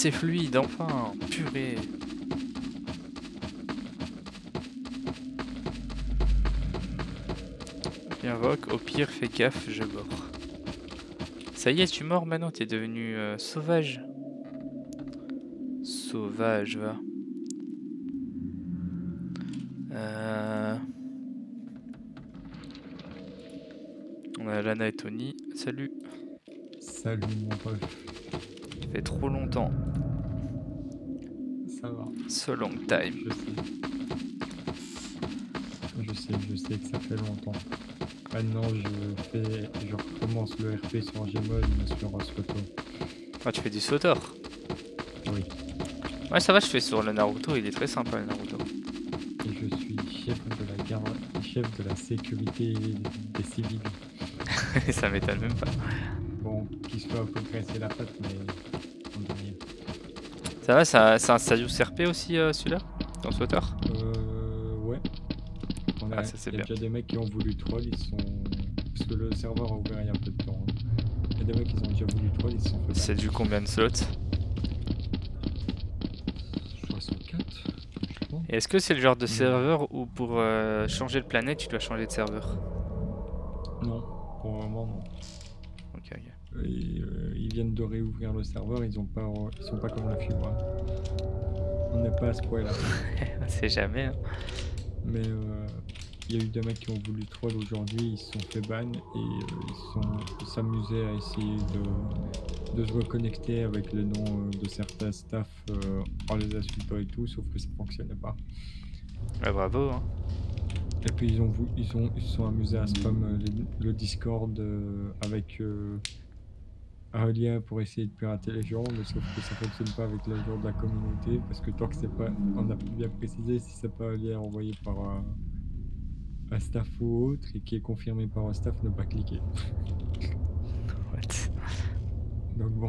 c'est fluide, enfin, purée. Invoque, au pire, fais gaffe, je mors. Ça y est, tu mords maintenant, t'es devenu sauvage. Sauvage, va. On a Lana et Tony. Salut. Salut mon pote. Ça fait trop longtemps. Ça va. So long time. Je sais que ça fait longtemps. Maintenant je recommence le RP sur Gmod mais sur Soto. Ah, tu fais du sauteur? Oui. Ouais, ça va, je fais sur le Naruto, il est très sympa le Naruto. Et je suis chef de la garde, chef de la sécurité des civils. Ça m'étonne même pas. Bon, qu'il se fait un peu graisser la patte, mais on dit rien. Ça va, c'est un Sadius RP aussi celui-là? Dans sauteur? Ouais. Ah, ça c'est y a bien. déjà des mecs qui ont voulu troll, ils sont. Parce que le serveur a ouvert il y a un peu de temps. Il y a des mecs qui ont déjà voulu troll, ils se sont fait. C'est du combien de slots? 64. Et est-ce que c'est le genre de serveur où pour changer de planète tu dois changer de serveur? Non, pour le moment non. Ok, ok. Et, ils viennent de réouvrir le serveur, ils sont pas comme la fibre. Hein. On n'est pas à ce point-là. On sait jamais. Hein. Mais il y a eu des mecs qui ont voulu troll aujourd'hui, ils se sont fait ban et ils s'amusaient à essayer de se reconnecter avec les noms de certains staffs en les insultant et tout, sauf que ça fonctionnait pas. Ouais, bravo. Hein. Et puis ils se sont amusés à spam le Discord avec un lien pour essayer de pirater les gens, mais sauf que ça fonctionne pas avec les gens de la communauté, parce que tant que c'est pas, on a bien précisé, si c'est pas un lien envoyé par un staff ou autre et qui est confirmé par un staff, ne pas cliquer. What? Donc bon.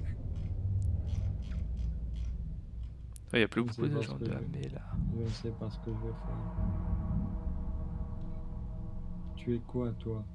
Il y a plus beaucoup de gens de mais là. Je ne sais pas ce que je vais faire. Tu es quoi toi?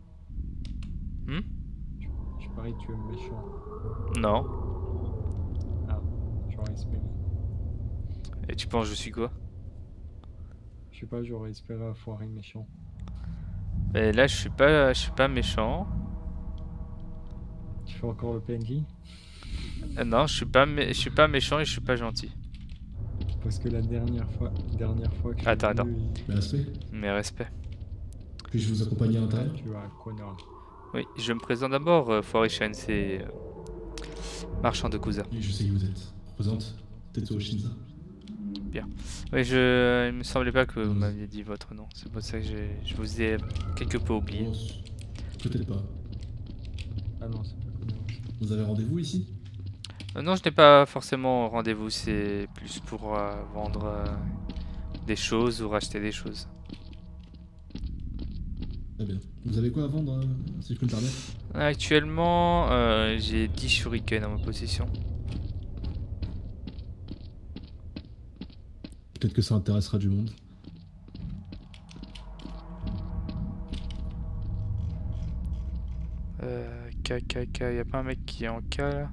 Je parie que tu es méchant. Non. Ah, j'aurais espéré. Et tu penses que je suis quoi? Je sais pas, j'aurais espéré un foiré méchant. Et là je suis pas méchant. Tu fais encore le PNJ? Non, je suis pas méchant et je suis pas gentil. Parce que la dernière fois que Attends. Mes respects. Mes respects. Puis-je vous accompagner à l'intérieur? Tu as connard. Oui, je me présente d'abord, Foiré c'est marchand de cousins. Oui, je sais qui vous êtes. Représente Tetsuo Shinza. Bien. Oui, il me semblait pas que vous m'aviez dit votre nom. C'est pour ça que je vous ai quelque peu oublié. Oh, peut-être pas. Ah non, c'est pas connard. Vous avez rendez-vous ici? Non, je n'ai pas forcément rendez-vous, c'est plus pour vendre des choses ou racheter des choses. Très bien. Vous avez quoi à vendre, si je peux me permettre? Actuellement, j'ai 10 shurikens en ma possession. Peut-être que ça intéressera du monde. Y'a pas un mec qui est en K là?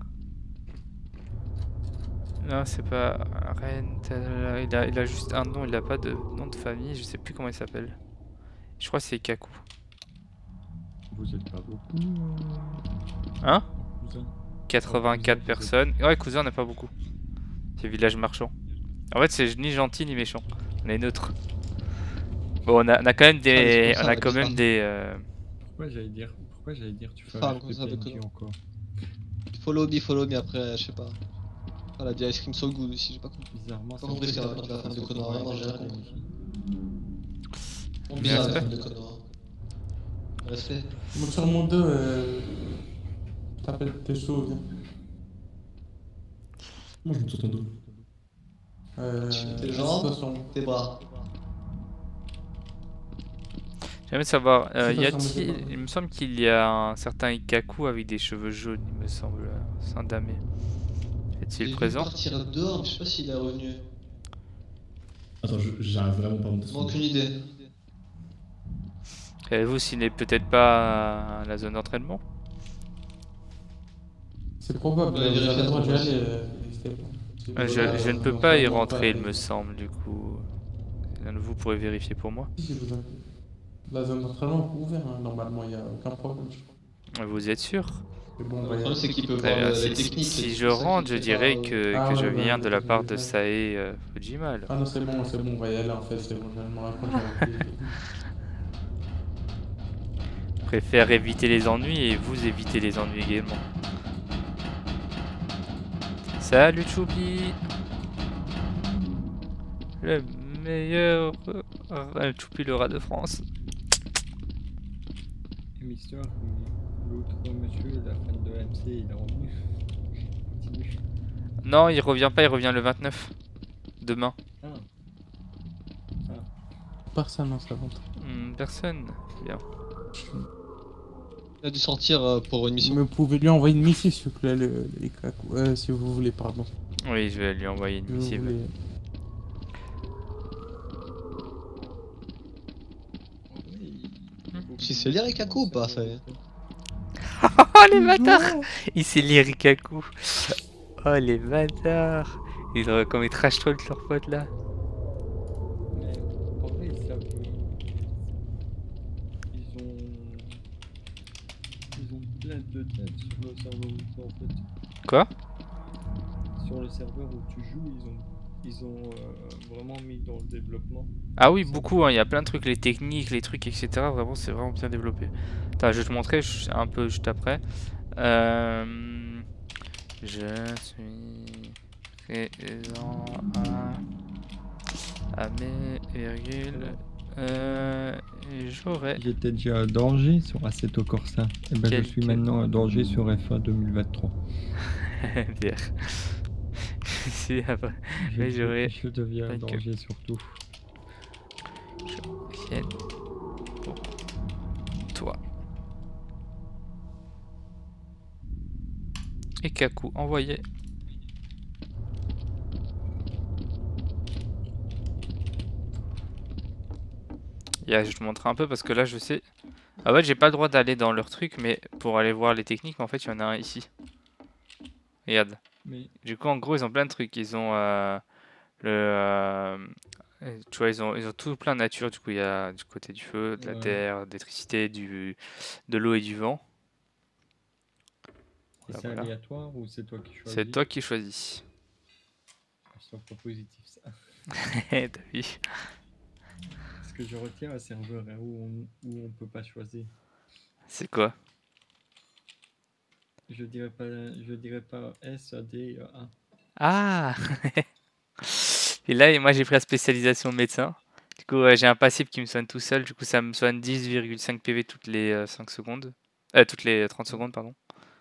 Non, c'est pas Ren, il a juste un nom, il a pas de nom de famille, je sais plus comment il s'appelle. Je crois que c'est Kaku. Vous êtes pas beaucoup. Hein? Cousin. 84 personnes. Ouais, cousin, on n'a pas beaucoup. C'est village marchand. En fait, c'est ni gentil ni méchant. On est neutre. Bon, on a quand même des. On a quand même des. Pourquoi j'allais dire tu fais Enfin, un PNJ encore? Follow me après, je sais pas. Elle a dit ice cream so good aussi, j'ai pas compris. Bizarrement, Pas compris ce qu'elle a fait la femme de connard, vraiment j'ai rien compris. Bien Bizarre la respect. femme de connard. Respect. Mon sur mon dos, t'appelles Tesso, viens. Moi, je monte sur ton dos. Tes jambes, tes bras. J'aimerais savoir, C'est y pas sur a-t-il. mes épaules. Il me semble qu'il y a un certain Ikaku avec des cheveux jaunes, il me semble. C'est un damé. Est-il présent? Il est partir dehors, mais je sais pas s'il est revenu. Attends, j'arrive vraiment pas à monter sur ton dos. Aucune idée. Savez-vous s'il n'est peut-être pas à la zone d'entraînement? C'est probable, Ouais, vous il avez le droit d'y reste- aller, n'hésitez pas. Si vous Je voulez, ne peux donc, pas y vraiment rentrer, il pas- me semble, du coup. L'un de vous pourrez vérifier pour moi. Si vous avez- La zone d'entraînement, vous pouvez, hein, normalement, il n'y a aucun problème. Je crois. Vous êtes sûr? Mais bon, Le on va y problème, aller. c'est qu'il peut Eh voir bien, les si, techniques. si c'est je pour ça rentre, qu'il je fait pas, dirais que, Ah que ouais, je bah, viens de la vous part avez de ça. Sae Fujima, là. Ah non, c'est bon, on va y aller en fait, c'est bon, je viens de me raccrocher avec lui. Je préfère éviter les ennuis et vous éviter les ennuis également. Salut Choupi! Le meilleur Choupi le rat de France. Et Mister, l'autre monsieur, la fan de MC, il est revenu. Continue. Non, il revient pas, il revient le 29. Demain. Ah. Ah. Personne dans sa vente. Personne. Bien. Il a dû sortir pour une mission. Mais vous pouvez lui envoyer une missive s'il vous plaît, les cacos. Si vous voulez, pardon. Oui, je vais lui envoyer une Si vous missive. voulez. Si c'est lire les cacos ou pas, ça y est. Oh les bâtards! Il s'est lié Rikaku. Oh les bâtards! Ils ont comme ils trash talk leurs potes là. Mais en vrai, ils savent. Ils ont plein de têtes sur le serveur où tu en fait. Quoi? Sur le serveur où tu joues, ils ont vraiment mis dans le développement. Ah oui, beaucoup, hein, il y a plein de trucs, les techniques, les trucs, etc. Vraiment, c'est vraiment bien développé. Attends, je vais te montrer un peu juste après. Je suis présent à mes virgules. Et j'aurais. J'étais déjà à danger sur Assetto Corsa. Et ben je suis Quelques- maintenant à danger sur F1 2023. Bien. Si, après. Mais j'aurais. Je deviens à quelques- danger surtout. Viens pour toi. Et Kaku, envoyé. Je te montre un peu parce que là je sais. Ah ouais, j'ai pas le droit d'aller dans leur truc, mais pour aller voir les techniques, mais en fait il y en a un ici. Regarde. Mais Du coup, en gros, ils ont plein de trucs. Ils ont tu vois, ils ont tout plein de nature. Du coup, il y a du côté du feu, de la Ouais. terre, de l'électricité, de l'eau et du vent. c'est Voilà. aléatoire ou c'est toi qui choisis? C'est toi qui choisis. C'est pas positif ça. T'as vu? Parce que je retiens un serveur hein, où on peut pas choisir. C'est quoi? Je dirais pas S, A, D, A. Ah! Et là, moi j'ai pris la spécialisation médecin. Du coup, j'ai un passif qui me soigne tout seul. Du coup, ça me soigne 10,5 PV toutes les 5 secondes. Toutes les 30 secondes, pardon.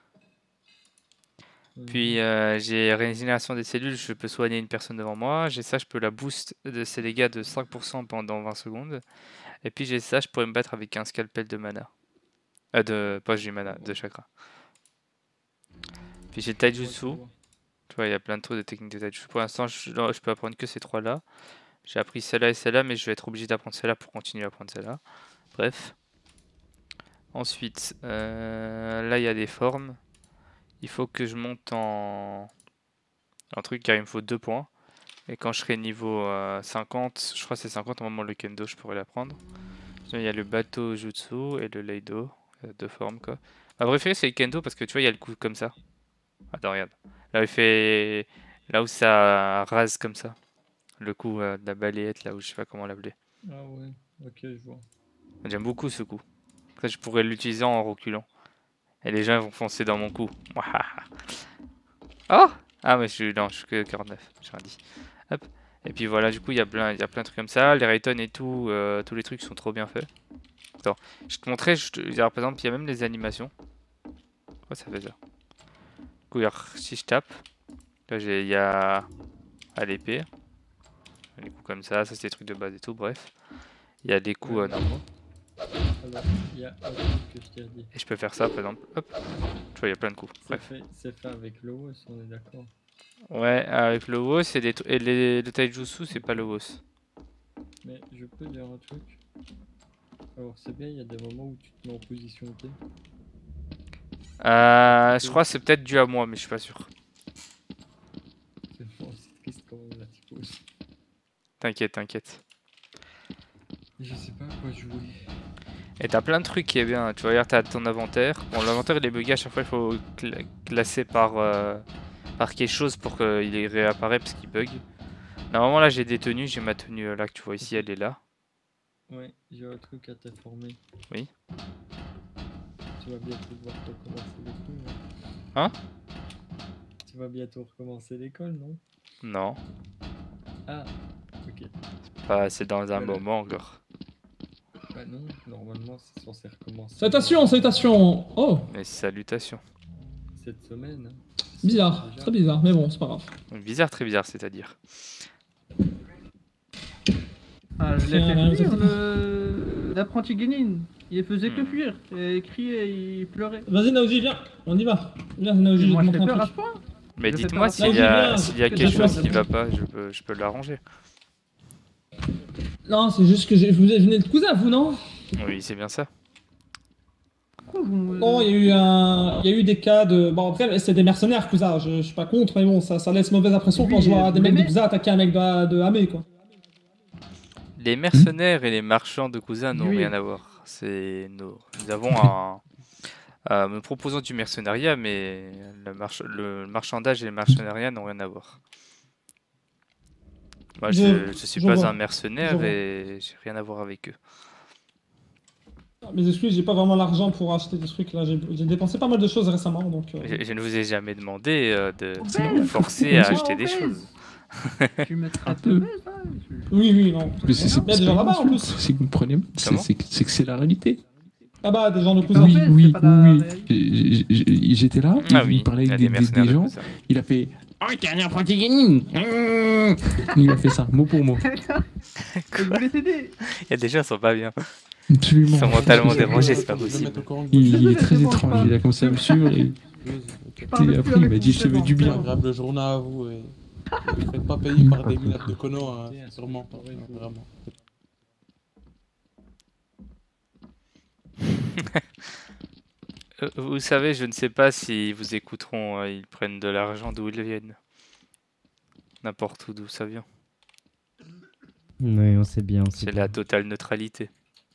Puis j'ai régénération des cellules, je peux soigner une personne devant moi. J'ai ça, je peux la boost de ses dégâts de 5% pendant 20 secondes. Et puis j'ai ça, je pourrais me battre avec un scalpel de mana. Pas du mana, de chakra. Puis j'ai le taijutsu. Tu vois, il y a plein de trucs de techniques de taijutsu. Pour l'instant, je peux apprendre que ces trois-là. J'ai appris celle-là et celle-là, mais je vais être obligé d'apprendre celle-là pour continuer à apprendre celle-là. Bref. Ensuite, là, il y a des formes. Il faut que je monte en truc car il me faut 2 points. Et quand je serai niveau 50, je crois que c'est 50 au moment le kendo, je pourrais l'apprendre. Sinon, il y a le bateau jutsu et le leido. Deux formes quoi. Ma préférée c'est le kendo parce que tu vois, il y a le coup comme ça. Attends, regarde. Là où il fait. Là où ça rase comme ça. Le coup de la balayette, là où je sais pas comment l'appeler. Ah ouais, ok, je vois. J'aime beaucoup ce coup. Ça, je pourrais l'utiliser en reculant. Et les gens vont foncer dans mon coup. Oh! Ah, mais non, je suis que 49. J'ai dit. Hop. Et puis voilà, du coup, il y a plein de trucs comme ça. Les Rayton et tout, tous les trucs sont trop bien faits. Attends, je te montrais, par exemple, il y a même les animations. Pourquoi ça fait ça? Du coup, si je tape, là, il y a à l'épée. Les coups comme ça c'est des trucs de base et tout, bref. Il y a des coups normaux. Alors, il y a un truc que je t'ai dit. Et je peux faire ça, par exemple. Hop. Tu vois, il y a plein de coups. Bref. C'est fait avec l'OS, on est d'accord. Ouais, avec le WOS et le Taijutsu, c'est pas le WOS. Mais je peux dire un truc. Alors, c'est bien, il y a des moments où tu te mets en position T. Je crois que c'est peut-être dû à moi, mais je suis pas sûr. C'est bon, T'inquiète, t'inquiète. Je sais pas à quoi jouer. Et t'as plein de trucs qui est bien. Tu vois, regarde, t'as ton inventaire. Bon, l'inventaire il est bugué à chaque fois, il faut classer par quelque chose pour qu'il réapparaît parce qu'il bug. Normalement, là, j'ai des tenues. J'ai ma tenue là que tu vois ici, elle est là. Ouais, j'ai un truc à t'informer. Oui. Tu vas bientôt devoir recommencer l'école, non? Hein? Tu vas bientôt recommencer l'école, non? Non, Ah, ok. c'est dans un Voilà. moment encore. Bah non, normalement c'est censé recommencer. Salutations, salutations. Oh, Mais salutations. Cette semaine. Hein. bizarre, Déjà. très bizarre, mais bon, c'est pas grave. Bizarre, très bizarre, c'est-à-dire. Ah, je l'ai Tiens, fait là, fuir, vous l'apprenti Guénin. Il faisait que Hmm. fuir. Il criait, il pleurait. Vas-y, Naoji, viens, on y va. Viens, Naoji, je Moi, te je fais montre peur un à ce truc. point. Mais Je fais dites-moi peur à s'il y Vas-y, a, viens, s'il y a que quelque je fasse. chose qui va pas, je peux l'arranger. Non, c'est juste que vous venez de cousin, vous, non? Oui, c'est bien ça. Pourquoi vous me... Non, il y a eu des cas de... Bon, après, c'est des mercenaires, cousin, je suis pas contre, mais bon, ça laisse mauvaise impression quand Oui, je vois des vous mecs de l'aimez cousin attaquer un mec de Hamé, quoi. Les mercenaires et les marchands de cousins n'ont Oui. rien à voir. Nous avons nous proposons du mercenariat, mais le marchandage et le mercenariat n'ont rien à voir. Moi, je suis je pas vois. un mercenaire Je vois. et j'ai rien à voir avec eux. Mes excuses, j'ai pas vraiment l'argent pour acheter des trucs, là, j'ai dépensé pas mal de choses récemment, donc... Je ne vous ai jamais demandé de Obèse. me forcer à Moi, acheter des obèse. choses. Tu me Un traites peu. obèse, hein. Oui, non. Mais c'est Il y a des gens là-bas, en plus. C'est que vous comprenez, Comment c'est que c'est la réalité. Ah bah, des gens de Oui, cousin. oui. Oui, c'est pas la oui, réalité. oui. J'étais là, Ah il oui, parlait il y a avec des mercenaires des de gens, cousins. il a fait « Oh, t'es un apprenti gaming !» Il a fait ça, mot pour mot. Je voulais t'aider. Il y a des gens qui sont pas bien. Absolument. Ils sont mentalement Je- dérangés, c'est pas je vais possible. mettre au courant que Il est très Je mange étrange, pas. il a commencé à me suivre et Ok. Parle plus après il avec m'a dit vous, je te veux c'est du bon. bien. Agréable journée à vous et ne faites pas payer par des minables de conno, hein, sûrement pas, vraiment. Vous savez, je ne sais pas s'ils vous écouteront. Ils prennent de l'argent d'où ils viennent. N'importe où d'où ça vient. Oui, on sait bien, on sait C'est bien. la totale neutralité.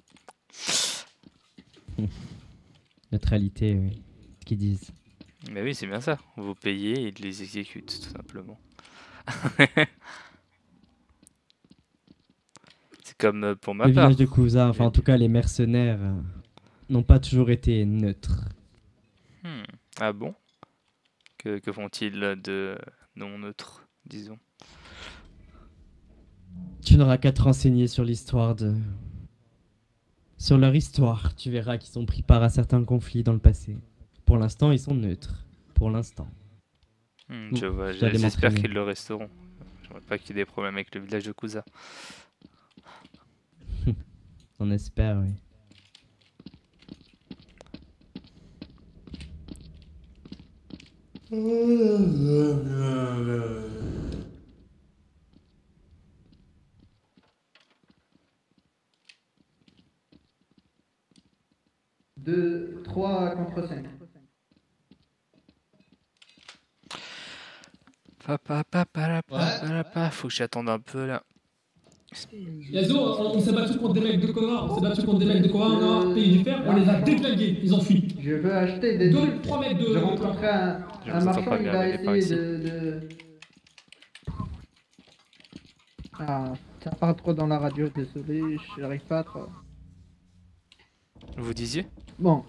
Neutralité, oui. Ce qu'ils disent. Mais oui, c'est bien ça. Vous payez et ils les exécutent, tout simplement. C'est comme pour ma Le part. village de Kusa, enfin en tout cas les mercenaires, n'ont pas toujours été neutres. Hmm. Ah bon? Que font-ils de non neutre, disons? Tu n'auras qu'à te renseigner sur l'histoire de... Sur leur histoire, tu verras qu'ils ont pris part à certains conflits dans le passé. Pour l'instant, ils sont neutres. Pour l'instant. Je vois, je dois aller j'espère m'entraîner. qu'ils le resteront. J'aimerais pas qu'il y ait des problèmes avec le village de Kusa. On espère, oui. Deux, 3 contre 5. Faut que j'attende un peu là. Yazo, on s'est battu contre des mecs de Konar, on s'est battu contre des mecs de Konar, on a payé du fer, on les a déglingués, ils ont fui. Je veux acheter des... Deux, trois mecs de... J'ai rencontré Je un vous entends marchand, pas il bien, a venez par essayé ici. de... Ah, ça part trop dans la radio, désolé, je n'arrive pas à trop... Vous disiez? Bon.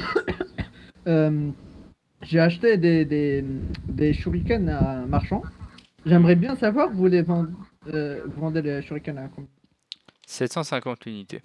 J'ai acheté des shurikens à un marchand. J'aimerais bien savoir, vous les vendez, vous vendez les shurikens à combien? 750 l'unité.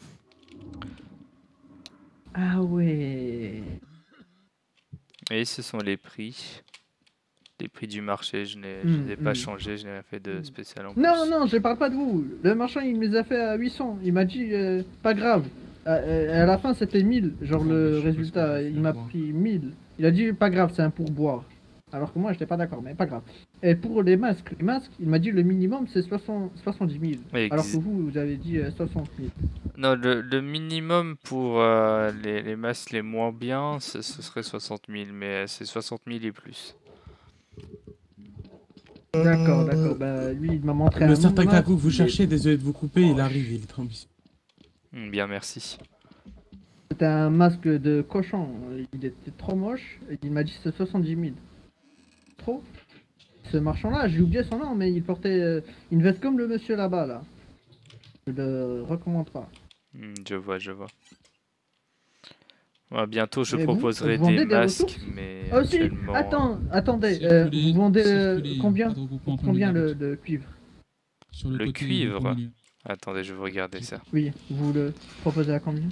Ah ouais. Et ce sont les prix. Les prix du marché, je n'ai pas changé, je n'ai rien fait de spécial en plus. Non, non, je parle pas de vous. Le marchand, il me les a fait à 800. Il m'a dit, pas grave. À la fin, c'était 1000. Genre, le résultat, il m'a pris 1000. Il a dit, pas grave, c'est un pourboire. Alors que moi, j'étais pas d'accord, mais pas grave. Et pour les masques, il m'a dit le minimum, c'est 70 000. Alors que vous avez dit 60 000. Non, le minimum pour les masques les moins bien, ce serait 60 000, mais c'est 60 000 et plus. D'accord, d'accord. Bah, lui, il m'a montré Le un certain masque, Kaku que vous il est- cherchez, désolé de vous couper, il arrive, il est trop ambitieux. Bien, merci. C'était un masque de cochon. Il était trop moche. Et il m'a dit que c'était 70 000. Trop. Ce marchand-là, j'ai oublié son nom, mais il portait une veste comme le monsieur là-bas, là. Je le recommande pas. Je vois, je vois. Ouais, bientôt, je Mais vous proposerai vendez des des masques, ressources mais Ah, si, actuellement... attendez, Circulez, vous vendez circulez, combien pas de regroupement en plein Combien milieu de la route. le cuivre Sur Le côté, cuivre. au milieu. Attendez, je vais regarder ça. Oui, vous le proposez à combien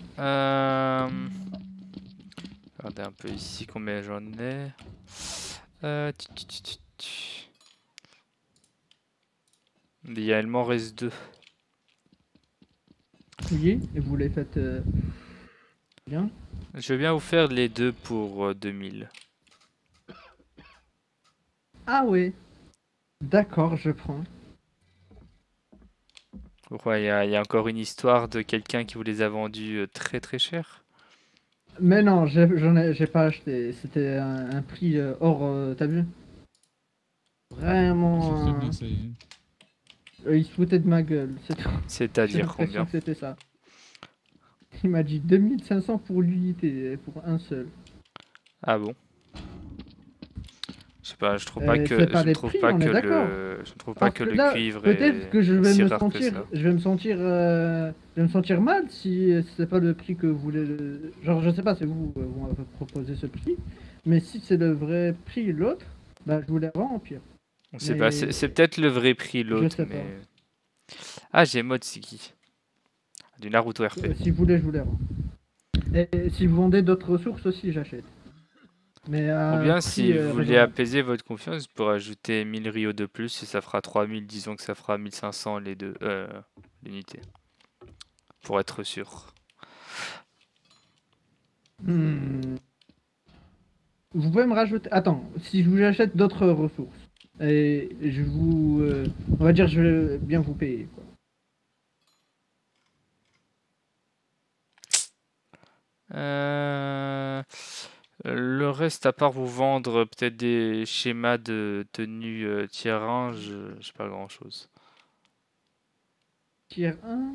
Regardez un peu ici combien j'en ai. Il m'en reste 2. Oui, et vous les faites bien. Je vais bien vous faire les 2 pour 2000. Ah ouais. D'accord, je prends. Pourquoi il y a encore une histoire de quelqu'un qui vous les a vendus très très cher? Mais non, j'ai pas acheté. C'était un prix hors. T'as vu? C'est Vraiment. très bien, ça y est. Il se foutait de ma gueule, c'est tout. J'ai C'est-à-dire l'impression combien? que c'était ça. Il m'a dit 2500 pour l'unité, pour un seul. Ah bon? Je sais pas, je trouve pas que c'est pas je des trouve prix, pas on que est d'accord. je trouve pas Parce que que le là, cuivre peut-être est que je vais si me rare que sentir, ça. je vais me sentir mal si c'est pas le prix que vous voulez. Genre, je sais pas, c'est vous, vous m'avez proposé ce prix, mais si c'est le vrai prix l'autre, bah je vous les rends au pire. On sait pas, Mais c'est peut-être le vrai prix l'autre, sais pas. mais ah j'ai mode c'est qui? Du Naruto RP. Si vous voulez, je vous les rends. Et si vous vendez d'autres ressources aussi, j'achète. Mais à Ou un bien prix, si vous voulez raisonnable. apaiser votre confiance, vous pourrez ajouter 1000 Rio de plus et ça fera 3000, disons que ça fera 1500 les deux l'unité. Pour être sûr. Vous pouvez me rajouter. Attends, si je vous achète d'autres ressources, et je vous. On va dire, je vais bien vous payer, quoi. Le reste, à part vous vendre peut-être des schémas de tenue tier 1, j'ai pas grand chose. Tier 1,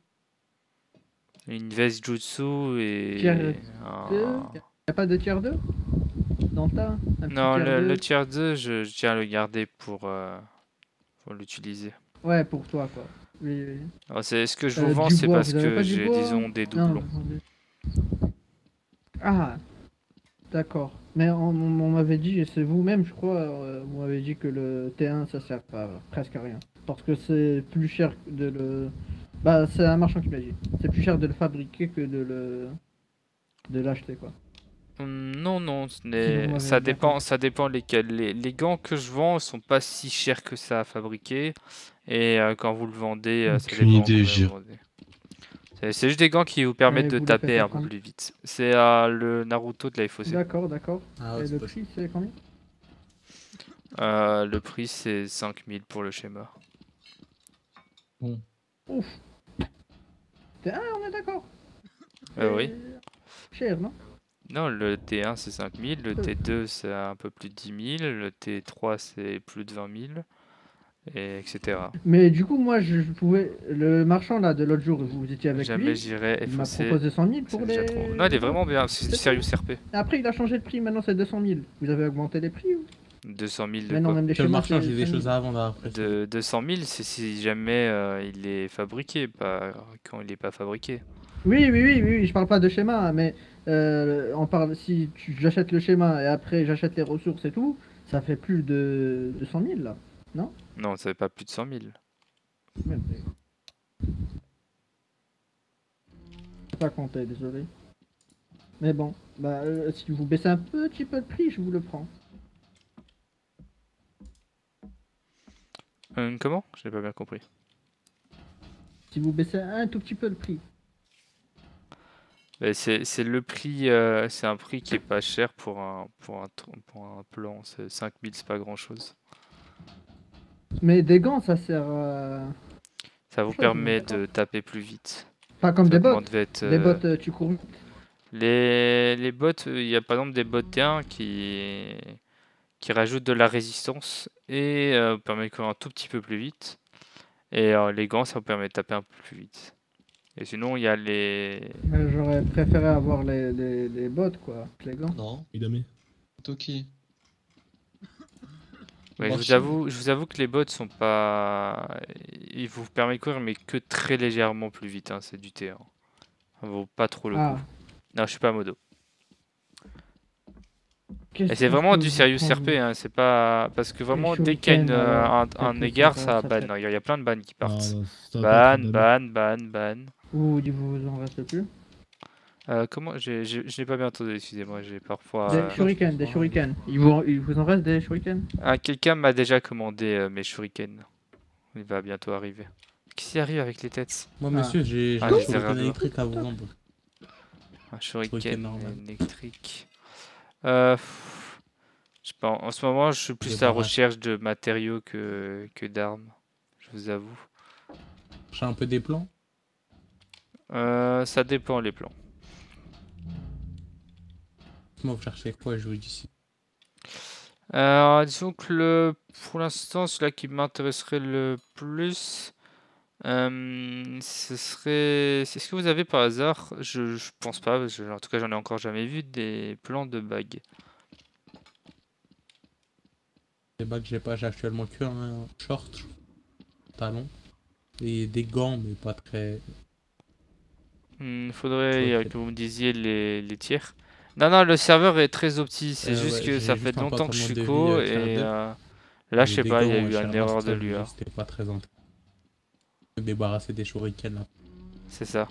Une veste jutsu et tier 2. un- Y a pas de tier 2 dans le tas? Un petit Non, tier le 2? tier 2, je tiens à le garder pour l'utiliser. Ouais, pour toi, quoi. Oui, oui. Alors, ce que je vous Du vends, c'est bois, parce vous avez que pas du j'ai, bois? disons, des Non, doublons. vous vendez- Ah, d'accord. Mais on m'avait dit, et c'est vous-même, je crois, vous m'avez dit que le T1 ça sert à presque à rien. Parce que c'est plus cher de le. Bah, c'est un marchand qui m'a dit. C'est plus cher de le fabriquer que de l'acheter, quoi. Non, non, vous m'avez ça bien dépend, compris. ça dépend lesquels. Les gants que je vends sont pas si chers que ça à fabriquer. Et quand vous le vendez, ça Aucune dépend idée, combien j'ai. vous vendez. C'est juste des gants qui vous permettent Et de vous les faites taper à un peu combien? plus vite. C'est le Naruto de la FOC. D'accord, d'accord. Ah Et ouais, c'est le possible. prix, c'est combien? Le prix c'est 5000 pour le schéma. Bon. Ouf. T1, on est d'accord. Oui. Cher, non? Non, le T1 c'est 5000, le T2 c'est un peu plus de 10 000, le T3 c'est plus de 20 000, et etc. Mais du coup, moi, je pouvais. Le marchand là de l'autre jour, vous étiez avec Jamais lui. j'irai Il m'a FOC. proposé 100 000 pour C'est déjà les. trop. Non, il est vraiment bien, c'est du C'est sérieux ça. RP. Et après, il a changé de prix. Maintenant, c'est 200 000. Vous avez augmenté les prix ou? 200 000 de Mais non, quoi? même les Que le schémas, marchand, c'est j'ai des 5 000. choses à vendre après. De 200 000, c'est si jamais il est fabriqué, pas quand il n'est pas fabriqué. Oui, oui, oui, oui, oui, je parle pas de schéma, mais on parle si j'achète le schéma et après j'achète les ressources et tout, ça fait plus de 100 000 là, non? Non, ça fait pas plus de 100 000. Merde. Faut pas compter, désolé. Mais bon, bah si vous baissez un petit peu le prix, je vous le prends. Comment? Je n'ai pas bien compris. Si vous baissez un tout petit peu le prix. Mais c'est le prix, c'est un prix qui est pas cher pour un plan. 5000, c'est pas grand chose. Mais des gants, ça sert à... Ça vous Chose, permet d'accord. de taper plus vite. Pas comme Ça des augmente bottes. vite, Des bottes, tu cours vite. les bots, il y a par exemple des bots T1 qui rajoutent de la résistance et vous permet de courir un tout petit peu plus vite. Et les gants, ça vous permet de taper un peu plus vite. Et sinon, il y a les... Mais j'aurais préféré avoir les bottes, quoi, que les gants. Non, Évidemment. Toki. Ouais, Bon, je vous avoue que les bots sont pas... Ils vous permettent de courir, mais que très légèrement plus vite, hein, c'est du thé. Hein. Ça vaut pas trop le Ah. coup. Non, je suis pas modo. Qu'est-ce Et c'est que vraiment je du peux serious vous RP, hein, c'est pas... Parce que vraiment, dès qu'il y a shurikens, alors, un quelques égard, fois, ça ça ban. fait- Non, il y a plein de bans qui Non, partent. non, ça va pas être Ban, un ban, ban. Ou il vous en reste plus? Comment? Je n'ai pas bien entendu, excusez-moi, j'ai parfois... Des shurikens, des shurikens. Il vous en reste des shurikens? Ah, quelqu'un m'a déjà commandé mes shurikens. Il va bientôt arriver. Qui arrive avec les têtes? Moi, Ah. monsieur, j'ai Ah, un les shuriken erreurs de- électrique à vous vendre. Un Shuriken shuriken normal. électrique. Je sais pas, en ce moment, je suis plus Des à la baraques. recherche de matériaux que d'armes. Je vous avoue. J'ai un peu des plans. Ça dépend les plans. Moi, vous cherchez quoi, je vous dis ici. Disons que pour l'instant, celui-là qui m'intéresserait le plus, ce serait... Est-ce que vous avez par hasard, je pense pas, parce que, en tout cas j'en ai encore jamais vu, des plans de bagues. Les bagues, j'ai pas, j'ai actuellement que un short, talon. Et des gants, mais pas très. Faudrait Ok. que vous me disiez les tirs. Non, le serveur est très opti, c'est juste Ouais, que ça j'ai fait juste un longtemps que je suis pantalon de co vie, tier et 2. là Mais je sais des pas, il y a gants, eu cher une erreur master, de l'UA. C'était pas très intéressant. Me débarrasser des shurikens là. C'est ça.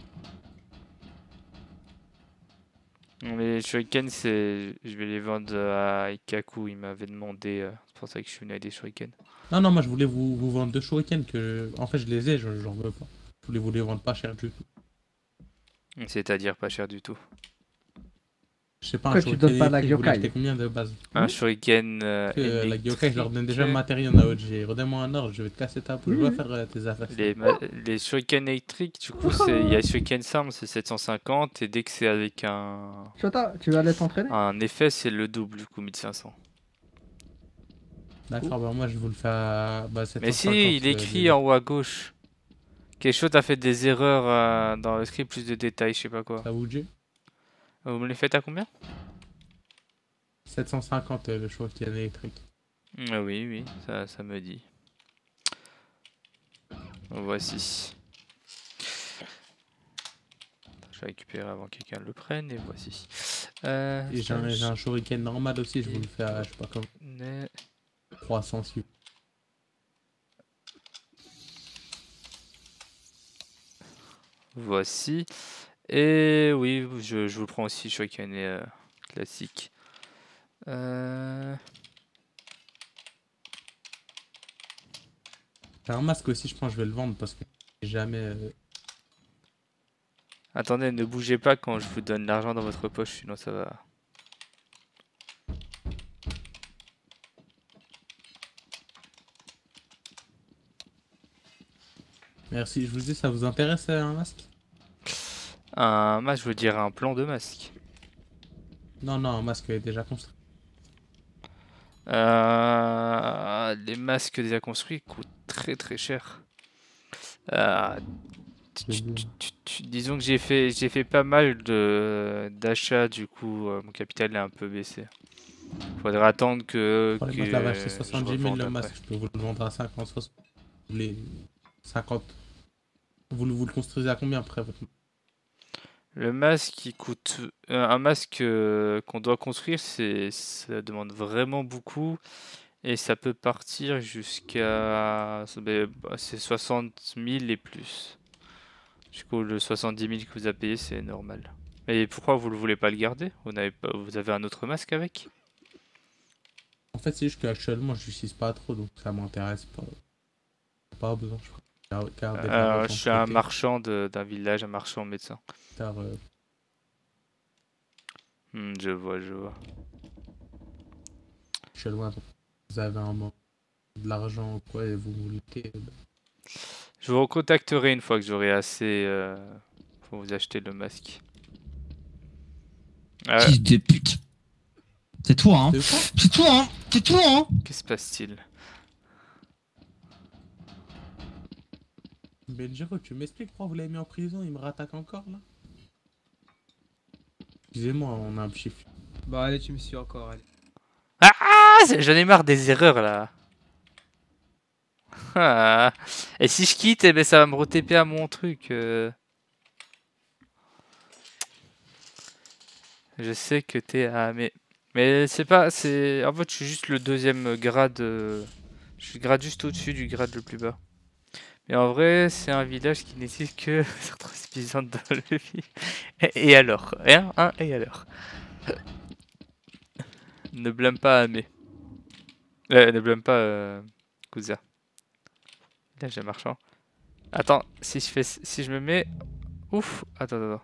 Les shurikens, je vais les vendre à Ikaku, il m'avait demandé, c'est pour ça que je suis venu avec des shurikens. Non, moi je voulais vous vendre deux shurikens que. En fait, je les ai, j'en veux pas. Je voulais vous les vendre pas cher du tout. C'est-à-dire pas cher du tout. Je sais pas, Pourquoi un tu shuriken donnes pas la électrique, vous l'achetez Gyokai? combien de base? Un shuriken La Gyokai, je leur donne déjà le électrique. matériel en AOG. Redonne-moi un ordre, je vais te casser ta peau. Je dois faire tes affaires. Les shurikens électriques, du coup, il y a shuriken simple, c'est 750, et dès que c'est avec Chota, tu vas aller t'entraîner? un effet, c'est le double, du coup, 1500. D'accord, bah moi je vous le fais à bah, 750. Mais si, il est écrit en haut à gauche. Quelque chose a fait des erreurs dans le script, plus de détails, je sais pas quoi. Ça vous dit? Vous me les faites à combien? 750 le shuriken électrique. Ah oui, ça me dit. Voici. Je vais récupérer avant que quelqu'un le prenne, et voici. Et j'ai un shuriken normal aussi, je vous le fais à je sais pas comment. 300 si. Voici. Et oui, je vous le prends aussi, shuriken classique. J'ai un masque aussi, je pense que je vais le vendre parce que jamais. Attendez, ne bougez pas quand je vous donne l'argent dans votre poche, sinon ça va. Merci, je vous dis, ça vous intéresse un masque? Un masque, je veux dire un plan de masque. Non, un masque est déjà construit. Les masques déjà construits coûtent très cher. Disons que j'ai fait pas mal d'achats, du coup mon capital est un peu baissé. Faudrait attendre que Moi, je l'avais acheté je 70 000 revende le après. masque, je peux vous le vendre à 50, 60. Vous voulez 50. Vous le construisez à combien après votre... Le masque, il coûte un masque qu'on doit construire, ça demande vraiment beaucoup et ça peut partir jusqu'à c'est 60 000 et plus. Du coup, le 70 000 que vous avez payé, c'est normal. Et pourquoi vous ne voulez pas le garder? Vous avez un autre masque avec? En fait, c'est juste qu'actuellement, je l'utilise pas trop, donc ça m'intéresse pas. Pas besoin, je crois. Je suis un marchand d'un village, un marchand médecin. Je vois. Je suis loin, donc vous avez de l'argent ou quoi et vous voulez. Je vous recontacterai une fois que j'aurai assez pour vous acheter le masque. Fils de pute. C'est toi, hein. C'est quoi? C'est toi, hein. C'est toi, hein. Que se passe-t-il? Benjiro, tu m'expliques pourquoi vous l'avez mis en prison? Il me rattaque encore là? Excusez-moi, on a un petit. Bah allez, tu me suis encore, allez. J'en ai marre des erreurs là. Ah. Et si je quitte, eh ben, ça va me re-TP à mon truc. Je sais que t'es à... Mais c'est pas... En fait, je suis juste le deuxième grade. Je suis grade juste au-dessus du grade le plus bas. Mais en vrai, c'est un village qui n'existe que certains épisodes dans le vie. Et alors? Hein? Et alors? Ne blâme pas Amé. Ne blâme pas Kuza. Là, j'ai marchand. Attends, si je me mets... Ouf! Attends.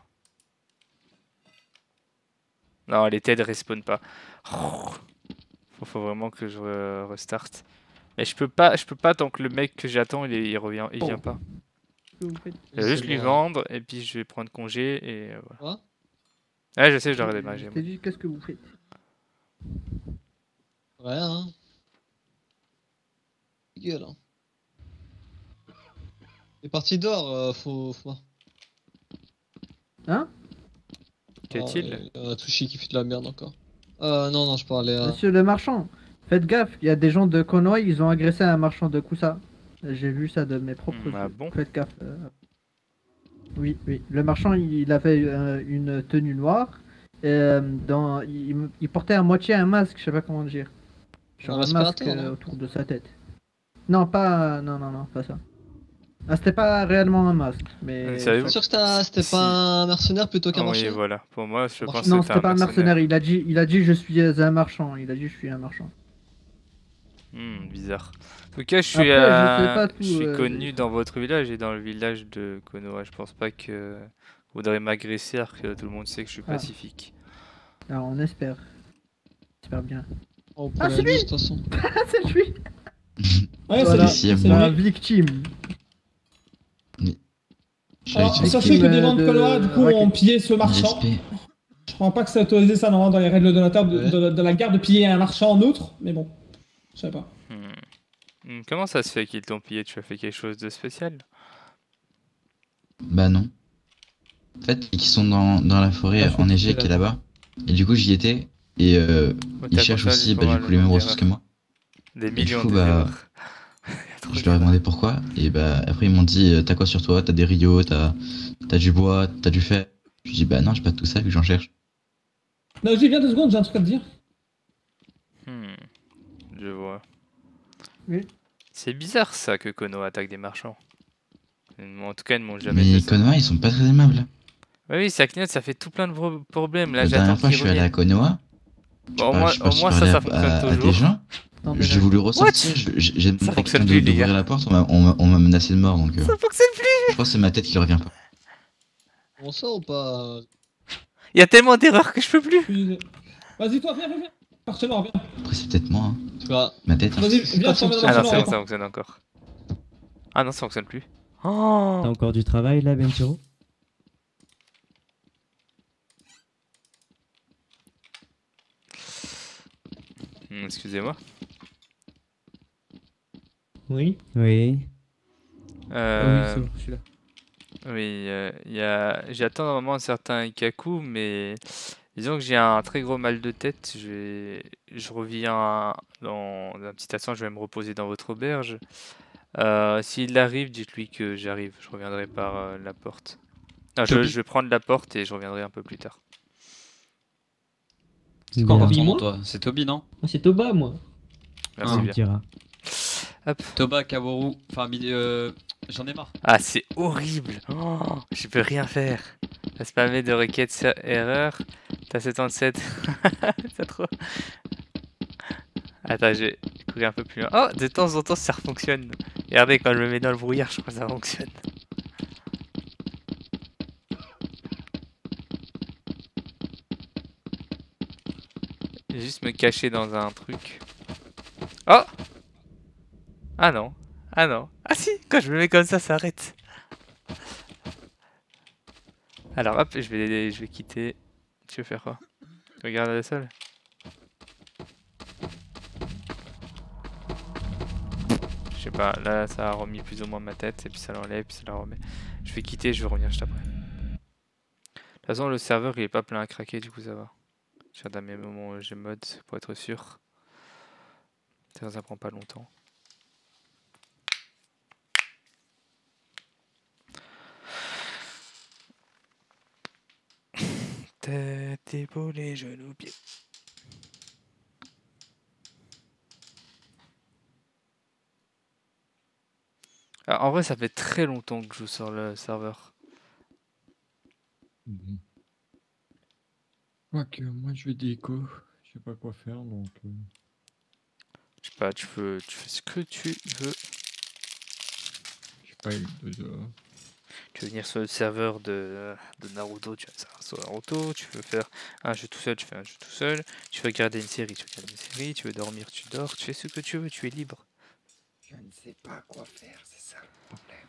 Non, les TED respawn pas. Faut vraiment que je restarte. Mais je peux pas tant que le mec que j'attends il vient pas. Je vais juste lui vendre et puis je vais prendre congé et voilà. Ouais, je sais, je dois redémarrer. T'as dit qu'est-ce que vous faites? Ouais, hein. Gueule, hein. Les parties d'or, faut... Hein? Qu'y a-t-il? Il y a Tsushi qui fait de la merde encore. Non, je parlais à... Monsieur le marchand, faites gaffe, il y a des gens de Konoha, ils ont agressé un marchand de Kusa. J'ai vu ça de mes propres yeux. Ah bon? Faites gaffe. Oui. Le marchand, il avait une tenue noire. Il portait à moitié un masque, je sais pas comment dire. Genre un masque autour de sa tête. Non, pas... Non, pas ça. Ah, c'était pas réellement un masque, mais... T'es sûr que c'était pas un mercenaire plutôt qu'un marchand? Oui, voilà. Pour moi, je pense que non, c'était pas un mercenaire. Il a dit je suis un marchand. Il a dit je suis un marchand. Bizarre. En tout cas, je suis connu dans votre village et dans le village de Konoha. Je pense pas que vous voudrez m'agresser alors que tout le monde sait que je suis pacifique. Alors, on espère. J'espère bien. C'est lui de toute façon. C'est lui. Ouais, voilà, c'est la lui. victime. Alors, sachez que des gens de Konoha, du coup, ont pillé ce marchand. Je crois pas que c'est autorisé ça normalement dans les règles de la guerre de piller un marchand en outre, mais bon, je sais pas. Comment ça se fait qu'ils t'ont pillé? Tu as fait quelque chose de spécial? Bah non. En fait, ils sont dans la forêt enneigée qui est là-bas. Et du coup, j'y étais. Et ils cherchent aussi du coup les mêmes ressources que moi. Des millions d'erreurs. Je leur ai demandé pourquoi. Et bah après, ils m'ont dit t'as quoi sur toi? T'as des rios, t'as du bois, t'as du fer. Je dis bah non, j'ai pas tout ça vu que j'en cherche. Non, j'y viens 2 secondes, j'ai un truc à te dire. Je vois. Oui. C'est bizarre ça que Konoha attaque des marchands. En tout cas, ils ne m'ont jamais fait Mais ça. Konoha, ils sont pas très aimables. Oui, Sakniot, ça fait tout plein de problèmes. Là, La dernière fois, je suis allé à Konoha. Bon, au moins ça fonctionne toujours. Des gens. J'ai voulu ressortir, j'ai demandé à quelqu'un d'ouvrir la porte, on m'a menacé de mort donc... Ça fonctionne plus. Je pense que c'est ma tête qui revient pas. On sort ou pas? Il y a tellement d'erreurs que je peux plus. Vas-y toi, viens. Parchemin, viens. Après c'est peut-être moi, hein. Tu vois. Ma tête. Vas-y, viens, Ah non, c'est bon, ça fonctionne encore. Ah non, ça fonctionne plus. Oh. T'as encore du travail là, Benjiro? Excusez-moi. Oui. Oui, c'est bon, je suis là. Oui, j'attends normalement un certain Ikaku, mais disons que j'ai un très gros mal de tête. Je reviens dans un petit instant, je vais me reposer dans votre auberge. S'il arrive, dites-lui que j'arrive. Je reviendrai par la porte. Non, je vais prendre la porte et je reviendrai un peu plus tard. C'est quoi ton nom, toi? C'est Toby, non? C'est Toba, moi. Merci bien. Hop. Toba, Kaworu, enfin, j'en ai marre. Ah, c'est horrible. Oh, je peux rien faire. T'as spammé de requêtes erreur. T'as 77. C'est trop. Attends, je vais courir un peu plus loin. Oh, de temps en temps, ça fonctionne. Regardez, quand je me mets dans le brouillard, je crois que ça fonctionne. Je vais juste me cacher dans un truc. Oh! Ah non. Ah non. Ah si, quand je me mets comme ça arrête. Alors hop, je vais quitter. Tu veux faire quoi? Regarde le sol. sais pas, là ça a remis plus ou moins ma tête, et puis ça l'enlève, puis ça la remet. Je vais quitter, je vais revenir juste après. De toute façon, le serveur il est pas plein à craquer, du coup ça va. Je regarde à mes moments j'ai mode pour être sûr. Ça prend pas longtemps. Tête, épaules et genoux, pieds. Alors, en vrai, ça fait très longtemps que je joue sur le serveur. Quoique, moi je vais déco. Je sais pas quoi faire donc. Je sais pas, tu fais ce que tu veux. Je sais pas, Tu veux venir sur le serveur de Naruto, tu vas sur Naruto. Tu veux faire un jeu tout seul, tu fais un jeu tout seul. Tu veux regarder une série, tu regardes une série. Tu veux dormir, tu dors. Tu fais ce que tu veux, tu es libre. Je ne sais pas quoi faire, c'est ça le problème.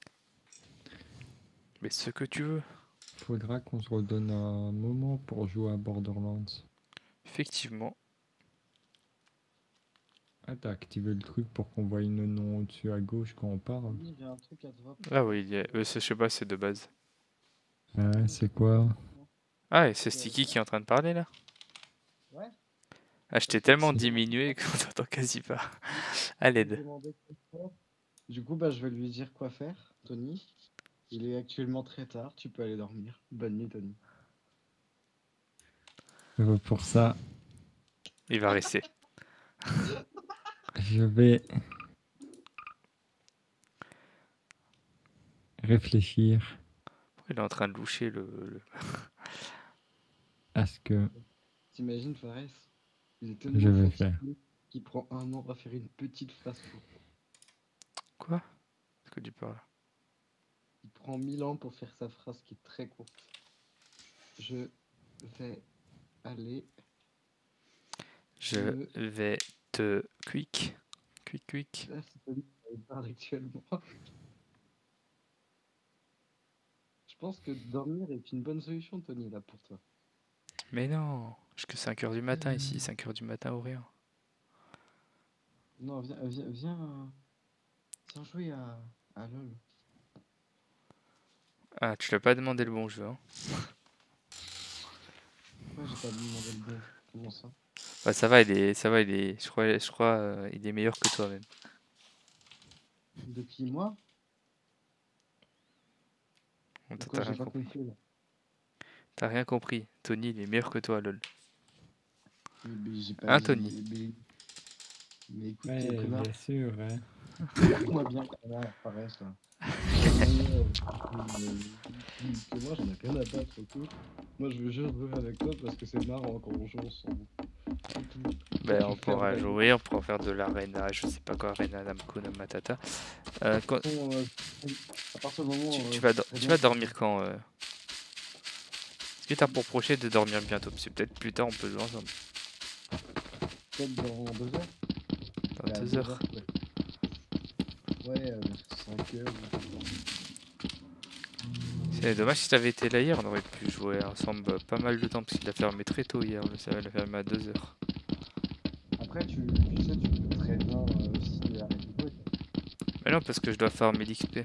Mais ce que tu veux. Faudra qu'on se redonne un moment pour jouer à Borderlands. Effectivement. Ah, t'as activé le truc pour qu'on voie une nom au-dessus à gauche quand on parle. Oui, j'ai un truc à te voir. Ah oui, il y a... je sais pas, c'est de base. Ouais, c'est quoi? Ah, et c'est Sticky qui est en train de parler là? Ouais. Ah, je t'ai tellement diminué qu'on t'entend quasi pas. À l'aide. Du coup, bah, je vais lui dire quoi faire, Tony. Il est actuellement très tard, tu peux aller dormir. Bonne nuit, Tony. Pour ça, Il va rester. je vais réfléchir Il est en train de loucher le... à ce que T'imagines, Fares? Il est je tellement vais fatigué faire. qu'il prend un an à faire une petite phrase courte. Quoi? Qu'est-ce que tu parles? Il prend 1000 ans pour faire sa phrase qui est très courte. Je vais aller... Je vais te quick. Quick. Là, c'est Tony qui parle actuellement. Je pense que dormir est une bonne solution, Tony, là, pour toi. Mais non, jusque 5h du matin ici, 5h du matin ou rien. Non, viens jouer à LoL. Ah, tu l'as pas demandé le bon jeu, hein? Pourquoi j'ai pas demandé le bon? Comment ça? Bah ça va, je crois, il est meilleur que toi même. Depuis moi? T'as rien compris. T'as rien compris. Tony, il est meilleur que toi, lol. Mais j'ai pas Hein, dit- Tony? Mais écoute, Ouais, connard. bien sûr, hein. Moi bien, connard, pareil, ça. Moi, j'en ai rien à battre, ok? Moi, je veux juste jouer avec toi parce que c'est marrant quand on joue ensemble. C'est tout. Ben, Tu on fais pourra un- jouer, on pourra faire de l'arena, je sais pas quoi, arena Namco Matata. À partir du moment où, tu vas dormir quand Est-ce que t'as pour projet de dormir bientôt? Parce que peut-être plus tard on peut jouer ensemble. peut-être dans 2 heures. Dans 2 heures. Ouais, 5 heures. C'est dommage si t'avais été là hier, on aurait pu jouer ensemble pas mal de temps parce qu'il a fermé très tôt hier, le serveur a fermé à 2 heures. Après, tu sais, tu peux très bien aussi arrêter de jouer. Mais non, parce que je dois farmer l'XP.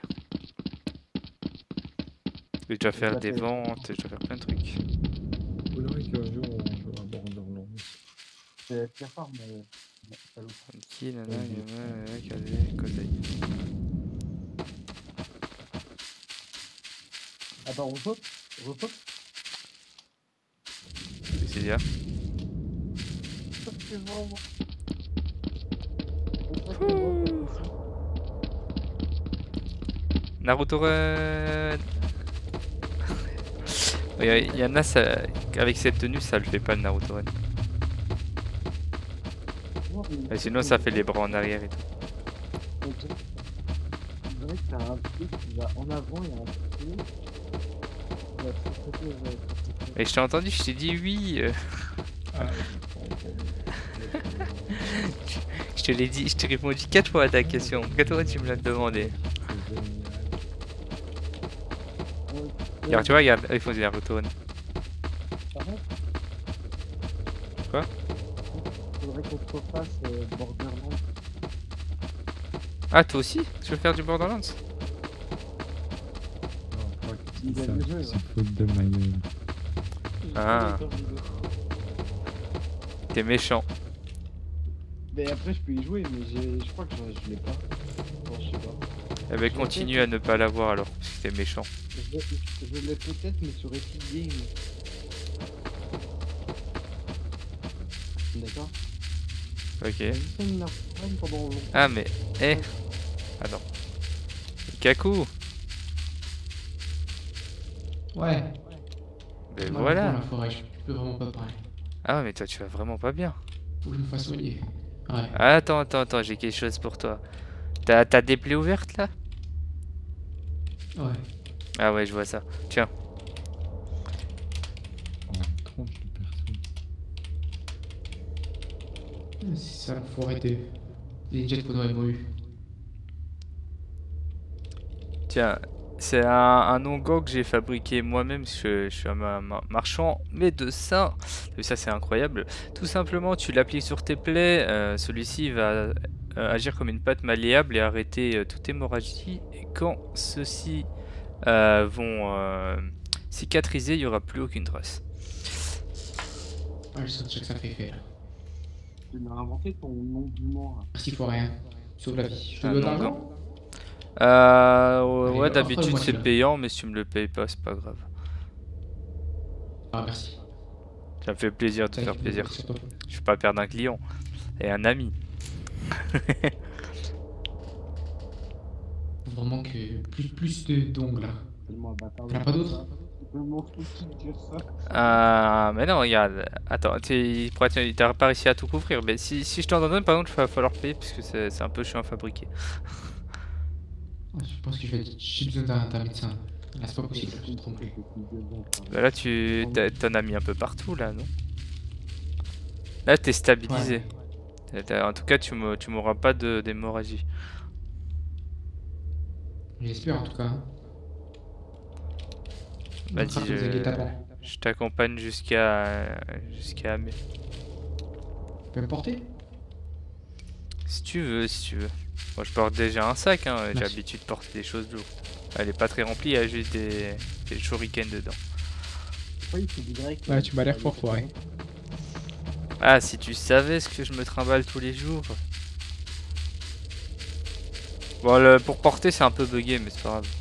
Je dois faire des ventes, je dois faire plein de trucs. Faudrait qu'un jour on joue à Borderlands. C'est très fort, mais... Qui, nana, Kazé, Kozai. Attends, on saute? C'est bien. C'est vraiment... Naruto Run. Il y en a, ça, avec cette tenue, ça le fait pas le Naruto Run. Mais sinon, ça fait les bras en arrière et tout. On dirait que t'as un truc qui va en avant et un truc. Et je t'ai entendu, je t'ai dit oui. Je te l'ai dit, je t'ai répondu 4 fois à ta question. 4 fois tu me l'as demandé. Regarde, tu vois, regarde, il faut dire retourne. Quoi? Faudrait qu'on se refasse Borderlands. Ah, toi aussi? Tu veux faire du Borderlands? C'est faute de ma gueule. Ah. T'es méchant. Mais après, je peux y jouer, mais je crois que je l'ai pas. Non, je sais pas. Eh ben, continue à ne pas l'avoir alors, parce que t'es méchant. Je l'ai peut-être, mais sur Epic Game. D'accord. Ok. Ah, mais. Eh. Attends. Kaku. Ouais. Ben Moi, voilà. pour la forêt, je peux vraiment pas parler. Ah, mais toi, tu vas vraiment pas bien. Faut que je me fasse soigner. Ouais. Attends, j'ai quelque chose pour toi. T'as des plaies ouvertes là? Ouais. Ah ouais, je vois ça. Tiens. Tronche de personne. C'est ça la forêt des ninjas de Konoha évoluent. Tiens, c'est un onguent que j'ai fabriqué moi-même. Je suis un marchand médecin. Ça, c'est incroyable. Tout simplement, tu l'appliques sur tes plaies. Celui-ci va agir comme une pâte malléable et arrêter toute hémorragie. Et quand ceux-ci vont cicatriser, il n'y aura plus aucune trace. Ouais, je sens que ça fait faire. Tu m'as inventé ton nom du mort. Merci pour rien. Sauve la vie. Je te Ah, donne non, l'argent. Ouais, Allez, d'habitude offre-le-moi, c'est celui-là. payant, mais si tu me le payes pas, c'est pas grave. Ah, merci. Ça me fait plaisir de te Ouais, faire tu peux plaisir. le mettre sur toi. Je vais pas perdre un client et un ami. Vraiment que plus d'ongles là. T'en as pas d'autres? Mais non, regarde. Attends, t'as pas réussi à tout couvrir. Mais si je t'en donne, par contre, il va falloir payer parce que c'est un peu chiant à fabriquer. Je pense que j'ai besoin d'un médecin. Là, c'est pas possible, je me trompe. Bah là, t'en as mis un peu partout, là, non? Là, t'es stabilisé. En tout cas, tu m'auras pas d'hémorragie. J'espère en tout cas. Vas-y, je t'accompagne jusqu'à Amé. Tu peux me porter? Si tu veux. Moi, je porte déjà un sac, hein. J'ai Merci. l'habitude de porter des choses lourdes. Elle est pas très remplie, il y a juste des shurikens dedans. Ouais, tu m'as l'air fort foiré. Ah, si tu savais ce que je me trimballe tous les jours. Bon, pour porter, c'est un peu bugué, mais c'est pas grave.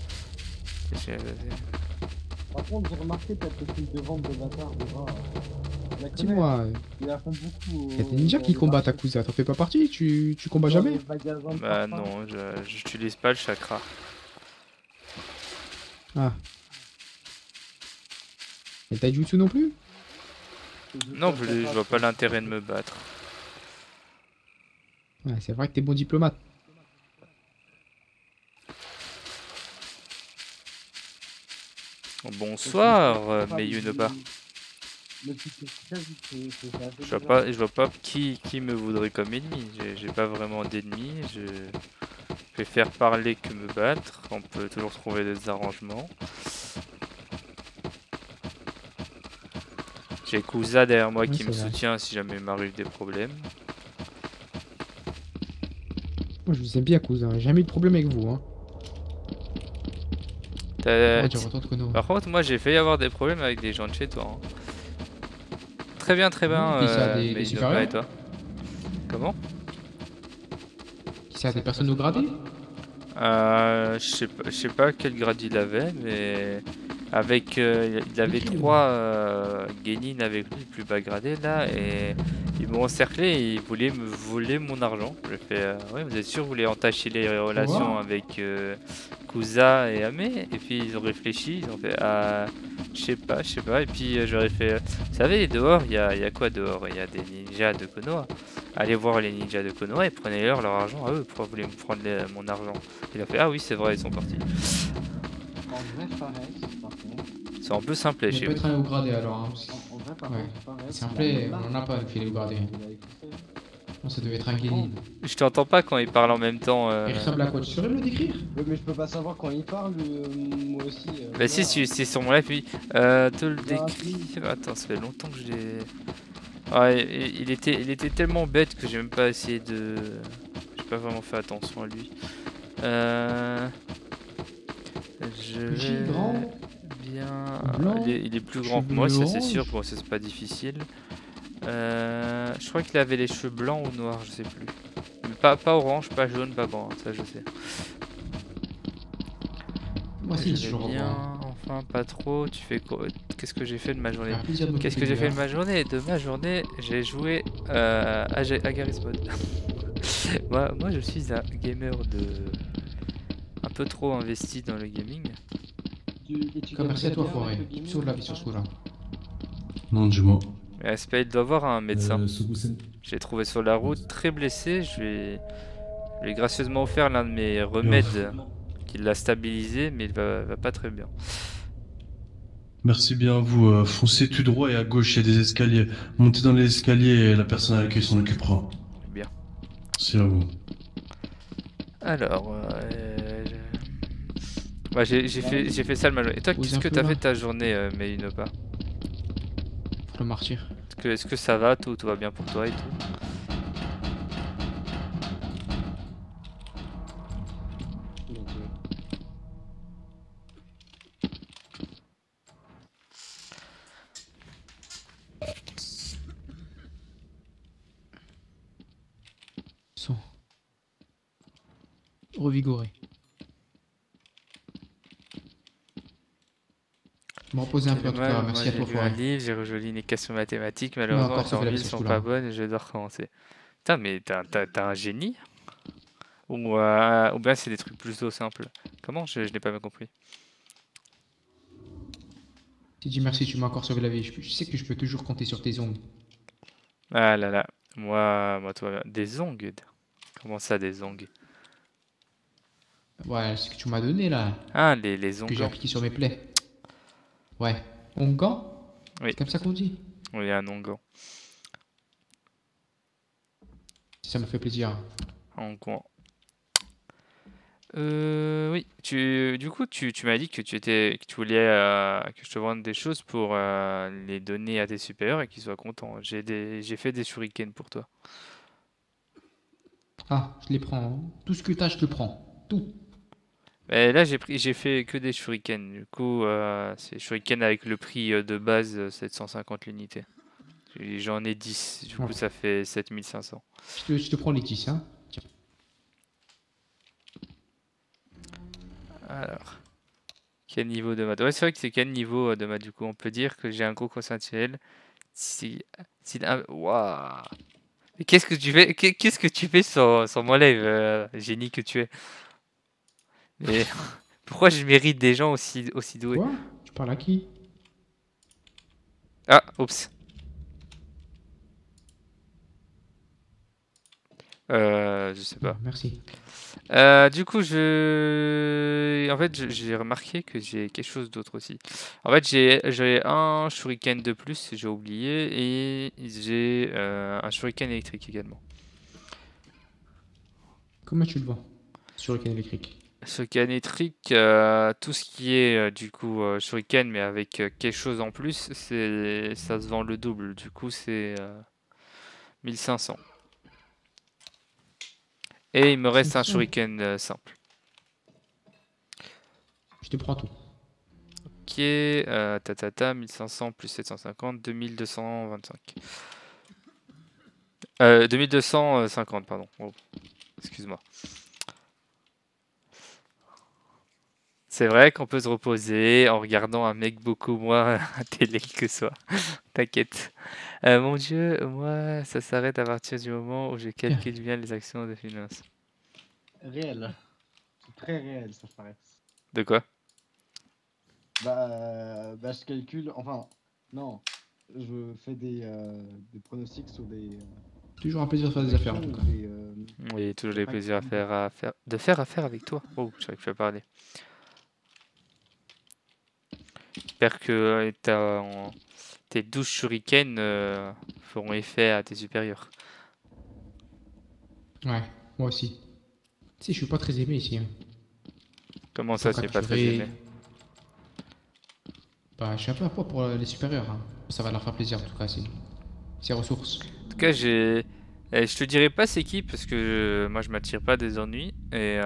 Par contre, j'ai remarqué ta technique de vente de bâtard de bras. Dis-moi, Il la font beaucoup. y'a des ninjas qui combattent à Kusa, t'en fais pas partie? Tu combats jamais? Bah non, j'utilise pas le chakra. Ah. Et Taijutsu non plus? Non plus, je vois pas l'intérêt de me battre. Ouais, c'est vrai que t'es bon diplomate. Bonsoir, Meyunoba. Je vois pas qui me voudrait comme ennemi. J'ai pas vraiment d'ennemis. Je préfère parler que me battre. On peut toujours trouver des arrangements. J'ai Kusa derrière moi qui me soutient si jamais il m'arrive des problèmes. Moi je vous aime bien cousin, j'ai jamais eu de problème avec vous hein. Par contre moi j'ai failli avoir des problèmes avec des gens de chez toi. Hein. Très bien, des supérieurs et toi? Comment? Qui ça, des personnes au gradé? Je sais pas quel grade il avait, mais avec il avait 3 Genin avec lui, le plus bas gradé là, et ils m'ont encerclé et ils voulaient me voler mon argent. J'ai fait ouais, vous êtes sûr que vous voulez entacher les relations avec Kusa et Amé? Et puis ils ont réfléchi, ils ont fait je sais pas, et puis j'aurais fait vous savez dehors il y a quoi dehors? Il y a des ninjas de Konoha. Allez voir les ninjas de Konoha et prenez-leur leur argent à eux. Pourquoi vous voulez me prendre mon argent? Il a fait ah oui c'est vrai, ils sont partis. C'est un peu simple chez vous. vous. On peut être au gradé alors. Hein, ouais. Simple, on en a pas avec les gradés. Non, ça devait être un Genin. Je t'entends pas quand ils parlent en même temps. Il ressemble à quoi? Tu saurais me le décrire? Ouais, mais je peux pas savoir quand il parle, moi aussi. Bah si, c'est sur mon live, oui. Te le décrire... Attends, ça fait longtemps que je l'ai... Ouais, il était tellement bête que j'ai même pas essayé de... J'ai pas vraiment fait attention à lui. Je Petit, vais grand, bien. blanc, Il est plus grand que moi, cheveux ça c'est sûr. orange. Bon, ça c'est pas difficile. Je crois qu'il avait les cheveux blancs ou noirs, je sais plus. Mais pas orange, pas jaune, pas brun, ça je sais. Moi aussi, Je je vais bien, enfin pas trop. Tu fais quoi? Qu'est-ce que j'ai fait de ma journée? faire plaisir de Qu'est-ce que m'occuper j'ai du fait de ma journée? De ma journée, j'ai joué à Garry's Mod. moi, je suis un gamer un peu trop investi dans le gaming. Merci à toi, Forêt. Tu me sauves la vie sur ce coup-là. Non, dis-moi. Aspect, il doit avoir un médecin. Sugusen. Je l'ai trouvé sur la route, très blessé. Je lui ai gracieusement offert l'un de mes remèdes qui l'a stabilisé, mais il va pas très bien. Merci bien à vous. Foncez tout droit et à gauche, il y a des escaliers. Montez dans les escaliers et la personne à l'accueil s'en occupera. Bien. Merci à vous. Alors, ouais, j'ai fait ça le mal. Et toi, qu'est-ce que t'as fait de ta journée, Méinopa? Le martyr. Est-ce que ça va, tout va bien pour toi et tout? Son. Revigoré. Je me reposer un peu en tout cas. Merci à toi, J'ai lu un Forêt. livre, j'ai rejoli une question mathématique, encore malheureusement ça fait la les baisse sont ce pas coup-là. bonnes et je dois recommencer. Putain, mais t'as un génie? Ou bien c'est des trucs plutôt simples. Comment? Je n'ai pas bien compris. Tu dis merci, tu m'as encore sauvé la vie. Je sais que je peux toujours compter sur tes ongles. Ah là là, moi toi, des ongles? Comment ça, des ongles? Ouais, ce que tu m'as donné là. Ah, les Que j'ai onguents. appliqué sur mes plaies. Ouais. Onguent? Oui. C'est comme ça qu'on dit. Oui, un onguent. Ça me fait plaisir. Onguent. Oui. Du coup, tu m'as dit que que tu voulais que je te vende des choses pour les donner à tes supérieurs et qu'ils soient contents. J'ai fait des shurikens pour toi. Ah, je les prends. Tout ce que t'as, je te prends. Tout. Mais là, j'ai fait que des shurikens. Du coup, c'est shuriken avec le prix de base 750 l'unité. J'en ai 10. Du coup, Ouais. ça fait 7500. Je te prends les 10, hein. Tiens. Alors, quel niveau de maths? Ouais, c'est vrai que c'est quel niveau de maths? Du coup, on peut dire que j'ai un gros quotient naturel. Waouh! Mais qu'est-ce que tu fais? Qu'est-ce que tu fais sur mon live, génie que tu es? Mais pourquoi je mérite des gens aussi doués? Quoi? Tu parles à qui? Ah, oups. Je sais pas. Merci. Du coup, en fait, j'ai remarqué que j'ai quelque chose d'autre aussi. En fait, j'ai un shuriken de plus, j'ai oublié, et j'ai un shuriken électrique également. Comment tu le vends? Sur le canal électrique. Shuriken électrique, tout ce qui est du coup shuriken, mais avec quelque chose en plus, ça se vend le double. Du coup, c'est 1500. Et il me reste un 500. shuriken simple. Je te prends tout. Ok, 1500 plus 750, 2225. 2250, pardon. Oh, excuse-moi. C'est vrai qu'on peut se reposer en regardant un mec beaucoup moins intellect que soi. T'inquiète. Mon Dieu, moi, ça s'arrête à partir du moment où je calcule bien les actions de finance. Réel. C'est très réel, ça s'arrête. De quoi? Bah, je calcule, enfin, non. Je fais des pronostics sur des... Toujours un plaisir de faire des affaires en tout cas. Oui, toujours des plaisirs de faire affaire avec toi. Oh, je savais que tu vas parler. J'espère que tes 12 shurikens feront effet à tes supérieurs. Ouais, moi aussi. Tu sais, je suis pas très aimé ici. Hein. Comment ça, c'est pas très aimé? Bah, je suis un peu à poids pour les supérieurs. Hein. Ça va leur faire plaisir en tout cas, c'est ressources. En tout cas, j'ai Et je te dirai pas c'est qui parce que moi je m'attire pas des ennuis.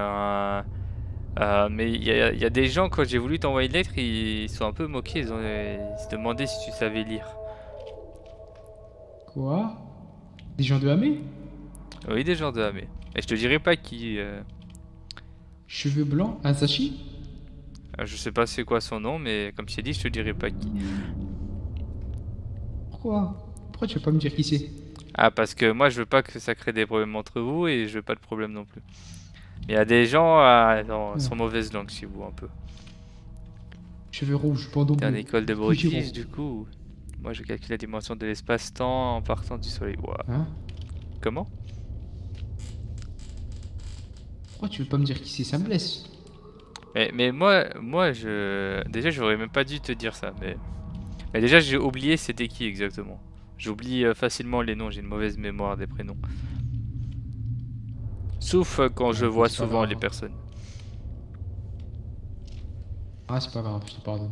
Mais il y a des gens, quand j'ai voulu t'envoyer une lettre, ils sont un peu moqués. Ils se demandaient si tu savais lire. Quoi? Des gens de Hamé? Oui, des gens de Hamé. Et je te dirai pas qui. Cheveux blancs? Asashi? Je sais pas c'est quoi son nom, mais comme je t'ai dit, je te dirai pas qui. Pourquoi tu veux pas me dire qui c'est? Ah, parce que moi je veux pas que ça crée des problèmes entre vous et je veux pas de problème non plus. Il y a des gens sans mauvaise langue, si vous, un peu. Cheveux rouges, bandeau bleu. T'es en école de British, du coup. Moi je calcule la dimension de l'espace-temps en partant du soleil. Wow. Hein? Comment? Pourquoi tu veux pas me dire qui c'est? Ça me blesse. Mais moi déjà j'aurais même pas dû te dire ça, mais déjà j'ai oublié c'était qui exactement. J'oublie facilement les noms, j'ai une mauvaise mémoire des prénoms. Sauf quand je vois souvent les personnes. Ah, c'est pas grave, je te pardonne.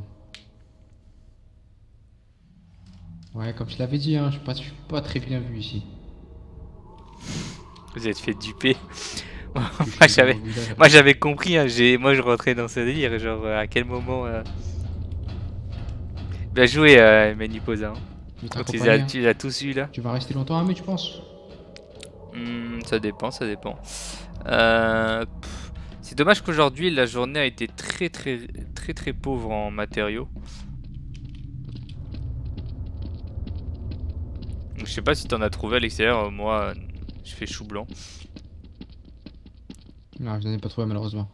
Ouais, comme je l'avais dit, hein, je suis pas très bien vu ici. Vous êtes fait duper. Moi j'avais compris, hein, moi je rentrais dans ce délire, genre à quel moment... Bien joué Maniposa. Donc tu les as tous eu là. Tu vas rester longtemps à mais tu penses? Ça dépend. C'est dommage qu'aujourd'hui la journée a été très pauvre en matériaux. Donc, je sais pas si t'en as trouvé à l'extérieur, moi je fais chou blanc. Non, je n'en ai pas trouvé malheureusement.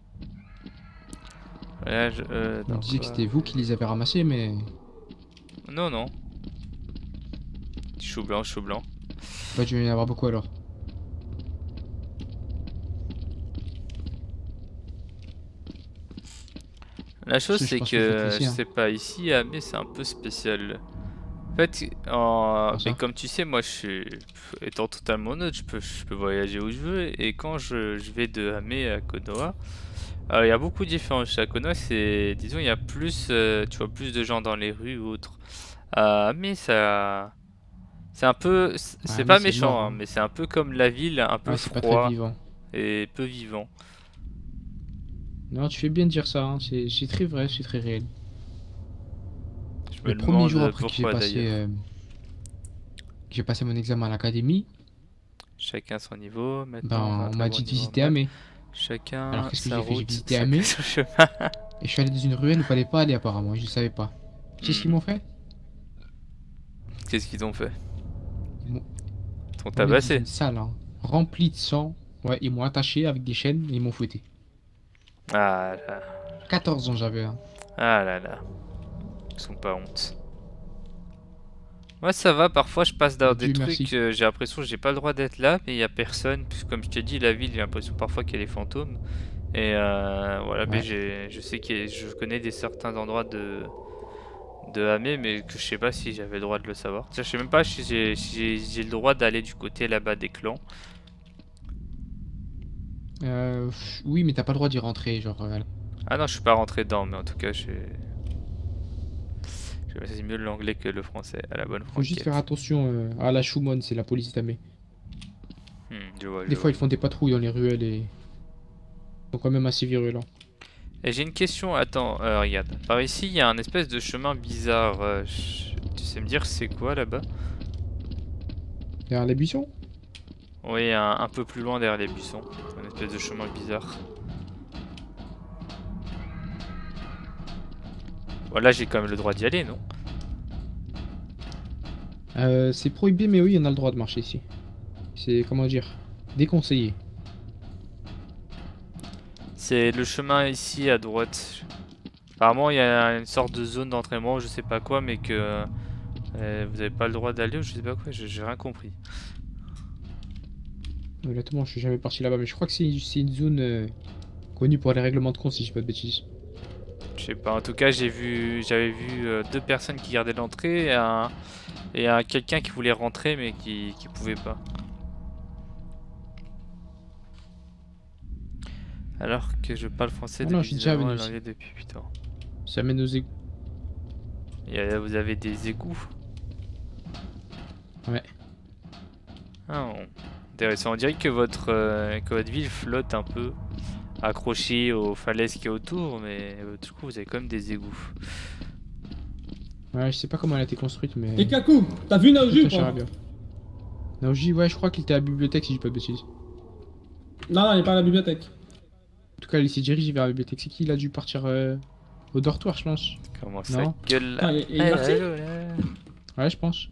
Voilà, on disait que c'était vous qui les avez ramassés, mais... Non. Chou blanc. Bah, tu vas y en avoir beaucoup alors. La chose c'est que, je sais pas, ici mais c'est un peu spécial. En fait, mais comme tu sais, moi étant totalement neutre, je peux voyager où je veux, et quand je vais de Hamé à Konoha, il y a beaucoup de différences. À Konoha, disons, il y a plus, tu vois, plus de gens dans les rues ou autres. Mais ça, c'est un peu, c'est pas méchant, mort, hein, mais c'est un peu comme la ville, un peu froid pas très vivant. et peu vivant. Non, tu fais bien de dire ça, hein. C'est très vrai, c'est très réel. Le premier jour après que j'ai passé mon examen à l'académie, chacun son niveau. On m'a dit de visiter Hamé. Chacun. Alors qu'est-ce que j'ai fait? J'ai visité Hamé et je suis allé dans une ruelle où il fallait pas aller apparemment, je ne savais pas. Tu sais ce qu'ils m'ont fait? Qu'est-ce qu'ils t'ont fait? Ils t'ont tabassé? Une salle hein, remplie de sang. Ouais, ils m'ont attaché avec des chaînes et ils m'ont fouetté. Ah là. 14 ans j'avais. Hein. Ah là là. Ils sont pas honte. Moi ça va, parfois je passe dans des trucs, j'ai l'impression que j'ai pas le droit d'être là, mais il y a personne. Puisque comme je t'ai dit, la ville, j'ai l'impression parfois qu'il y a des fantômes. Et voilà, mais je sais que je connais certains endroits de Hamé, mais que je sais pas si j'avais le droit de le savoir. Je sais même pas si j'ai le droit d'aller du côté là-bas des clans. Oui, mais t'as pas le droit d'y rentrer, genre... Ah non, je suis pas rentré dedans, mais en tout cas, c'est mieux l'anglais que le français, à la bonne franquette. Faut juste faire attention à la Shumon, c'est la police d'Hamé. Des fois, ils font des patrouilles dans les ruelles et... Ils sont quand même assez virulents. Et j'ai une question, attends, regarde. Par ici, il y a un espèce de chemin bizarre. Tu sais me dire c'est quoi là-bas? Derrière les buissons? Oui, un peu plus loin derrière les buissons. Un espèce de chemin bizarre. Voilà, j'ai quand même le droit d'y aller, non? C'est prohibé, mais oui, on a le droit de marcher ici. C'est, comment dire, déconseillé. C'est le chemin ici à droite. Apparemment, il y a une sorte de zone d'entraînement, je sais pas quoi, mais que vous avez pas le droit d'aller ou je sais pas quoi, j'ai rien compris. Honnêtement, je suis jamais parti là-bas, mais je crois que c'est une zone connue pour les règlements de compte, si je dis pas de bêtises. Je sais pas, en tout cas, j'avais vu 2 personnes qui gardaient l'entrée et quelqu'un qui voulait rentrer mais qui pouvait pas. Alors que je parle français depuis depuis 8 ans. Ça mène aux égouts. Et vous avez des égouts? Ouais. Ah, intéressant. On dirait que votre ville flotte un peu, accrochée aux falaises qui y a autour, mais du coup vous avez quand même des égouts. Ouais, je sais pas comment elle a été construite, mais... Et Kaku, t'as vu Naoji ou Ça pas? ira bien. Naoji, ouais, je crois qu'il était à la bibliothèque si je dis pas de bêtises. Non, il est pas à la bibliothèque. En tout cas, il s'est dirigé vers la bibliothèque. C'est qui? Il a dû partir au dortoir, je pense. Comment ça gueule là? Il est parti? Ouais, je pense.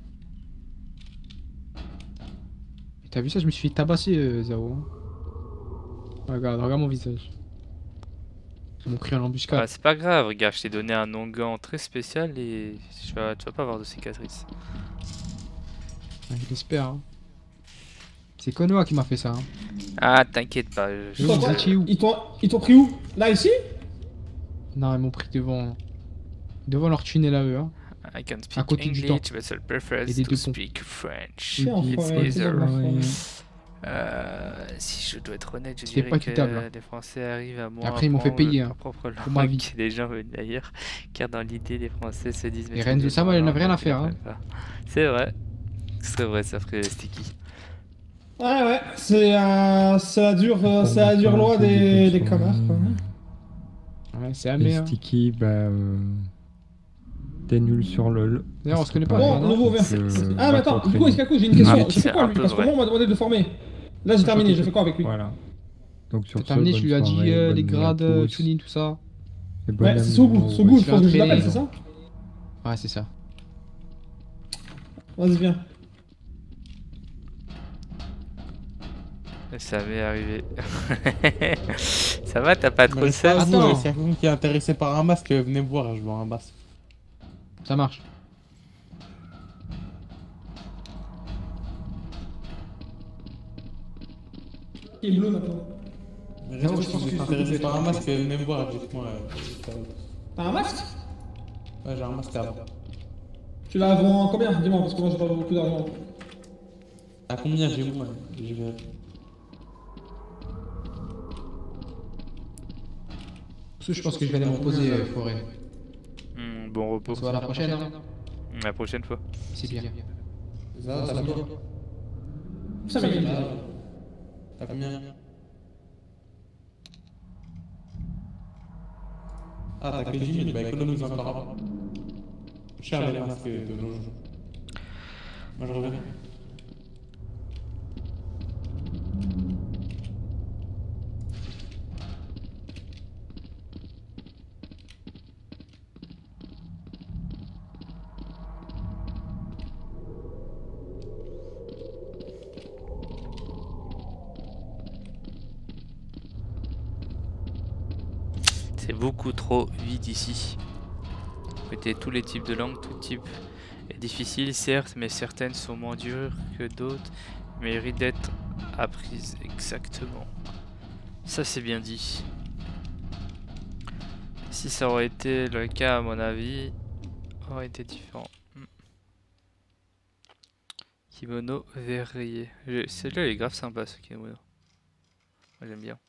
T'as vu ça? Je me suis fait tabasser, Zao. Regarde mon visage. Ils m'ont pris en embuscade. Ah, c'est pas grave, regarde, je t'ai donné un onguent très spécial et tu vas pas avoir de cicatrices. Ouais, je l'espère. Hein. C'est Konoha qui m'a fait ça. Hein. Ah, t'inquiète pas. Ils t'ont pris où? Là, ici? Non, ils m'ont pris devant leur tunnel à eux. Hein. I can speak à côté du temps. English, but I prefer Et des to deux speak French. It's easier. Si je dois être honnête, je C'est dirais pas que équitable, hein. les Français arrivent à moins Après, ils m'ont fait payer, leur hein, propre pour ma langue vie. que les gens venus d'ailleurs, car dans l'idée, les Français se disent... Et Renzo Sama, elle n'avait rien à faire. Hein. C'est vrai, ça ferait sticky. Ouais, c'est la dure loi des connards, quoi. Ouais, c'est Et amé. Hein. Sticky, bah... T'es nul sur LoL. D'ailleurs, on se connaît pas. Bon, nouveau vert. Ah, mais attends, du coup, Iskaku, j'ai une question. Je fais quoi lui? Parce que moi, on m'a demandé de former. Là, j'ai terminé, je fais quoi avec lui? Voilà. Donc sur T'as terminé, je lui ai dit les grades, tuning, tout ça. Ouais, c'est Sogu, je pense que je l'appelle, c'est ça? Ouais, c'est ça. Vas-y, viens. Ça m'est arrivé. Ça va, t'as pas trop de sel? Attends, s'il y a quelqu'un qui est intéressé par un masque, venez me voir, je veux un masque. Ça marche. Il est bleu maintenant. Je pense que vous êtes intéressé par un masque, venez me voir, dites-moi. T'as un masque? Ouais, j'ai un masque avant. Tu l'as avant combien? Dis-moi, parce que moi j'ai pas beaucoup d'argent. À combien j'ai moi? Je vais... Je pense que je vais aller me reposer, forêt. Bon repos. On se voit à la prochaine. Hein. La prochaine fois. C'est bien. Ça va bien. Ça va bien. T'as combien? Ah, t'as que 10 000, bah économise encore avant. Cher les masques de nos jours. Moi je reviens. C'est beaucoup trop vide ici. Écoutez, tous les types de langues, tout type est difficile certes, mais certaines sont moins dures que d'autres, méritent d'être apprises exactement. Ça c'est bien dit. Si ça aurait été le cas à mon avis, aurait été différent. Kimono verrier. Celui-là il est grave sympa ce kimono. Moi j'aime bien.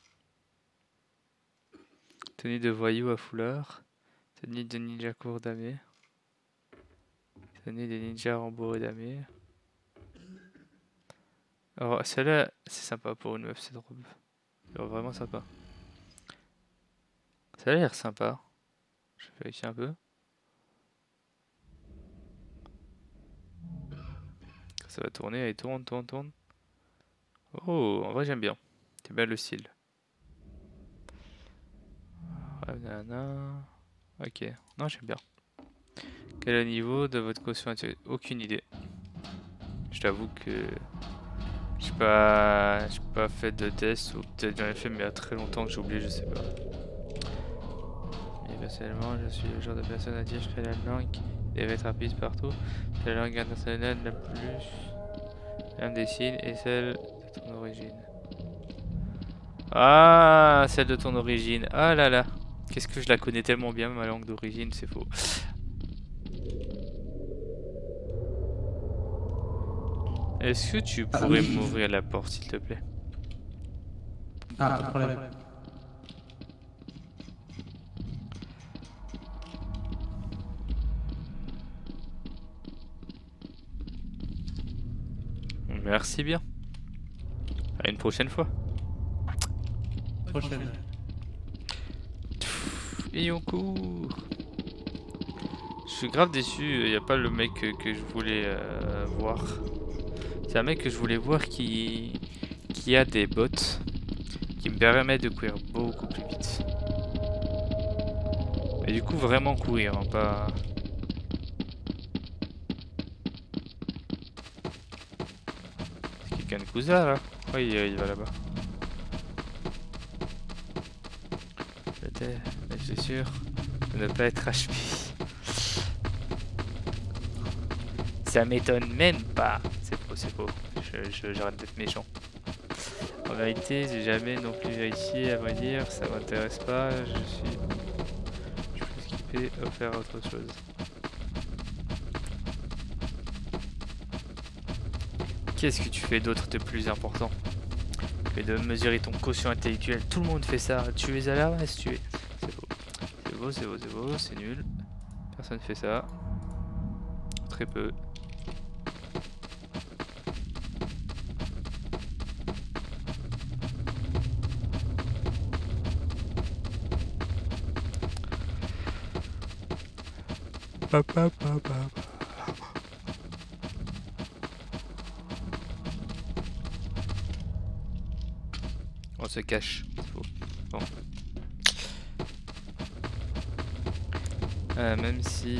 Tenue de voyou à foulard. Tenue de ninja court damé. Tenue de ninja rembourré damé. Alors celle-là c'est sympa pour une meuf cette robe. Genre vraiment sympa. Ça a l'air sympa. Je vais vérifier un peu. Ça va tourner, elle tourne. Oh, en vrai j'aime bien. C'est bien le style. Ok, non j'aime bien. Quel est le niveau de votre caution intellectuelle? Aucune idée. Je t'avoue que j'ai pas fait de test, ou peut-être j'en ai fait mais il y a très longtemps que j'ai oublié, je sais pas. Et personnellement, je suis le genre de personne à dire que la langue devait être apprise partout. C'est la langue internationale la plus l'un des signes et celle de ton origine. Ah, celle de ton origine. Ah là là. Qu'est-ce que je la connais tellement bien, ma langue d'origine, c'est faux. Est-ce que tu pourrais m'ouvrir la porte, s'il te plaît? Ah, pas de problème. Merci bien. prochaine fois. Prochaine. Et on court. Je suis grave déçu, y a pas le mec que je voulais voir. C'est un mec que je voulais voir qui a des bots qui me permettent de courir beaucoup plus vite. Et du coup vraiment courir, hein, pas... C'est quelqu'un de cousin là? Oui, il va là-bas. Mais je suis sûr de ne pas être HP. Ça m'étonne même pas. C'est faux, c'est faux. J'arrête d'être méchant. En vérité, j'ai jamais non plus vérifié, à vrai dire, ça m'intéresse pas. Je peux skipper ou faire autre chose. Qu'est-ce que tu fais d'autre de plus important que de mesurer ton quotient intellectuel? Tout le monde fait ça. Tu es à la reste, tu es. C'est faux. C'est beau, c'est beau, c'est beau, c'est nul. Personne fait ça. Très peu. On se cache, c'est faux. Bon. Même si...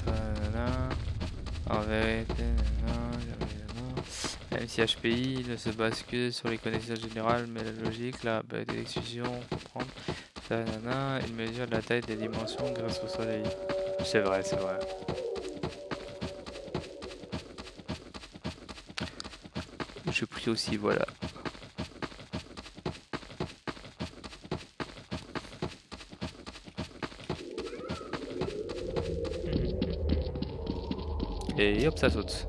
En vérité... Même si HPI ne se base que sur les connaissances générales, mais la logique, la base d'exclusion, comprendre... Il mesure la taille des dimensions grâce au soleil. C'est vrai, c'est vrai. Je prie aussi, voilà. Et hop, ça saute.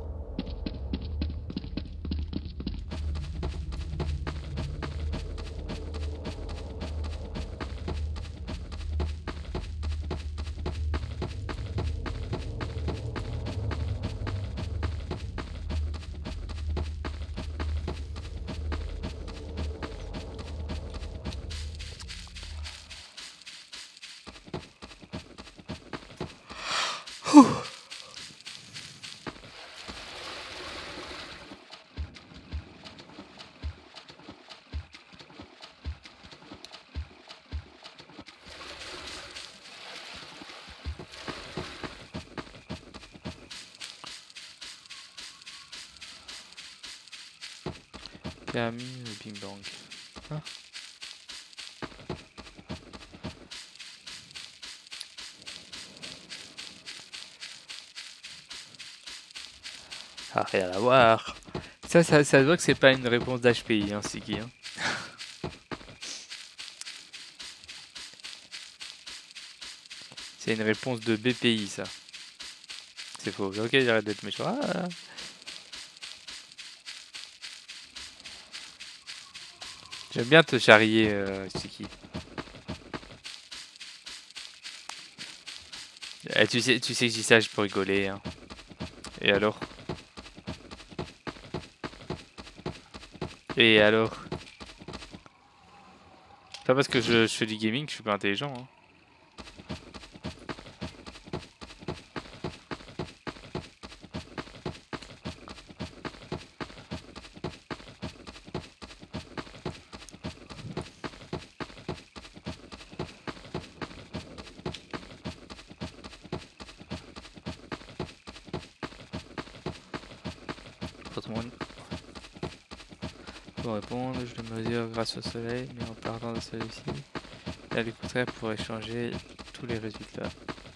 Camille, le Big Bang. Ah. Ah, rien à voir. Ça se voit que c'est pas une réponse d'HPI, hein, Siki. Hein. C'est une réponse de BPI, ça. C'est faux. Ok, j'arrête d'être méchant. Ah. J'aime bien te charrier, Siki. Tu sais que je dis ça, je peux rigoler. Hein. Et alors? Et alors? Pas parce que je fais du gaming que je suis pas intelligent. Hein. Pour répondre, je le mesure grâce au soleil, mais en partant de celui-ci, là du contraire pourrait changer tous les résultats.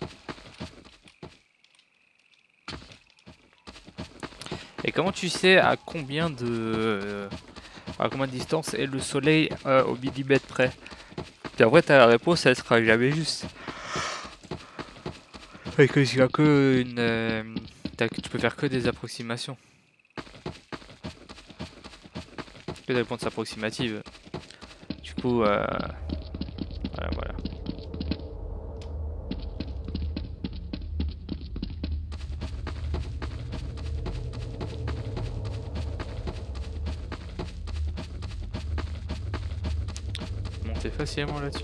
Et comment tu sais à combien de distance est le soleil au millimètre près? Puis après ta réponse elle sera jamais juste. Et que tu as que une, tu peux faire que des approximations. Que des réponses approximatives. Du coup, voilà. facilement là-dessus.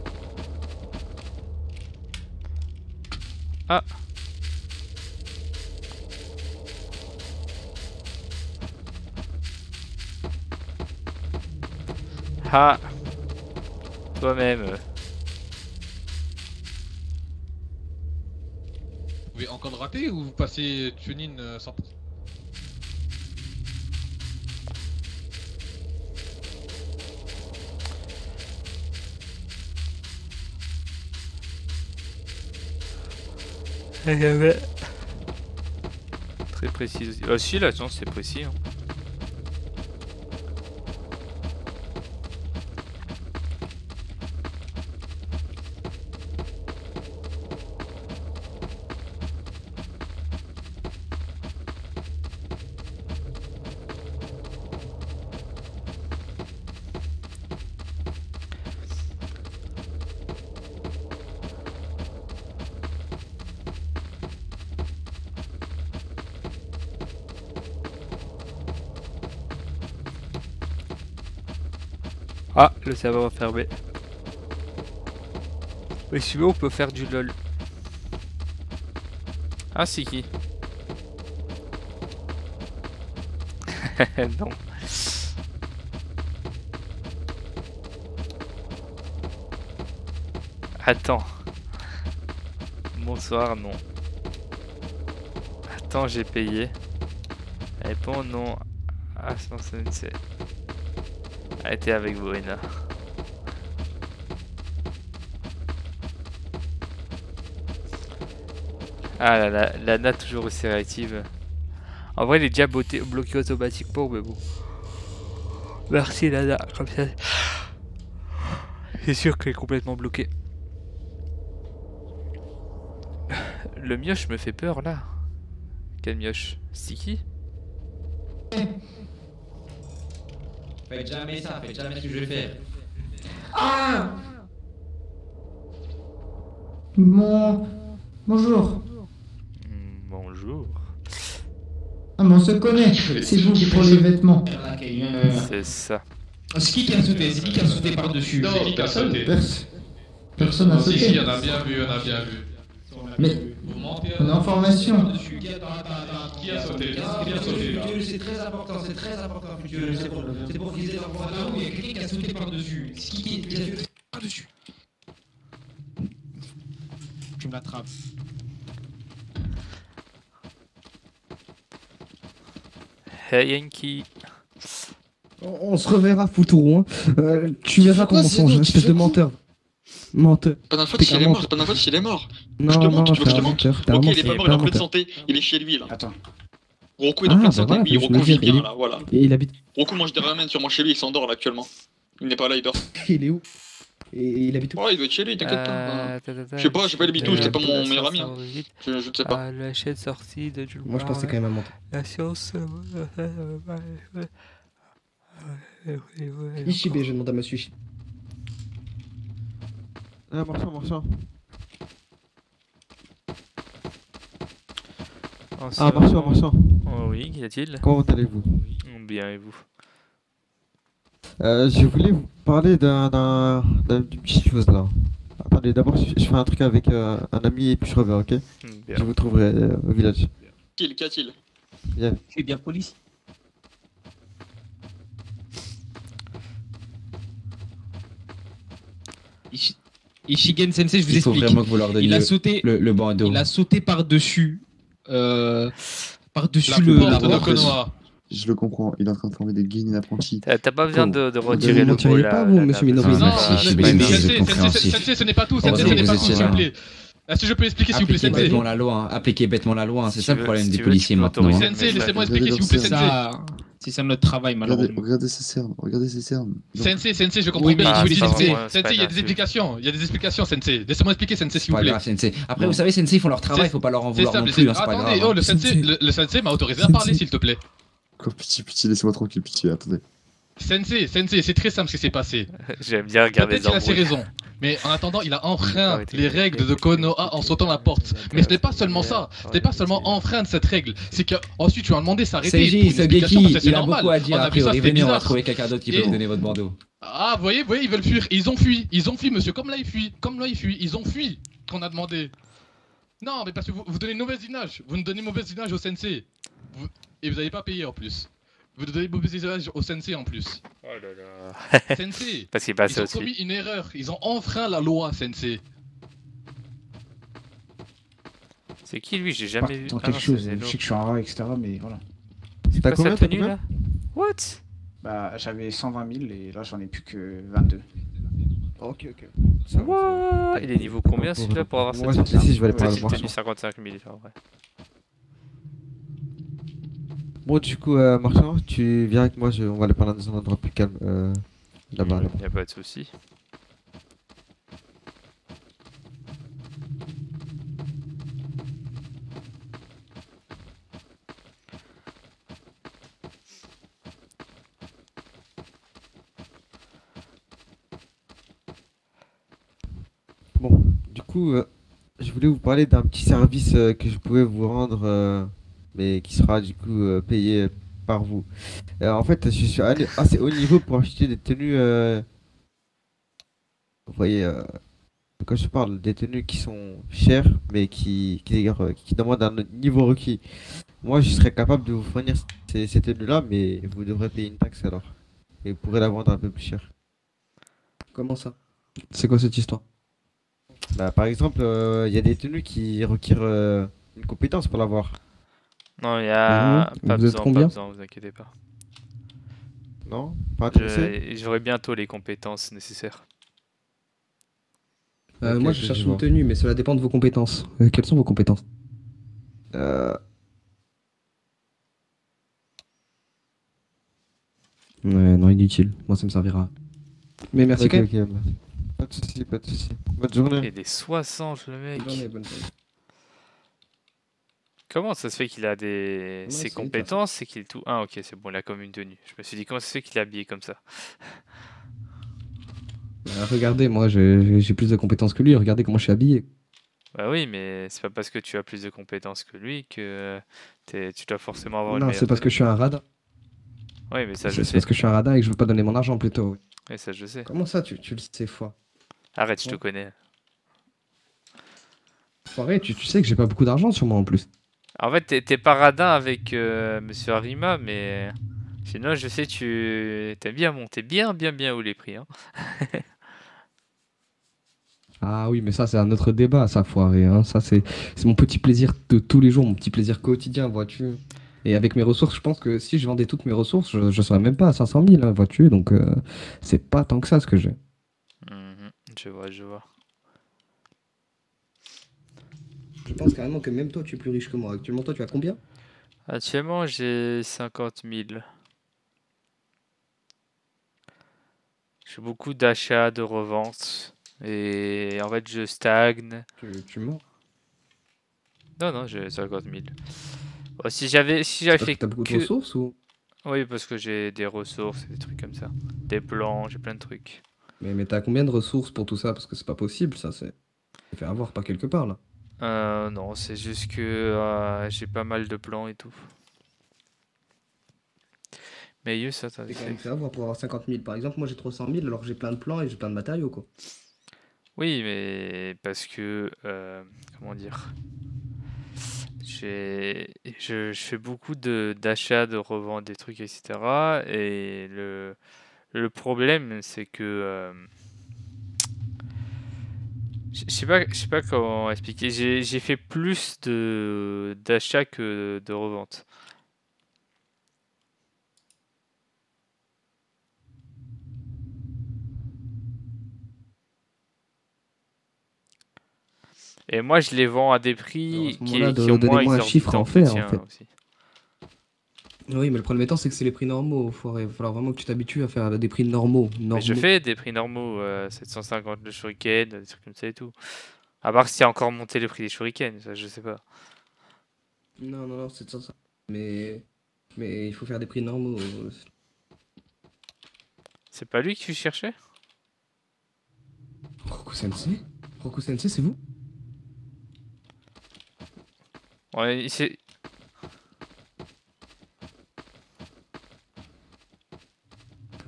Ah. Ah. Toi-même. Vous pouvez encore rater ou vous passez tune-in sans... Très précis. Ah si, là, attends, c'est précis. Hein. Ah, le serveur fermé. Mais si on peut faire du lol. Ah, c'est qui? Non. Attends. Bonsoir, non. Attends, j'ai payé. Réponds non. Ah, c'est... Arrêtez avec vous, Ena. Ah là là, Lana toujours aussi réactive. En vrai, il est déjà bloqué automatiquement, mais bon. Merci Lana, comme ça. C'est sûr qu'elle est complètement bloquée. Le mioche me fait peur là. Quel mioche? Sticky? Faites jamais ça, faites jamais ce que je vais faire. Ah! Bonjour. Bonjour. Ah mais on se connaît, c'est vous qui prenez les vêtements. C'est ça. C'est qui a sauté? C'est qui qui a sauté par-dessus? Non, qui a sauté? Personne n'a sauté. Si, on a bien vu, on a bien vu. Mais on est en formation. Qui a sauté? Qui a sauté? C'est très important, c'est pour viser l'enfant. Il y a quelqu'un qui a sauté par-dessus. C'est qui a sauté par-dessus? Tu me l'attrapes. Hey Yankee. On se reverra, Foutourou. Hein. Tu verras comment on change, espèce de menteur. Menteur. Pas d'info s'il est mort, c'est pas d'info s'il est mort. Non, je te montre, non, tu veux que je te montre? Ok, il est pas mort, il est en pleine santé. Il est chez lui là. Attends. Roku est en pleine santé, oui, Roku vit bien là, voilà. Et il habite. Roku mange des ramen sûrement chez lui, il s'endort là actuellement. Il n'est pas là, il dort. Il est où? Et il habite où? Oh, il doit être chez lui, t'inquiète pas. Je sais pas, j'ai pas l'habitude, c'était pas mon meilleur ami. Je ne sais pas. La chaîne sortie de Jules. Moi je pensais quand même à monter. La science. Ishibé, je demande à monsieur Ishibé. Ah, Marchand. Ah, Marchand. Oh oui, qu'y a-t-il? Comment allez-vous? Bien, et vous? Je voulais vous parler d'une petite chose là. Attendez, d'abord je fais un truc avec un ami et puis je reviens, ok? Bien. Je vous trouverai au village. Qu'y a-t-il? Bien. Tu es bien police? Ishigen Sensei, je vous Il faut explique. vraiment que vous leur donniez il a sauté le bandeau. Il a sauté par-dessus. Par-dessus la porte. Konoha. Je le comprends, il est en train de former des guignes d'apprentis. T'as pas besoin de retirer le Vous ne mot pas, vous, monsieur Minoru. Non, Sensei, ce n'est pas tout, Sensei, ce n'est pas tout, s'il vous plaît. Est-ce que je peux expliquer s'il vous plaît, Appliquez Sensei? bêtement la loi, appliquez bêtement la loi, c'est ça le problème des tu policiers peux maintenant. autoriser. Sensei, laissez-moi expliquer s'il vous plaît, Sensei. C'est ça notre travail, malheureusement. Regardez ces cernes. Sensei, je comprends Oui, bien ce que mais vous dites, c'est Sensei. Sensei, il y a des explications, Sensei. Laissez-moi expliquer, Sensei, s'il vous plaît. Pas grave, Sensei. Après, vous savez, Sensei, ils font leur travail, faut pas leur en vouloir non plus, c'est pas grave. Attendez, oh, le Sensei m'a autorisé à parler, s'il te plaît. Quoi, pitié, laissez-moi tranquille, pitié, attendez. Sensei, c'est très simple ce qui s'est passé. J'aime bien regarder Peut-être qu'il a ses raisons, mais en attendant, il a enfreint les règles de Konoha en sautant la porte. Mais ce n'est pas seulement ça, ce n'est pas seulement enfreindre cette règle, c'est qu'ensuite tu as demandé s'arrêter. Seiji, Sogeki, il a beaucoup à dire a priori, venez, on va trouver quelqu'un d'autre qui peut vous donner votre bandeau. Ah, vous voyez, ils veulent fuir. Ils ont fui, monsieur. Comme là, ils fuient. Ils ont fui. Qu'on a demandé. Non, mais parce que vous donnez une mauvaise image. Vous nous donnez une mauvaise image au sensei. Et vous n'avez pas payé en plus. Vous donnez une mauvaise image au sensei en plus. Oh là là. Sensei. Parce qu'il passe ils ont au-dessus. commis une erreur. Ils ont enfreint la loi, sensei. C'est qui lui? J'ai jamais vu. Dans quelque chose, je sais que je suis en rat, etc. Mais voilà. T'as combien tenue là? What? Bah, j'avais 120 000 et là j'en ai plus que 22. Ok, ok. What? Il est niveau combien celui-là pour avoir Moi, cette si, je vais aller par le tenue marchand. 55 000 en vrai. Bon, du coup, marchand, tu viens avec moi, on va aller parler dans un endroit plus calme. Là-bas. Y'a pas de soucis. Bon, du coup, je voulais vous parler d'un petit service que je pouvais vous rendre, mais qui sera du coup payé par vous. En fait, je suis allé assez haut niveau pour acheter des tenues. Vous voyez, de quoi je parle, des tenues qui sont chères, mais qui demandent un niveau requis. Moi, je serais capable de vous fournir ces tenues-là, mais vous devrez payer une taxe alors. Et vous pourrez la vendre un peu plus cher. Comment ça? C'est quoi cette histoire? Bah, par exemple, il y a des tenues qui requièrent une compétence pour l'avoir. Non, il y a pas Vous êtes combien? vous inquiétez pas. Non? Pas intéressé? J'aurai bientôt les compétences nécessaires. Moi je cherche une tenue, mais cela dépend de vos compétences. Quelles sont vos compétences? Non, inutile. Moi ça me servira. Mais merci quand même. Ok. Pas de soucis, pas de soucis. Bonne journée. Il est des 60 le mec. Bonne journée, bonne journée. Comment ça se fait qu'il a des... Ouais, ses c'est compétences, c'est qu'il est tout... Ah ok, c'est bon, il a comme une tenue. Je me suis dit, comment ça se fait qu'il est habillé comme ça? Regardez, moi j'ai plus de compétences que lui, regardez comment je suis habillé. Bah oui, mais c'est pas parce que tu as plus de compétences que lui que tu dois forcément avoir une Non, meilleure c'est parce que je suis un radin. Oui, mais ça je C'est sais. parce que je suis un radin et que je veux pas donner mon argent plutôt. Oui. Oui, ça je sais. Comment ça, tu le sais, foi? Arrête, je te connais. Foiré, tu sais que j'ai pas beaucoup d'argent sur moi en plus. En fait, t'es pas radin avec Monsieur Arima, mais sinon, je sais tu t'aimes bien monter bien haut les prix. Hein. Ah oui, mais ça c'est un autre débat, ça, foiré. Hein. Ça c'est mon petit plaisir de tous les jours, mon petit plaisir quotidien, vois-tu. Et avec mes ressources, je pense que si je vendais toutes mes ressources, je serais même pas à 500 000, hein, vois-tu. Donc c'est pas tant que ça ce que j'ai. Je vois, je vois. Je pense carrément que même toi, tu es plus riche que moi. Actuellement, toi, tu as combien? Actuellement, j'ai 50 000. J'ai beaucoup d'achats, de reventes. Et en fait, je stagne. Tu mens? Non, j'ai 50 000. Bon, si j'avais fait T'as beaucoup de que... ressources ou? Oui, parce que j'ai des ressources, des trucs comme ça. Des plans, j'ai plein de trucs. Mais t'as combien de ressources pour tout ça? Parce que c'est pas possible, ça. C'est fait avoir par quelque part, là. Non, c'est juste que j'ai pas mal de plans et tout. Mais ça, C'est quand même fait avoir pour avoir 50 000. Par exemple, moi j'ai 300 000 alors que j'ai plein de plans et j'ai plein de matériaux, quoi. Oui, mais parce que... comment dire? Je fais beaucoup d'achats, de reventes, des trucs, etc. Et le problème, c'est que... je sais pas comment expliquer. J'ai fait plus d'achats que de reventes. Et moi, je les vends à des prix qui ont moins un chiffre à en faire, en fait. Aussi. Oui, mais le problème étant, c'est que c'est les prix normaux. Il va falloir vraiment que tu t'habitues à faire des prix normaux. Mais je fais des prix normaux, 750 le shuriken, des trucs comme ça et tout. À part si y a encore monté le prix des shurikens, ça je sais pas. Non, c'est ça. Mais il faut faire des prix normaux. C'est pas lui que tu cherchais? Roku Sensei? Roku Sensei, c'est vous? Ouais, c'est...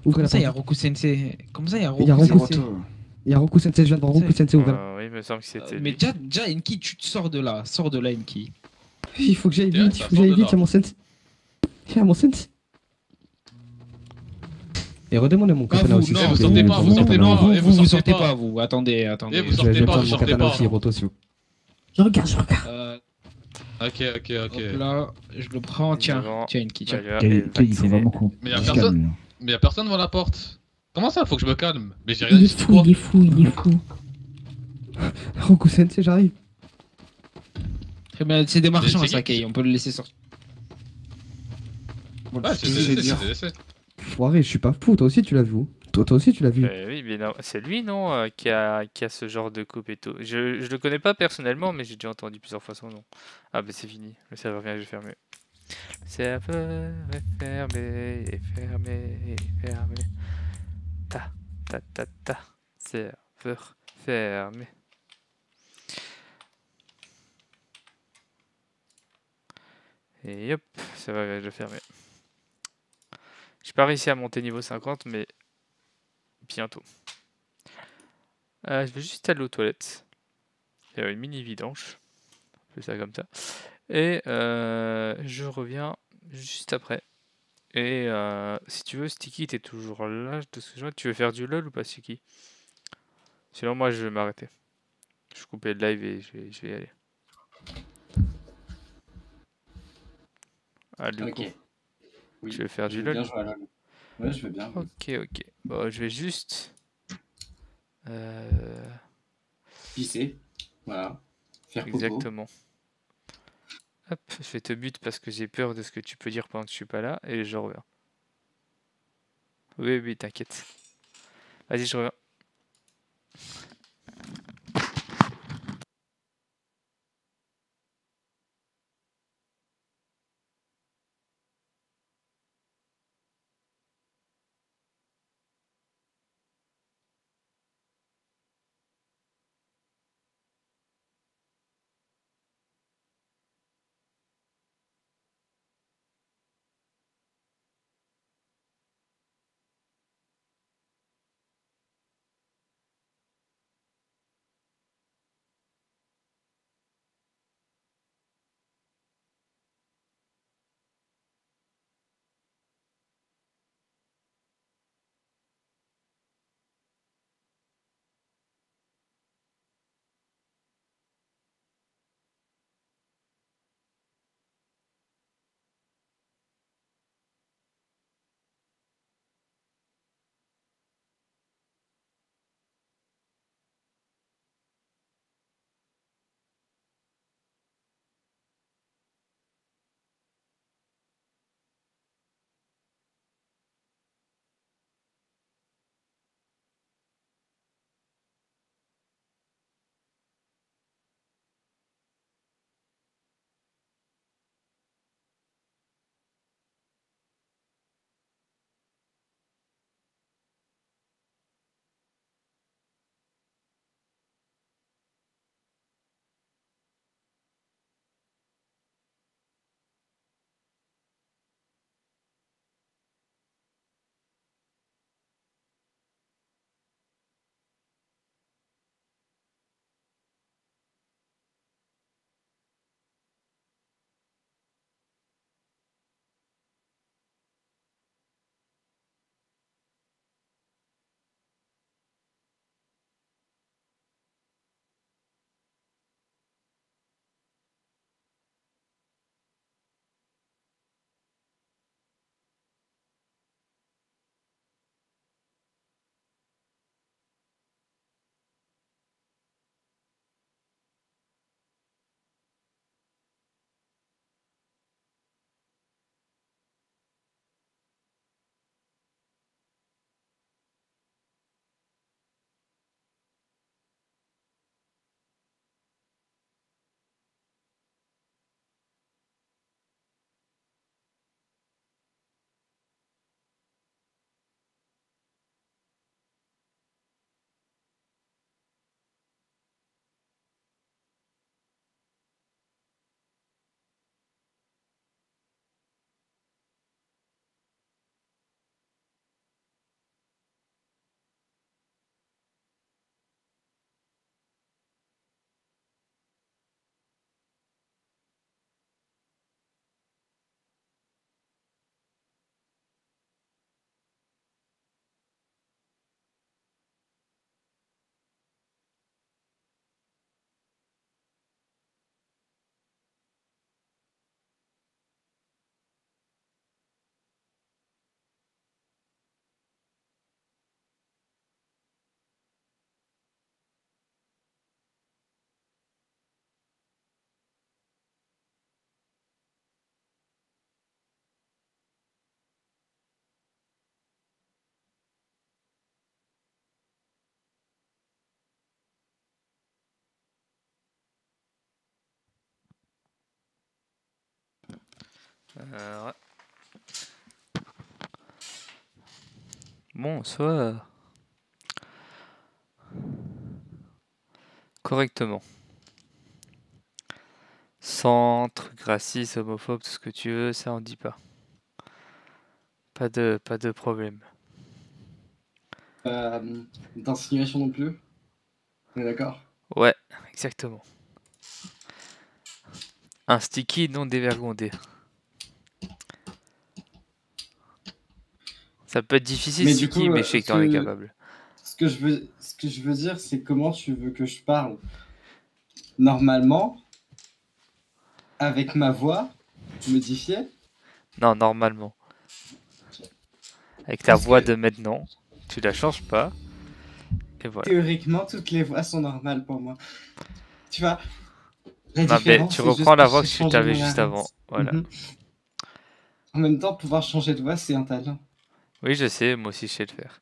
Ouvrez la Comment ça, il y a porte. Roku Sensei? Comment ça, il y a Il y a Roku Roku. Sensei? Il y a Roku Sensei, je viens de voir Roku Sensei, ouvrez la. Oui, il me semble que c'était. Mais déjà, Enki, tu te sors de là. Sors de là, Enki. Il faut que j'aille vite, il faut que j'aille vite, il y a mon Sensei. Il y a mon Sensei. Et redemandez mon Pas katana vous, aussi. non, s'il vous vous sortez plaît. pas, Mon vous sortez katana. pas, vous sortez pas, vous. Attendez. vous Je sortez vais pas, prendre vous mon sortez katana pas. aussi, Hiroto, s'il vous plaît. Je regarde. Ok. Hop là, je le prends. Tiens, Enki, tiens. Il faut vraiment qu'on. Mais y'a se personne. calme, là. Mais y'a personne devant la porte. Comment ça, faut que je me calme? Mais j'ai Il rien est dit. fou, il est fou, il est fou. Roku Sensei, j'arrive. Très bien, c'est des marchands, C'est ça, Kei. On peut le laisser sortir. Ouais, c'est des essais. Foiré, je suis pas fou, toi aussi tu l'as vu. Toi aussi tu l'as vu. Oui, mais non, c'est lui, non, qui a ce genre de coupe et tout. Je le connais pas personnellement, mais j'ai déjà entendu plusieurs fois son nom. Ah, bah c'est fini, le serveur vient de fermer. Le serveur est fermé, fermé. Ta. Serveur fermé. Et hop, ça va le fermer. J'ai pas réussi à monter niveau 50, mais bientôt. Je vais juste aller aux toilettes. Il y a une mini vidange. On fait ça comme ça. Et je reviens juste après. Et si tu veux, Sticky, t'es toujours là. De ce que je vois. Tu veux faire du LOL ou pas, Sticky? Sinon, moi, je vais m'arrêter. Je vais couper le live et je vais y aller. Ah, du coup. Oui, Tu veux faire je du veux LOL? bien jouer à LOL. Ouais, je veux bien. Ok. Bon, je vais juste... Pisser. Voilà. Faire popo. Exactement. Hop, je vais te buter parce que j'ai peur de ce que tu peux dire pendant que je suis pas là et je reviens. Oui, t'inquiète. Vas-y, je reviens. Ouais. Bonsoir. Correctement. Sans truc raciste, homophobe, tout ce que tu veux, ça on dit pas. Pas de problème. D'insinuation non plus. On est d'accord? Ouais, exactement. Un sticky non dévergondé. Ça peut être difficile, Mais sticky, du coup, mais je sais que t'en es capable. Ce que je veux dire, c'est comment tu veux que je parle normalement, avec ma voix modifiée. Non, normalement. Avec ta voix de maintenant, tu la changes pas. Et voilà. Théoriquement, toutes les voix sont normales pour moi. Tu vois, la non, mais différence, tu c'est reprends juste la que voix j'ai que tu changé t'avais mon juste larynx. avant. Voilà. En même temps, pouvoir changer de voix, c'est un talent. Oui, je sais, moi aussi je sais le faire.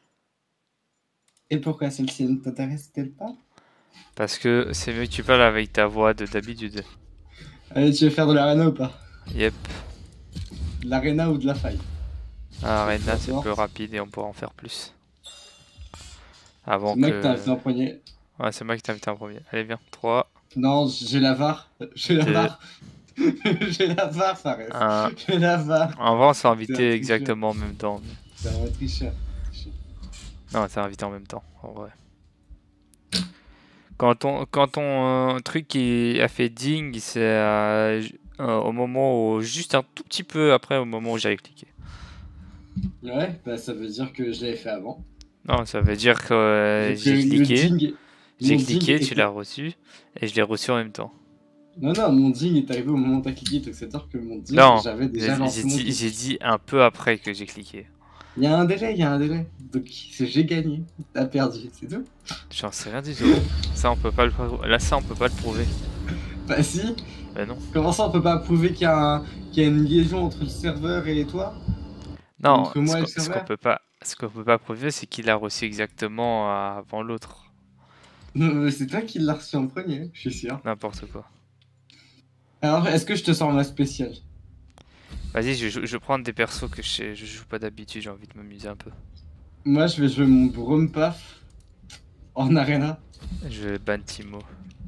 Et pourquoi celle-ci ne t'intéresse-t-elle pas? Parce que c'est mieux que tu parles avec ta voix de d'habitude. Allez, tu veux faire de l'arena ou pas? Yep. De l'arena ou de la faille? Arena, c'est plus rapide et on pourra en faire plus. Avant c'est moi que t'as invité en premier. Ouais, c'est moi qui t'ai invité en premier. Allez, viens. 3. Non, j'ai la VAR. J'ai la VAR. J'ai la VAR, ça reste. J'ai la VAR. En vrai, on s'est invité exactement en même temps. Mais... C'est un tricheur. Non, on s'est invité en même temps, en vrai. Quand ton truc a fait ding, c'est au moment où, juste un tout petit peu après, au moment où j'avais cliqué. Ouais, bah ça veut dire que je l'avais fait avant. Non, ça veut dire que j'ai cliqué, tu l'as reçu, et je l'ai reçu en même temps. Non, mon ding est arrivé au moment où t'as cliqué, donc c'est-à-dire que mon ding, non, j'avais déjà lancé mon ding. J'ai dit un peu après que j'ai cliqué. Il y a un délai. Donc j'ai gagné, t'as perdu, c'est tout. J'en sais rien du tout. Ça, on peut pas le... Là, ça, on peut pas le prouver. Bah si. Bah non. Comment ça, on peut pas prouver qu'il y a une liaison entre le serveur et toi? Non, entre moi et le ce serveur? qu'on peut pas prouver, c'est qu'il a reçu exactement avant l'autre. Non, c'est toi qui l'as reçu en premier, je suis sûr. N'importe quoi. Alors, est-ce que je te sors ma spéciale? Vas-y, je prends des persos que je joue pas d'habitude, j'ai envie de m'amuser un peu. Moi, je vais jouer mon Brumpaf en arena. Je vais ban Timo.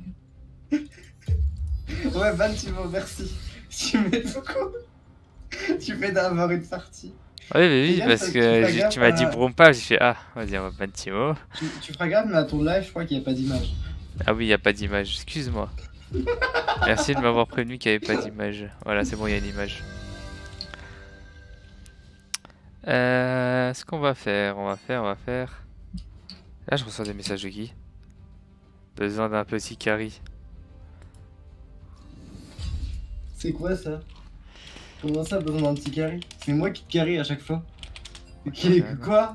Ouais, ban Timo, merci. Tu m'aides beaucoup. Tu m'aides à avoir une partie. Oui, parce que tu m'as dit Brumpaf, j'ai fait ah, vas-y, on va ban Timo. Tu feras gaffe, mais à ton live, je crois qu'il n'y a pas d'image. Ah oui, il n'y a pas d'image, excuse-moi. Merci de m'avoir prévenu qu'il n'y avait pas d'image. Voilà, c'est bon, il y a une image. Ce qu'on va faire, on va faire. Là, je reçois des messages de qui? Besoin d'un petit carry. C'est quoi ça? Comment ça, besoin d'un petit carry? C'est moi qui te carry à chaque fois. Quoi?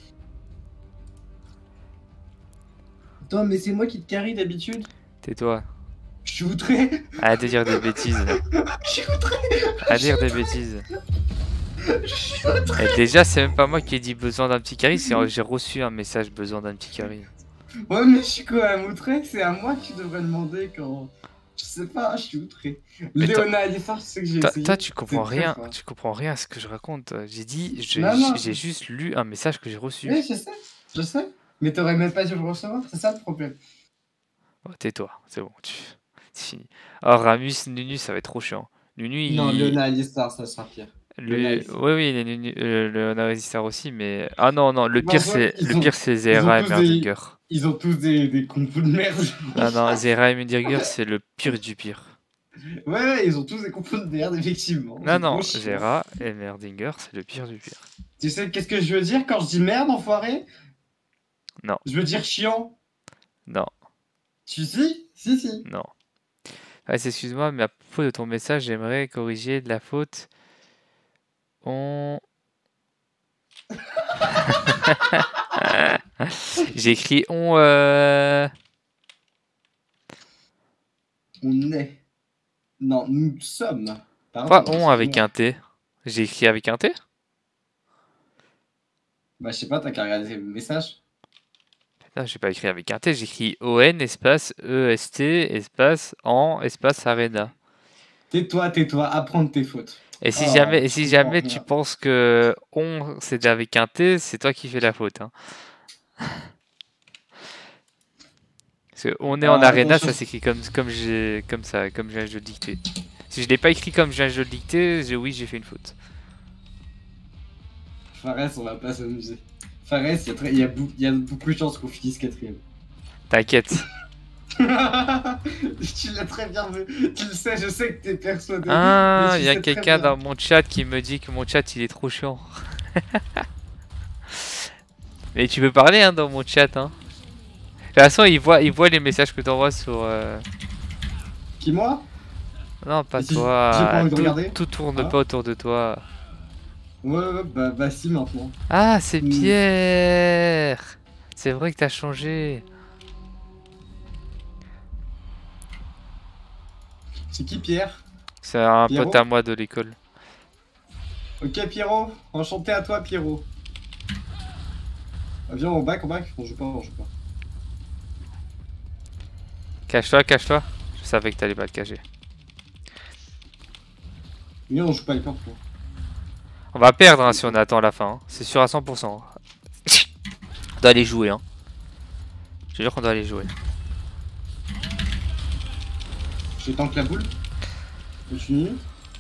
Attends, mais c'est moi qui te carry d'habitude? Tais-toi. Je suis outré. Arrête de dire des bêtises. Je suis outré. Arrête de dire des bêtises. Et déjà, c'est même pas moi qui ai dit besoin d'un petit carry, j'ai reçu un message besoin d'un petit carry. Ouais, mais je suis quand même outré, c'est à moi que tu devrais demander quand. Je sais pas, je suis outré. Léona Alifar, je sais que j'ai essayé. Toi, tu comprends rien à ce que je raconte. J'ai dit, j'ai juste lu un message que j'ai reçu. Oui, je sais. Mais t'aurais même pas dû le recevoir, c'est ça le problème. Oh, tais-toi, c'est bon, c'est fini. Oh, Ramus, Nunu, ça va être trop chiant. Nunu, non, Léona Alifar, ça sera pire. Oui, le Narizistar aussi, mais... Ah non, le pire c'est Zera et Merdinger. Ils ont tous des compos de merde. Ah non, Zera et Merdinger, c'est le pire du pire. Ouais, ils ont tous des compos de merde, effectivement. Non, Zera et Merdinger, c'est le pire du pire. Tu sais qu'est-ce que je veux dire quand je dis merde, enfoiré? Non. Je veux dire chiant. Non. Si. Non. Excuse-moi, mais à propos de ton message, j'aimerais corriger de la faute... J'ai écrit on. On est. Non, nous sommes. Pas on avec un T. J'ai écrit avec un T? Bah, je sais pas, t'as qu'à regarder le message. Non, j'ai pas écrit avec un T, j'ai écrit ON espace EST espace en espace Arena. Tais-toi, apprends de tes fautes. Et si jamais tu penses que on c'est avec un T, c'est toi qui fais la faute. Hein. Parce que on est en arena, ça s'écrit comme ça, comme je viens de le dicter. Si je l'ai pas écrit comme je viens de le dicter, oui j'ai fait une faute. Fares, on va pas s'amuser. Fares, il y a beaucoup de chances qu'on finisse 4ème. T'inquiète. Tu l'as très bien vu. Tu le sais, je sais que t'es persuadé. Ah, il y a quelqu'un dans mon chat qui me dit que mon chat il est trop chiant. Mais tu peux parler hein, dans mon chat. Hein. De toute façon, il voit les messages que t'envoies sur. Qui, moi? Non, pas si toi. J'ai pas envie de regarder. Tout tourne pas autour de toi. Ouais, bah si maintenant. Ah, c'est Pierre. C'est vrai que t'as changé. C'est qui Pierre? C'est un pote à moi de l'école. Ok Pierrot, enchanté à toi Pierrot. Ah, viens on back, on joue pas. Cache-toi. Je savais que t'allais pas te cacher. Viens on joue pas les cartes. On va perdre hein, si on attend la fin, hein. C'est sûr à 100%. On doit aller jouer hein. Je te jure qu'on doit aller jouer. Je tank la boule. Continue.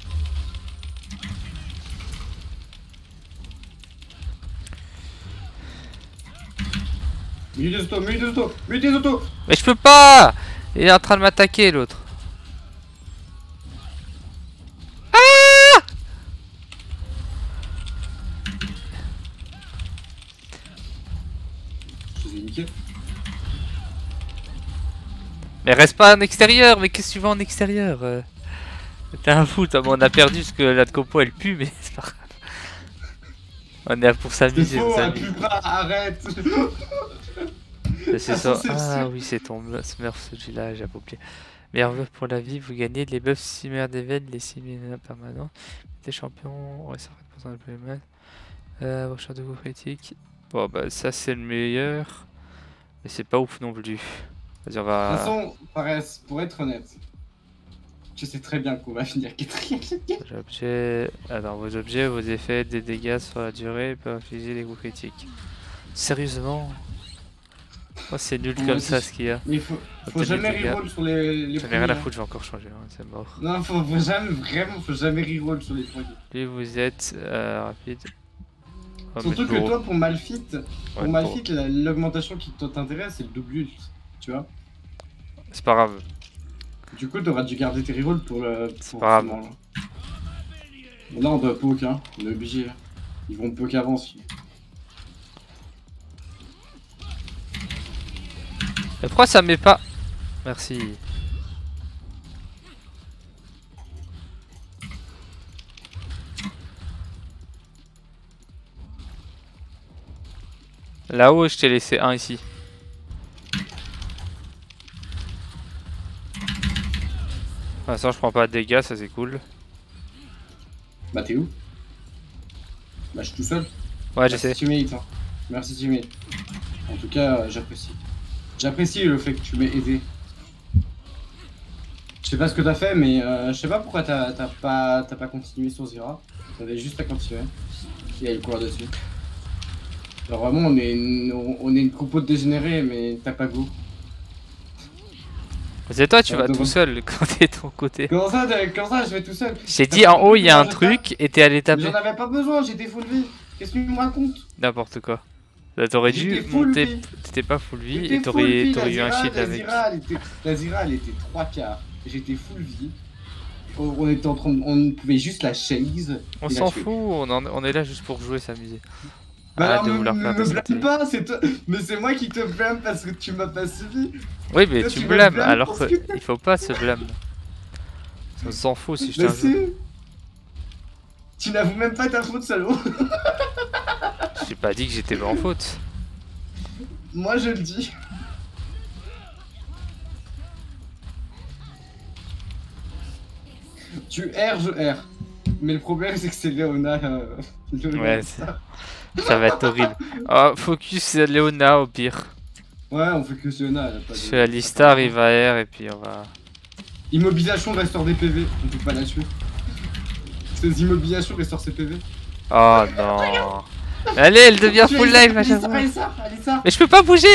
Mets des autos. Mais je peux pas. Il est en train de m'attaquer l'autre. Ah! Je vais niquer. Mais reste pas en extérieur, mais qu'est-ce que tu vas en extérieur T'es un fou, toi, on a perdu parce que la compo elle pue, mais c'est pas grave. On est là pour s'amuser. C'est faux, un plus bras, arrête. C'est ça. Ah oui, c'est ton Smurf celui-là, j'ai oublié. Meilleur buff pour la vie, vous gagnez les buffs similaires d'événements, les similaires permanents. Des champions, ouais, ça fait de plus mal. Vos champs de coups critiques. Bon, bah, ça c'est le meilleur. Mais c'est pas ouf non plus. Vas-y, on va. De toute façon, Fares, pour être honnête, je sais très bien qu'on va finir 4ème. Objets. Alors, vos objets, vos effets, des dégâts sur la durée peuvent infliger les coups critiques. Sérieusement? Oh, c'est nul comme ça ce qu'il y a. Mais faut jamais reroll sur les j'en ai rien à foutre, je vais encore changer, hein, c'est mort. Non, faut jamais reroll sur les premiers. Plus vous êtes rapide. Oh, surtout que toi, pour Malfit, l'augmentation qui t'intéresse, c'est le double ult, tu vois. C'est pas grave. Du coup, t'auras dû garder tes rerolls pour le. C'est pas grave. Là, on doit poke, hein. On est obligé. Ils vont poke avant aussi. Et pourquoi ça met pas? Merci. Là-haut, je t'ai laissé un ici. Pour l'instant, je prends pas de dégâts, ça c'est cool. Bah, t'es où? Bah, je suis tout seul. Ouais, j'essaie. Merci, teammate. En tout cas, j'apprécie. J'apprécie le fait que tu m'aies aidé. Je sais pas ce que t'as fait, mais je sais pas pourquoi t'as pas continué sur Zira. T'avais juste à continuer. Et à le courir dessus. Alors vraiment, on est une compo de dégénérés, mais t'as pas goût. C'est toi, tu vas tout seul quand t'es de ton côté. Comment ça, je vais tout seul? J'ai dit en haut, il y a un truc et t'es allé taper. J'en avais pas besoin, j'étais full vie. Qu'est-ce que tu me racontes? N'importe quoi. T'aurais dû monter, t'étais pas full vie et t'aurais eu un shield avec. La Zira elle était 3 quarts, j'étais full vie. On était en train de... On pouvait juste la chase. On s'en fout, on est là juste pour jouer, s'amuser. Bah alors, me blâme pas, c'est toi. Mais c'est moi qui te blâme parce que tu m'as pas suivi. Oui, mais tu me blâmes alors qu'il faut pas se blâmer. On s'en fout si je t'invite. Tu n'avoues même pas ta faute, salaud. J'ai pas dit que j'étais pas en faute. Moi je le dis. Tu erres, je erre. Mais le problème c'est que c'est Léona. Ouais, ça va être horrible. Oh, focus Léona au pire. Ouais, on fait que Léona. Je fais Alistar, il va R et puis on va. Immobilisation restaure des PV, on peut pas la tuer. Ses immobilisations restaure ses PV. Oh non. Allez, elle devient full life à chaque fois. Mais je peux pas bouger.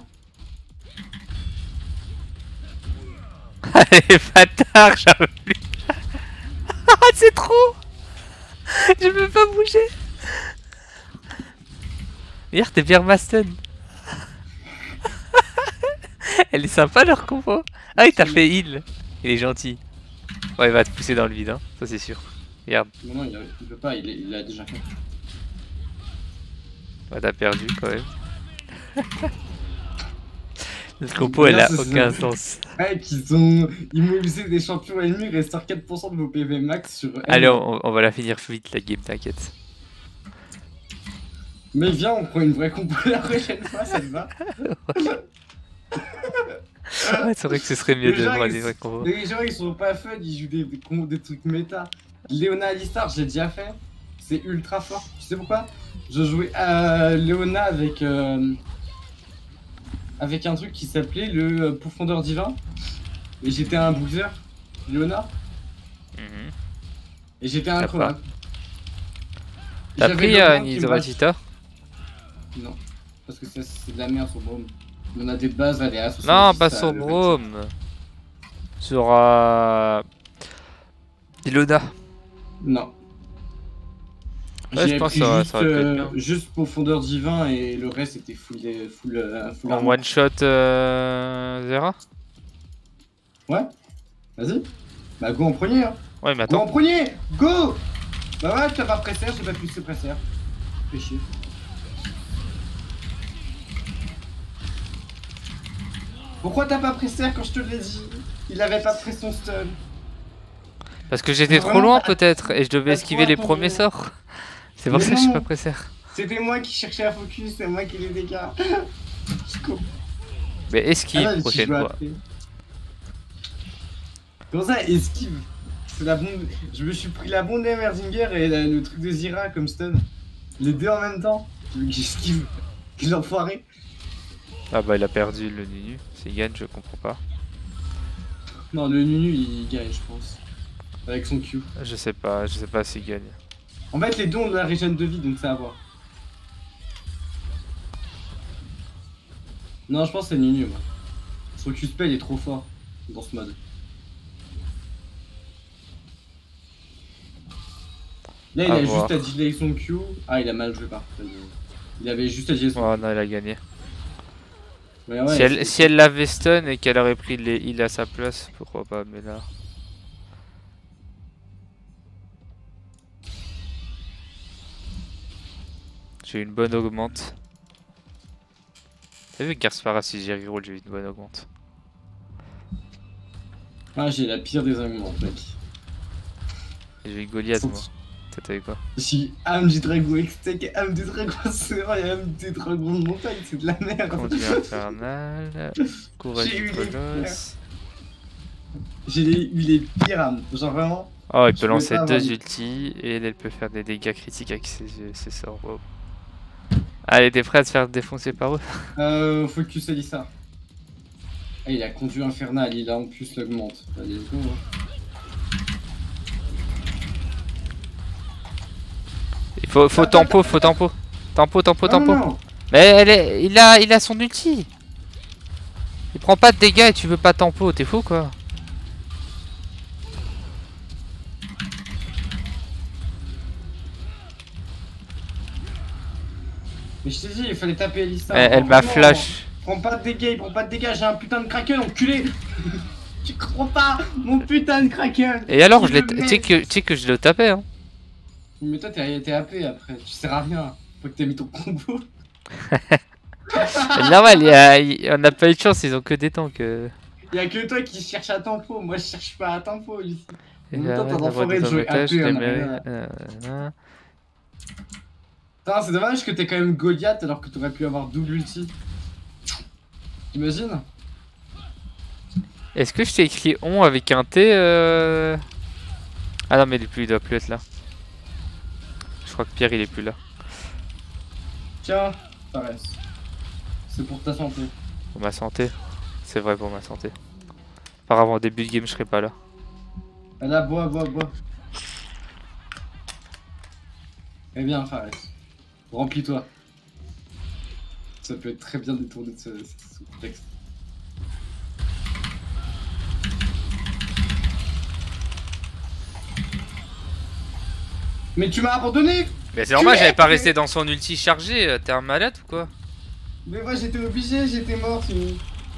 Allez, bâtard, j'en plus. C'est trop. Je peux pas bouger. Hier, t'es bien Maston. Elle est sympa leur combo. Ah, il t'a fait heal. Il est gentil. Ouais, il va te pousser dans le vide, hein. Ça c'est sûr. Regarde. Mais non, il peut pas, il l'a déjà fait. Ouais, t'as perdu quand même. Notre compo, elle a aucun sens. Ouais, qu'ils ont immobilisé des champions ennemis, restaure 4% de vos PV max sur. Allez, on va la finir vite la game, t'inquiète. Mais viens, on prend une vraie compo la prochaine fois, ça te va? Ouais, c'est vrai que ce serait mieux de voir des vrais combos. Les gens ils sont pas fun, ils jouent des trucs méta. Léona Alistar, j'ai déjà fait. C'est ultra fort. Tu sais pourquoi? Je jouais à Léona avec un truc qui s'appelait le Profondeur Divin. Et j'étais un boozer, Léona. Et j'étais un incroyable. T'as pris Nidoratita? Non, parce que c'est de la merde sur Brome. On a des bases à DA. Non, pas sur Brome. Sur Ilona. Non. Ouais, je pense que ça aurait pu être bien. Juste Profondeur Divin et le reste était full en one shot Zera? Ouais. Vas-y. Bah go en premier hein. Ouais mais attends. Go en premier. Go. Bah ouais, t'as pas pressé, j'ai pas pu se presser. Fais chier. Pourquoi t'as pas pressé quand je te l'ai dit? Il avait pas pris son stun. Parce que j'étais trop loin peut-être et je devais esquiver les premiers sorts. C'est pour ça que je suis pas pressé. C'était moi qui cherchais à focus, c'est moi qui les dégâts. Mais esquive prochaine fois. Comment ça esquive? C'est la bombe. Je me suis pris la bombe d'Emerzinger et le truc de Zira comme stun. Les deux en même temps. Tu veux que j'esquive? Quel enfoiré. Ah bah il a perdu le Nunu. S'il gagne, je comprends pas. Non, le Nunu il gagne, je pense. Avec son Q. Je sais pas s'il gagne. En fait, les deux ont de la régène de vie, donc ça à voir. Non, je pense que c'est Nunu, moi. Son Q-spell est trop fort dans ce mode. Là, il a juste à delay son Q. Ah, il a mal joué par contre. Il avait juste à delay son Q. Oh non, il a gagné. Ouais, si elle l'avait stun et qu'elle aurait pris les heals à sa place, pourquoi pas, mais là... J'ai une bonne augmente. T'as vu Garspara si j'ai reroll, j'ai eu une bonne augmente. Ah, j'ai la pire des augmentes, mec. J'ai eu Goliath, moi. T'as eu quoi? J'ai âme du dragon extec, âme du dragon serrant et âme du dragon de montagne, c'est de la merde. Conduit infernal, courage du colosse. J'ai eu les pires âmes, genre vraiment. Oh, il peut lancer 2 ultis et elle peut faire des dégâts critiques avec ses sorts. Wow. Allez, t'es prêt à te faire défoncer par eux? Focus Elissa. Ah, il a conduit infernal, il a en plus l'augmente. Allez, go. Il faut tempo. Tempo. Mais il a son ulti. Il prend pas de dégâts et tu veux pas tempo, t'es fou quoi. Mais je t'ai dit, il fallait taper Elissa. Elle m'a flash. Prends pas de dégâts, j'ai un putain de kraken, enculé. Tu comprends pas, mon putain de kraken. Et alors, tu sais que je le tapais hein. Mais toi t'es AP après, tu sers à rien. Faut que t'aies mis ton combo. Normal, on n'a pas eu de chance, ils ont que des tanks. Y'a que toi qui cherche à tempo, moi je cherche pas à tempo ici. En même temps, t'as d'enfoiré de jouer AP. Putain, c'est dommage que t'aies quand même Goliath alors que t'aurais pu avoir double ulti. T'imagines? Est-ce que je t'ai écrit on avec un T Ah non, mais il doit plus être là. Je crois que Pierre il est plus là. Tiens, ça reste. C'est pour ta santé. Pour ma santé? C'est vrai, pour ma santé. Apparemment, au début de game, je serai pas là. Là, bois. Eh bien, Fares, remplis-toi. Ça peut être très bien détourné de ce contexte. Mais tu m'as abandonné! Mais c'est normal, j'avais pas resté dans son ulti chargé, t'es un malade ou quoi? Mais moi j'étais obligé, j'étais mort sinon.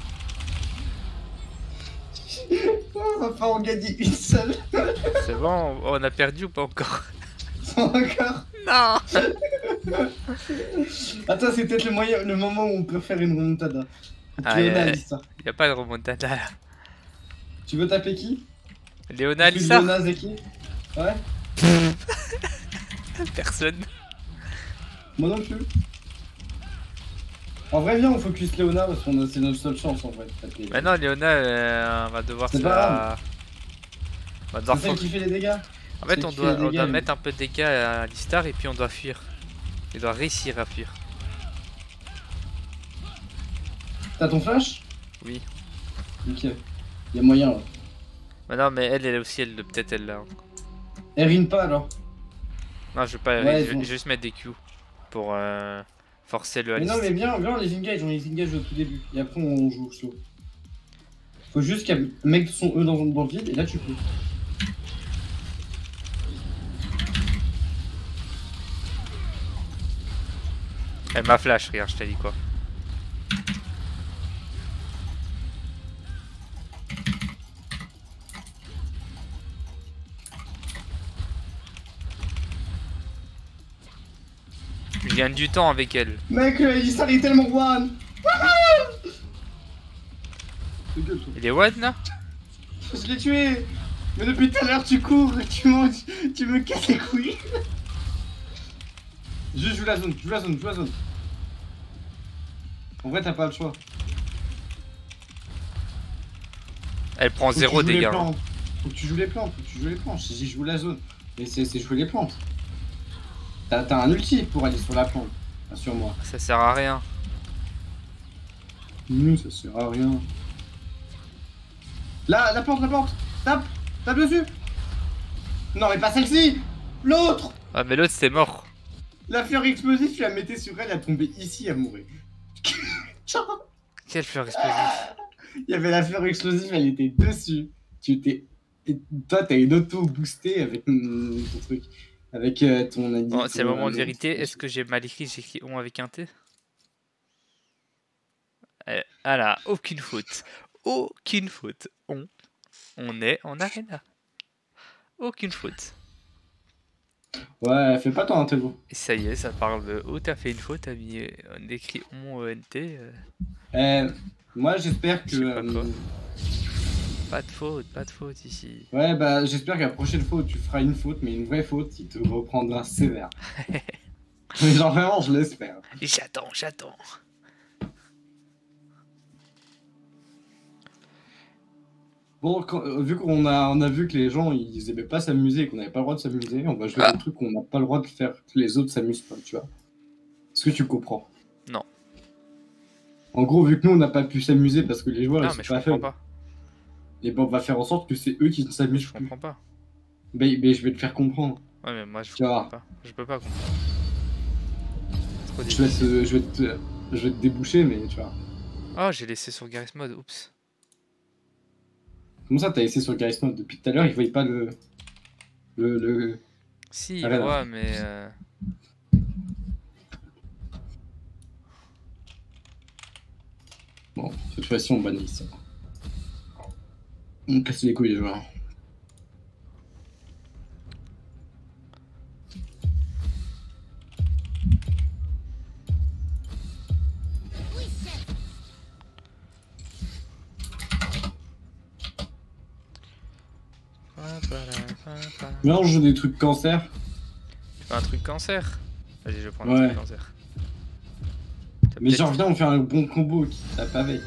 On va pas en gagner une seule. C'est bon, on a perdu ou pas encore? Pas encore. Non. Attends, c'est peut-être le moment où on peut faire une remontada. Ah, y a pas de remontada là. Tu veux taper qui? Léona Alissa? Léona Zeki? Ouais. Personne. Moi non plus. En vrai, viens, on focus Léona parce que c'est notre seule chance en vrai. Bah non, Léona, on va devoir se la... C'est celle qui fait les dégâts. En fait, on doit mettre un peu de dégâts à Alistar et puis on doit fuir. Il doit réussir à fuir. T'as ton flash? Oui. Ok. Y'a moyen là. Bah non, mais elle aussi, peut-être elle l'a. Elle rine pas alors? Non, je veux pas, ouais, je vais juste mettre des Q pour forcer le Alistar. Mais non, mais viens, on les engage au tout début. Et après, on joue slow. Faut juste qu'un mec son E dans le vide et là tu peux. Elle m'a flash, regarde, je t'ai dit quoi. Je gagne du temps avec elle. Mec, il s'arrête tellement one. Il est one là? Je l'ai tué. Mais depuis tout à l'heure tu cours, tu me casses les couilles. Je joue la zone, joue la zone. En vrai t'as pas le choix. Elle prend 0 dégâts. Faut que tu joues les plantes, J'ai joué la zone. Mais c'est jouer les plantes. T'as un ulti pour aller sur la plante, assure-moi. Ça sert à rien. Ça sert à rien. Là, la plante, tape dessus. Non mais pas celle-ci, l'autre. Ah mais l'autre c'est mort. La fleur explosive, tu la mettais sur elle, elle a tombé ici, elle mourait. Quelle fleur explosive? Il y avait la fleur explosive, elle était dessus. Toi t'as une auto boostée avec ton truc. Avec ton indice. Bon, c'est le moment de vérité. Est-ce que j'ai mal écrit? J'ai écrit on avec un T. Ah là, aucune faute. Aucune faute. On est en arena. Aucune faute. Ouais, fais pas ton intello. Et ça y est, ça parle de oh, t'as fait une faute, t'as mis on écrit on ONT. Moi j'espère que. Pas de faute ici. Ouais, bah j'espère qu'à la prochaine fois où tu feras une faute, mais une vraie faute, il te reprendra sévère. Mais genre vraiment, je l'espère. J'attends. Bon, vu qu'on a vu que les gens ils aimaient pas s'amuser et qu'on n'avait pas le droit de s'amuser, on va jouer des trucs qu'on n'a pas le droit de faire, que les autres s'amusent pas, tu vois. Est-ce que tu comprends? Non. En gros, vu que nous on n'a pas pu s'amuser parce que les joueurs non, ils mais sont je pas faibles. pas. Et ben on va faire en sorte que c'est eux qui ne s'amusent plus. Je comprends pas. Mais je vais te faire comprendre. Ouais, mais moi je comprends pas. Je peux pas comprendre. Je vais te déboucher, mais tu vois. Oh, j'ai laissé sur Garry's Mod, oups. Comment ça t'as laissé sur Garry's Mod? Depuis tout à l'heure, il voyait pas le... Si, il voit, mais... Bon, cette fois-ci on bannit ça. On casse les couilles les joueurs. Mais on joue des trucs cancer. Tu fais un truc cancer? Vas-y, je vais prendre un truc cancer. Mais genre viens, on fait un bon combo qui tape avec.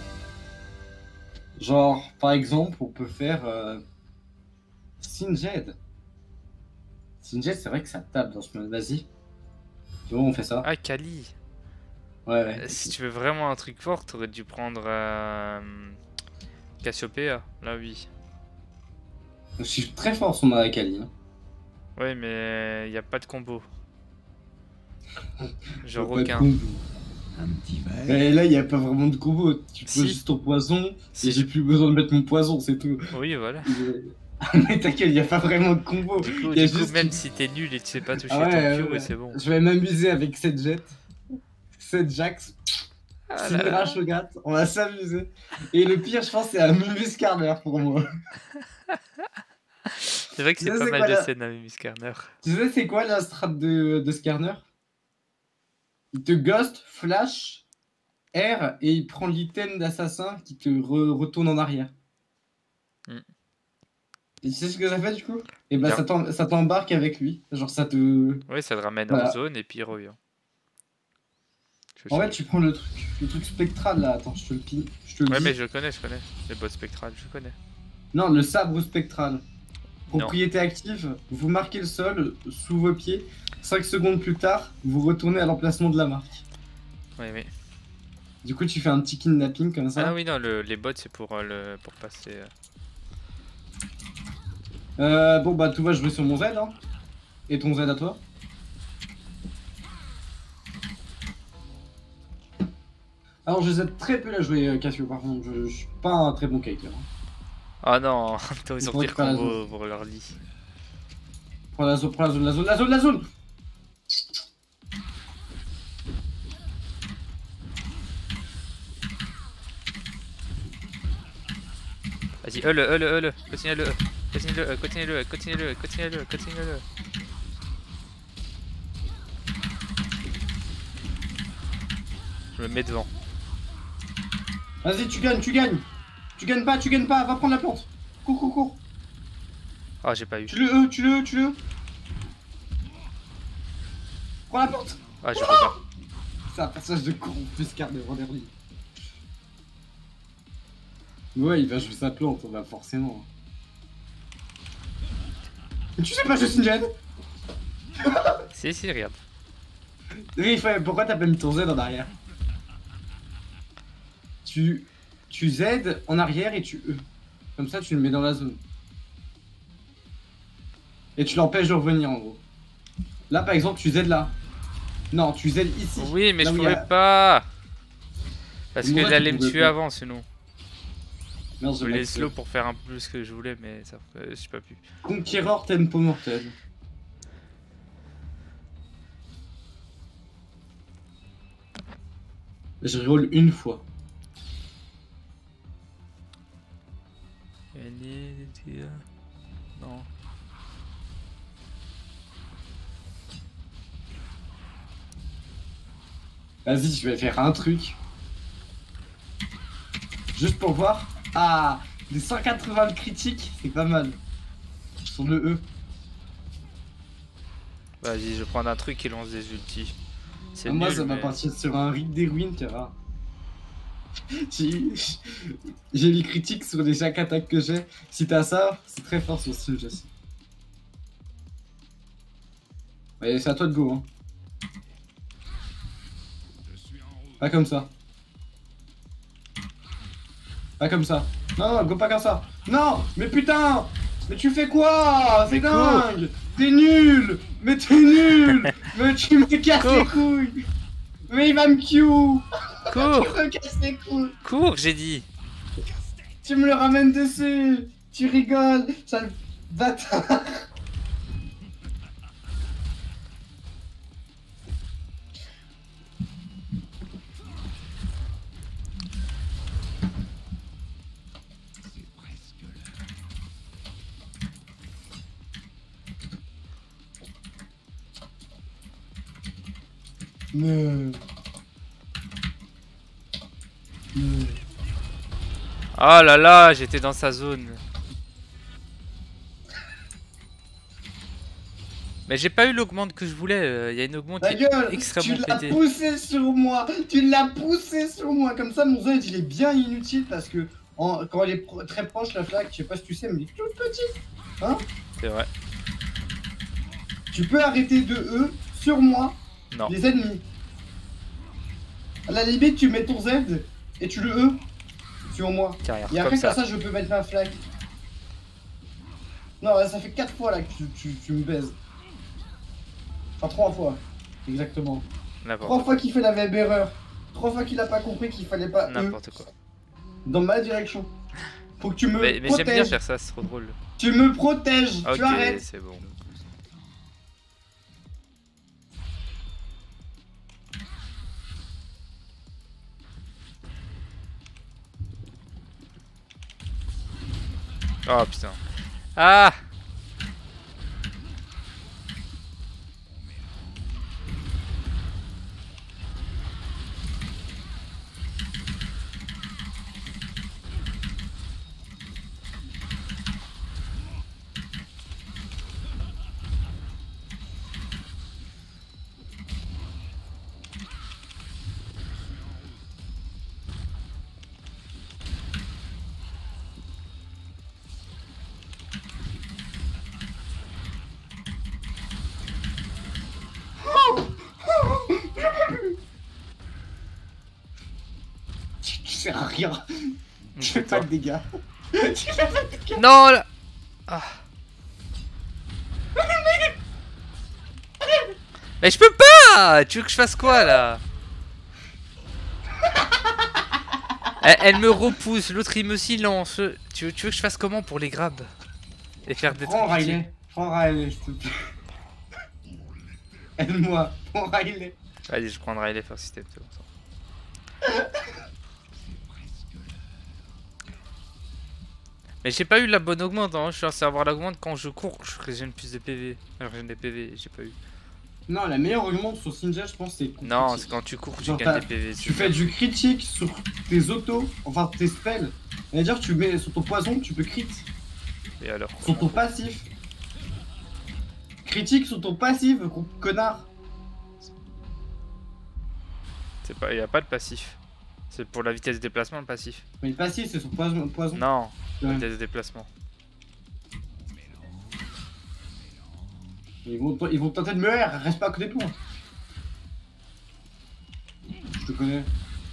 Genre, par exemple, on peut faire Singed. Singed, c'est vrai que ça tape dans ce mode. Vas-y. Tu vois, on fait ça. Ah, Kali. Ouais. Si tu veux vraiment un truc fort, t'aurais dû prendre Cassiopeia. Là, oui. Je suis très fort sur ma Kali. Hein. Ouais, mais il n'y a pas de combo. Genre Pas de aucun. combo. Un petit verre. Et là, il y a pas vraiment de combo. Tu Si. poses juste ton poison Si. et j'ai plus besoin de mettre mon poison, c'est tout. Oui, voilà. Mais t'inquiète, il y a pas vraiment de combo. Du coup, Il y a du coup, juste même si t'es nul et tu sais pas toucher Ah ouais, ton Q, ouais. c'est bon. Je vais m'amuser avec cette jet. Cette Jax. Ah C'est une là là. Shogat. On va s'amuser. Et le pire, je pense, c'est un Muscarner pour moi. C'est vrai que Tu c'est sais, pas c'est mal quoi de la- scènes avec Miss Carner. Tu sais, c'est quoi la strat de Skarner? Il te ghost, flash, R, et il prend l'item d'assassin qui te retourne en arrière. Mm. Et tu sais ce que ça fait du coup? Et bah Bien. ça t'embarque avec lui. Genre ça te... Oui, ça te ramène Voilà. en zone et puis il revient. En fait, tu prends le truc spectral là. Attends, je te le pille. Je te le Ouais, dis. mais je connais. Les bots spectrales, je connais. Non, le sabre spectral. Non. Propriété active, vous marquez le sol sous vos pieds. 5 secondes plus tard, vous retournez à l'emplacement de la marque. Oui, oui. Du coup, tu fais un petit kidnapping comme ça. Ah oui, non, les bots c'est pour passer. Bon bah tout va jouer sur mon Z hein. Et ton Z à toi? Alors je Z très peu la jouer Cassio par contre, je suis pas un très bon kicker. Hein. Ah non, t'as Il ont faut pire pas la combo zone. pour leur lit. Prends la zone, la zone. Vas-y, le, continue-le. Je me mets devant. Vas-y, tu gagnes. Tu gagnes pas, va prendre la plante. Cours. Ah, j'ai pas eu. Tu le. Prends la plante. Ah, je peux pas. C'est un personnage de con plus carte de Vanderly. Ouais, il va jouer sa plante, bah forcément. Mais tu sais pas jouer Sinjad? Si, regarde. Oui, pourquoi t'as pas mis ton Z en arrière? Tu Z en arrière et tu E. Comme ça, tu le mets dans la zone. Et tu l'empêches de revenir en gros. Là, par exemple, tu Z là. Non, tu Z ici. Oui, mais là je où il y a- pouvais pas. Parce Moi, qu'elle tu allait me pouvais tuer pas. avant sinon. Merde, Je je voulais l'ai slow pour faire un peu ce que je voulais, mais ça, j'ai pas pu. Conquéreur tempo mortel. Je reroll une fois. Non. Vas-y, je vais faire un truc. Juste pour voir. Ah, les 180 de critique, c'est pas mal. Sur le E. Vas-y, je vais prendre un truc qui lance des ultis. C'est Moi, nul, ça va mais- partir sur un Rick des ruines, tu vois. J'ai les critiques sur les chaque attaque que j'ai. Si t'as ça, c'est très fort sur Steam, je sais. Allez, c'est à toi de go, hein. Pas comme ça. Pas comme ça. Non, go pas comme ça. Non, mais putain. Mais tu fais quoi? C'est dingue. T'es nul. Mais t'es nul. Mais tu me casses les couilles. Mais il va me Q. Cours. Tu me casses les couilles. Cours, j'ai dit. Tu me le ramènes dessus. Tu rigoles. Sale bâtard. Oh là là, j'étais dans sa zone. Mais j'ai pas eu l'augmente que je voulais. Il y a une augmente Ta qui est gueule, tu extrêmement l'as pétée. poussé sur moi, comme ça mon Z il est bien inutile parce que quand elle est très proche la flaque, je sais pas si tu sais mais elle est toute petite, hein. C'est vrai. Tu peux arrêter de E sur moi, Non. les ennemis. À la limite tu mets ton Z et tu le E sur moi. Carrière, Et après comme comme ça. ça je peux mettre ma flaque. Non là, ça fait 4 fois là que tu me baises. Enfin 3 fois. Exactement. 3 fois qu'il fait la même erreur. 3 fois qu'il a pas compris qu'il fallait pas. N'importe quoi. Dans ma direction. Faut que tu me mais protèges. j'aime bien faire ça, c'est trop drôle. Tu me protèges, Ok, tu arrêtes. c'est bon. Oh putain. Ah! Tu sers à rien. Tu fais pas de dégâts. Tu fais pas de dégâts. Non là. Ah. Mais je peux pas. Tu veux que je fasse quoi là? Elle me repousse, l'autre il me silence. Tu veux que je fasse comment pour les grabs? Et faire des trucs. Prends Riley, s'il te plaît. Aide-moi, prends Riley. Allez, je prends Riley faire système, c'est bon. Mais j'ai pas eu la bonne augmente, hein. Je suis censé avoir l'augmente quand je cours, je régène plus de PV. Je régène des PV, j'ai pas eu. Non, la meilleure augmente sur Sinja, je pense, c'est. Non, c'est quand tu cours, tu gagnes des PV. Tu fais du critique sur tes autos, enfin tes spells. C'est-à-dire, tu mets sur ton poison, tu peux crit. Et alors? Sur ton passif. Critique sur ton passif, connard. C'est pas, y a pas de passif. C'est pour la vitesse de déplacement le passif. Mais le passif, c'est son poison. Non, la vitesse de déplacement. Ils vont tenter de me haire, reste pas à côté de moi. Je te connais.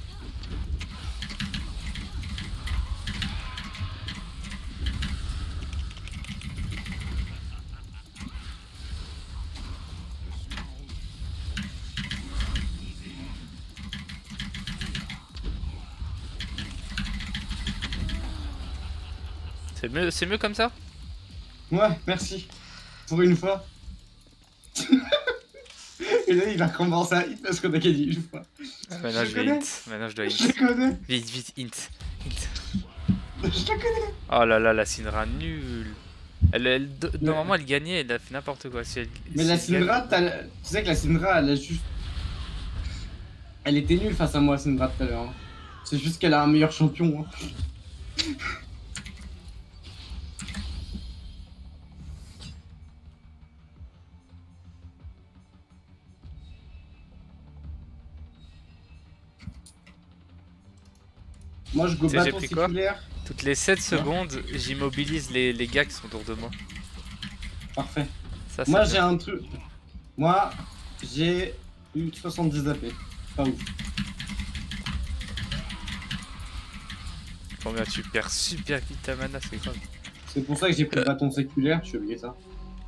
C'est mieux comme ça? Ouais, merci. Pour une fois. Et là, il va recommencer à hit parce qu'on a gagné une fois. Maintenant je vais hit. Maintenant je dois hit. Je te connais. Vite, vite, hit. Je te connais. Oh là là, la Syndra nulle. Normalement elle gagnait, elle a fait n'importe quoi. Si elle, mais la Syndra, tu sais que la Syndra, elle a juste... Elle était nulle face à moi, Syndra, tout à l'heure. Hein. C'est juste qu'elle a un meilleur champion. Hein. Moi je go bâton séculaire. Toutes les 7 secondes, j'immobilise les gars qui sont autour de moi. Parfait. Ça, moi j'ai un truc. Moi j'ai eu 70 AP. Pas ouf. Combien tu perds super vite ta mana, c'est grave. C'est pour ça que j'ai pris le bâton séculaire, je suis oublié ça.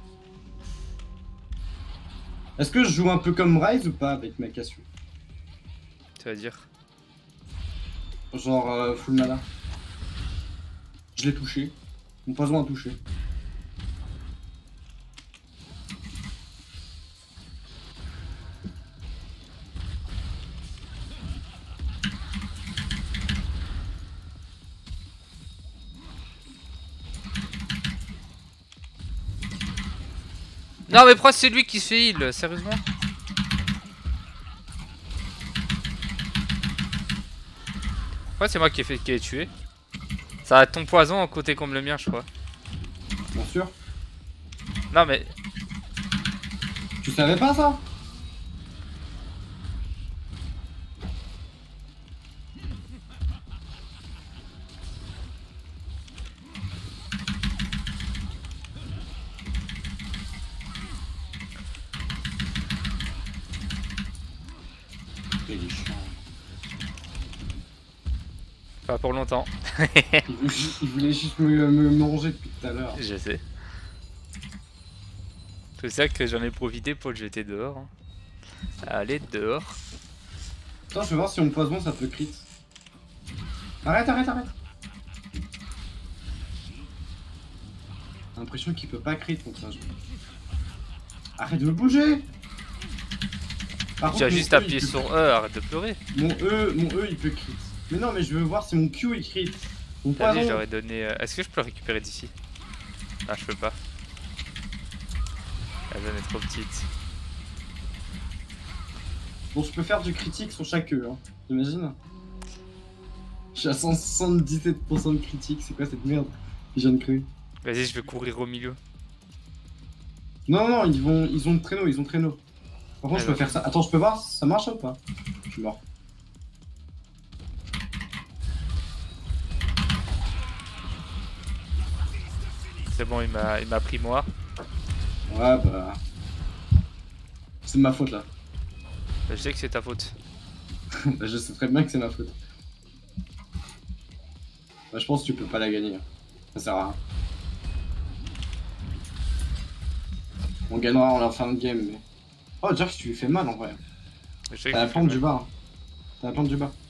Est-ce que je joue un peu comme Rise ou pas avec ma Cassio? Tu vas dire? Genre full mana. Je l'ai touché. Mon poison a touché. Non mais pourquoi c'est lui qui se fait heal? Sérieusement? Pourquoi c'est moi qui ai tué? Ça a ton poison à côté comme le mien je crois. Bien sûr. Non mais... Tu savais pas ça? Pas pour longtemps. il voulait juste me manger depuis tout à l'heure. Je sais. C'est ça que j'en ai profité pour le jeter dehors. Hein. Allez, dehors. Attends, je vais voir si mon poison ça peut crit. Arrête. J'ai l'impression qu'il peut pas crit contre ça. Arrête de bouger. Tu as juste appuyé sur E, arrête de pleurer. Mon E il peut crit. Mais non, mais je veux voir si mon Q il crit. Mon T'as dit, poison. j'aurais donné. Est-ce que je peux le récupérer d'ici? Ah, je peux pas. La zone est trop petite. Bon, je peux faire du critique sur chaque E, hein. T'imagines? Je suis à 177% de critique, c'est quoi cette merde? Je viens de créer. Vas-y, je vais courir au milieu. Non, ils ont le traîneau, Par contre, je peux faire ça. Attends, je peux voir, ça marche ou pas? Je suis mort. C'est bon, il m'a pris moi. Ouais, bah. C'est de ma faute là. Je sais que c'est ta faute. Bah, je sais très bien que c'est ma faute. Bah, je pense que tu peux pas la gagner. Ça sert à rien. On gagnera en la fin de game, mais. Oh, Jax, tu lui fais mal en vrai. T'as la plante du bas. T'as la plante du bas.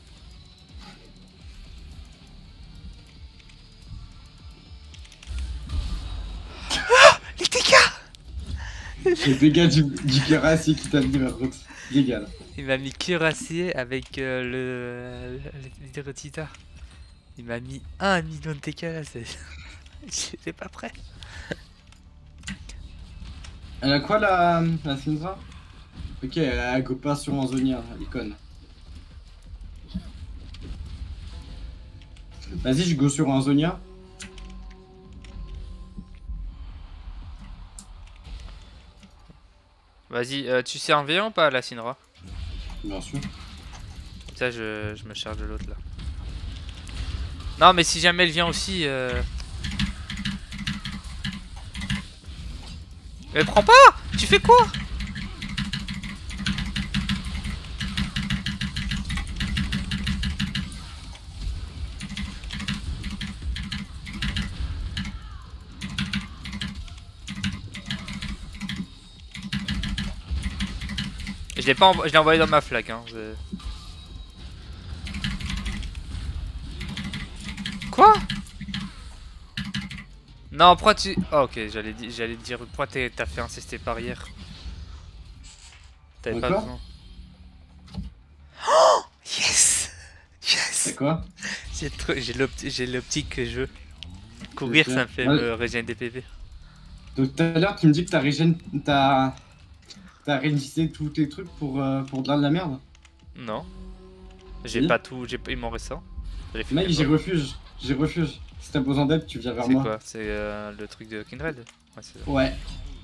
Les dégâts! Les dégâts du cuirassier qui t'a mis ma route. Dégâts là. Il m'a mis cuirassier avec le Tita. Il m'a mis 1 million de dégâts là, j'étais pas prêt. Elle a quoi la Syndra? Ok, elle a go pas sur Anzonia, elle est conne. Vas-y, je go sur Anzonia. Vas-y, tu sais un V1 ou pas la Syndra? Bien sûr. Ça, je me charge de l'autre là. Non, mais si jamais elle vient aussi. Mais prends pas! Tu fais quoi? Je l'ai envoyé dans ma flaque hein. Quoi? Non, pourquoi tu... Oh, ok, j'allais dire pourquoi t'as fait incester par hier. T'avais pas besoin. Oh yes. Yes. C'est quoi? J'ai l'optique que je veux. Courir, ça me fait me régénérer des PV. Donc tout à l'heure, tu me dis que t'as réinitié tous tes trucs pour de la merde? Non. J'ai pas tout, il m'en reste ça. Mec, j'ai refuge. Si t'as besoin d'aide, tu viens vers moi. C'est quoi? C'est le truc de Kindred? Ouais, c'est ça. Ouais.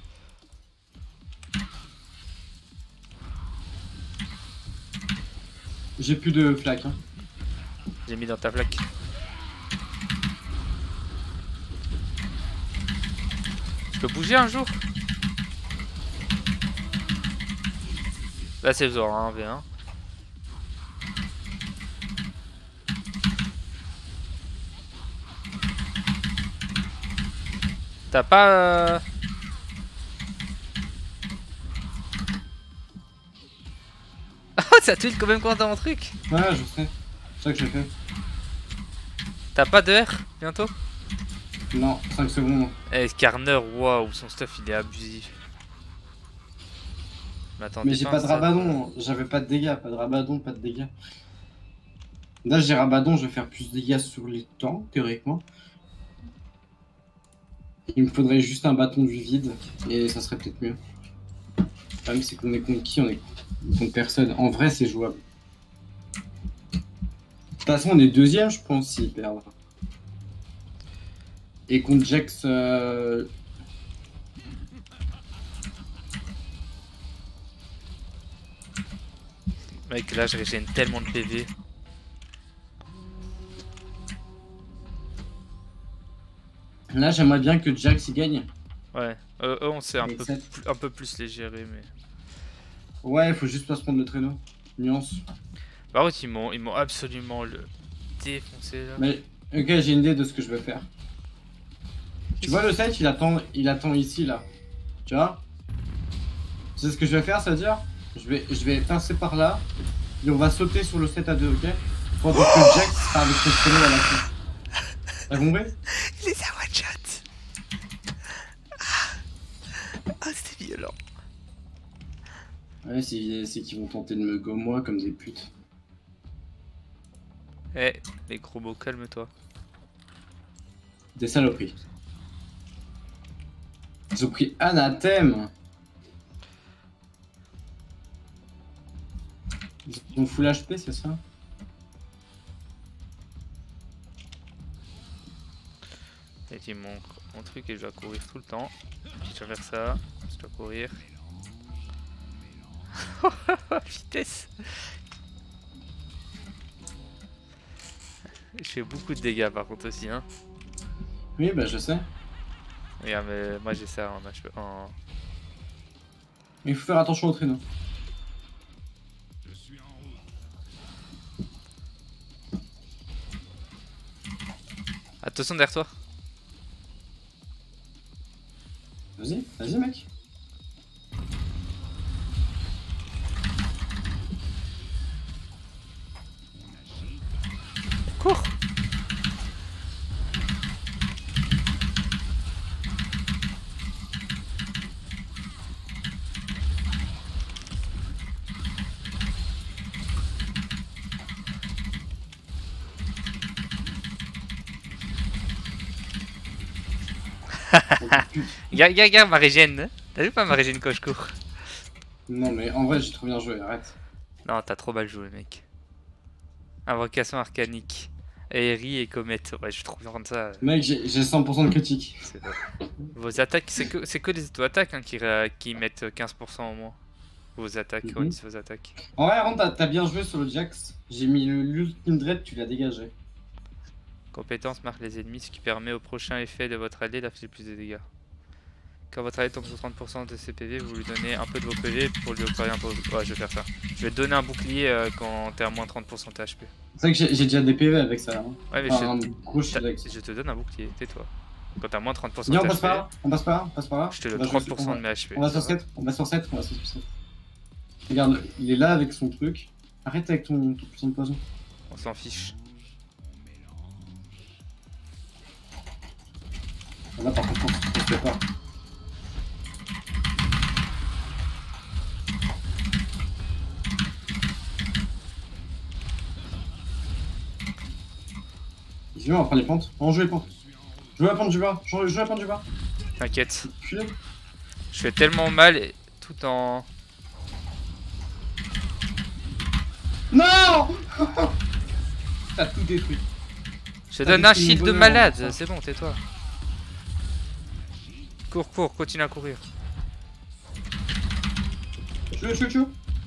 J'ai plus de flaque. Hein. J'ai mis dans ta flaque. Je peux bouger un jour? Là c'est besoin, hein, V1. T'as pas... Oh, ça tuile quand même quand t'as mon truc. Ouais, je sais. C'est ça que j'ai fait. T'as pas de R bientôt? Non, 5 secondes. Eh, Skarner, waouh, son stuff il est abusif. Mais j'ai pas de Rabadon, j'avais pas de dégâts, pas de Rabadon, pas de dégâts. Là j'ai Rabadon, je vais faire plus de dégâts sur les temps, théoriquement. Il me faudrait juste un bâton du vide, et ça serait peut-être mieux. Le problème c'est qu'on est contre qui? On est contre personne. En vrai c'est jouable. De toute façon on est deuxième je pense s'il perd. Et contre Jax... Mec, là je régène tellement de PV. Là j'aimerais bien que Jax y gagne. Ouais, eux on sait un peu plus les gérer mais... Ouais, faut juste pas se prendre le traîneau. Nuance. Par contre ils m'ont absolument défoncé là. Mais ok, j'ai une idée de ce que je vais faire. Tu vois le set, il attend ici là. Tu vois? Tu sais ce que je vais faire, ça veut dire? Je vais passer par là. Et on va sauter sur le 7 à 2, ok? Pendant que Jack sera avec son stylo à la fin. T'as compris? Il est à one shot. Ah, c'était violent. Ouais, c'est qu'ils vont tenter de me gommer comme des putes. Eh, les gros mots, calme-toi. Des saloperies. Ils ont pris anathème. Ils ont full HP, c'est ça? Et tu mon truc et je dois courir tout le temps. Puis je vais faire ça, je dois courir. Vitesse. Je fais beaucoup de dégâts par contre aussi hein. Oui bah je sais. Regarde mais moi j'ai ça en HP. Il faut faire attention au traîneau. Attention derrière toi. Vas-y, vas-y mec. Cours. Regarde ma régène. T'as vu pas ma régène quand je cours? Non mais en vrai j'ai trop bien joué, arrête. Non t'as trop mal joué mec. Invocation arcanique. Aérie et comète. Ouais je suis trop bien de ça. Mec j'ai 100% de critique. Vos attaques, c'est que les auto-attaques hein, qui mettent 15% au moins. Vos attaques, vos attaques. En vrai Aaron t'as bien joué sur le Jax. J'ai mis l'ultime dread, tu l'as dégagé. Compétence marque les ennemis, ce qui permet au prochain effet de votre allié d'infliger plus de dégâts. Quand votre allié tombe sur 30% de ses PV, vous lui donnez un peu de vos PV pour lui octroyer un peu. Ouais, je vais faire ça. Je vais te donner un bouclier quand t'es à moins 30% de tes HP. C'est vrai que j'ai déjà des PV avec ça. Hein. Ouais, mais je te donne un bouclier, tais-toi. Quand t'as moins 30% de tes HP. On passe par là, on passe par là. Je te donne 30% de mes HP. On va sur 7, on va sur 7. Regarde, il est là avec son truc. Arrête avec ton putain de poison. On s'en fiche. Là par contre, on se fait pas. Ici, on va prendre les pentes. On joue les pentes. Je veux la pente du bas. Je veux la pente du bas. T'inquiète. Je fais tellement mal et tout en. Non. T'as tout détruit. Je te donne un shield de malade. C'est bon, tais-toi. Cours, continue à courir. Je.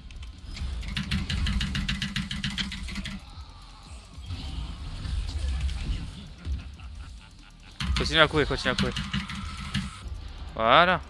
Continue à courir. Voilà.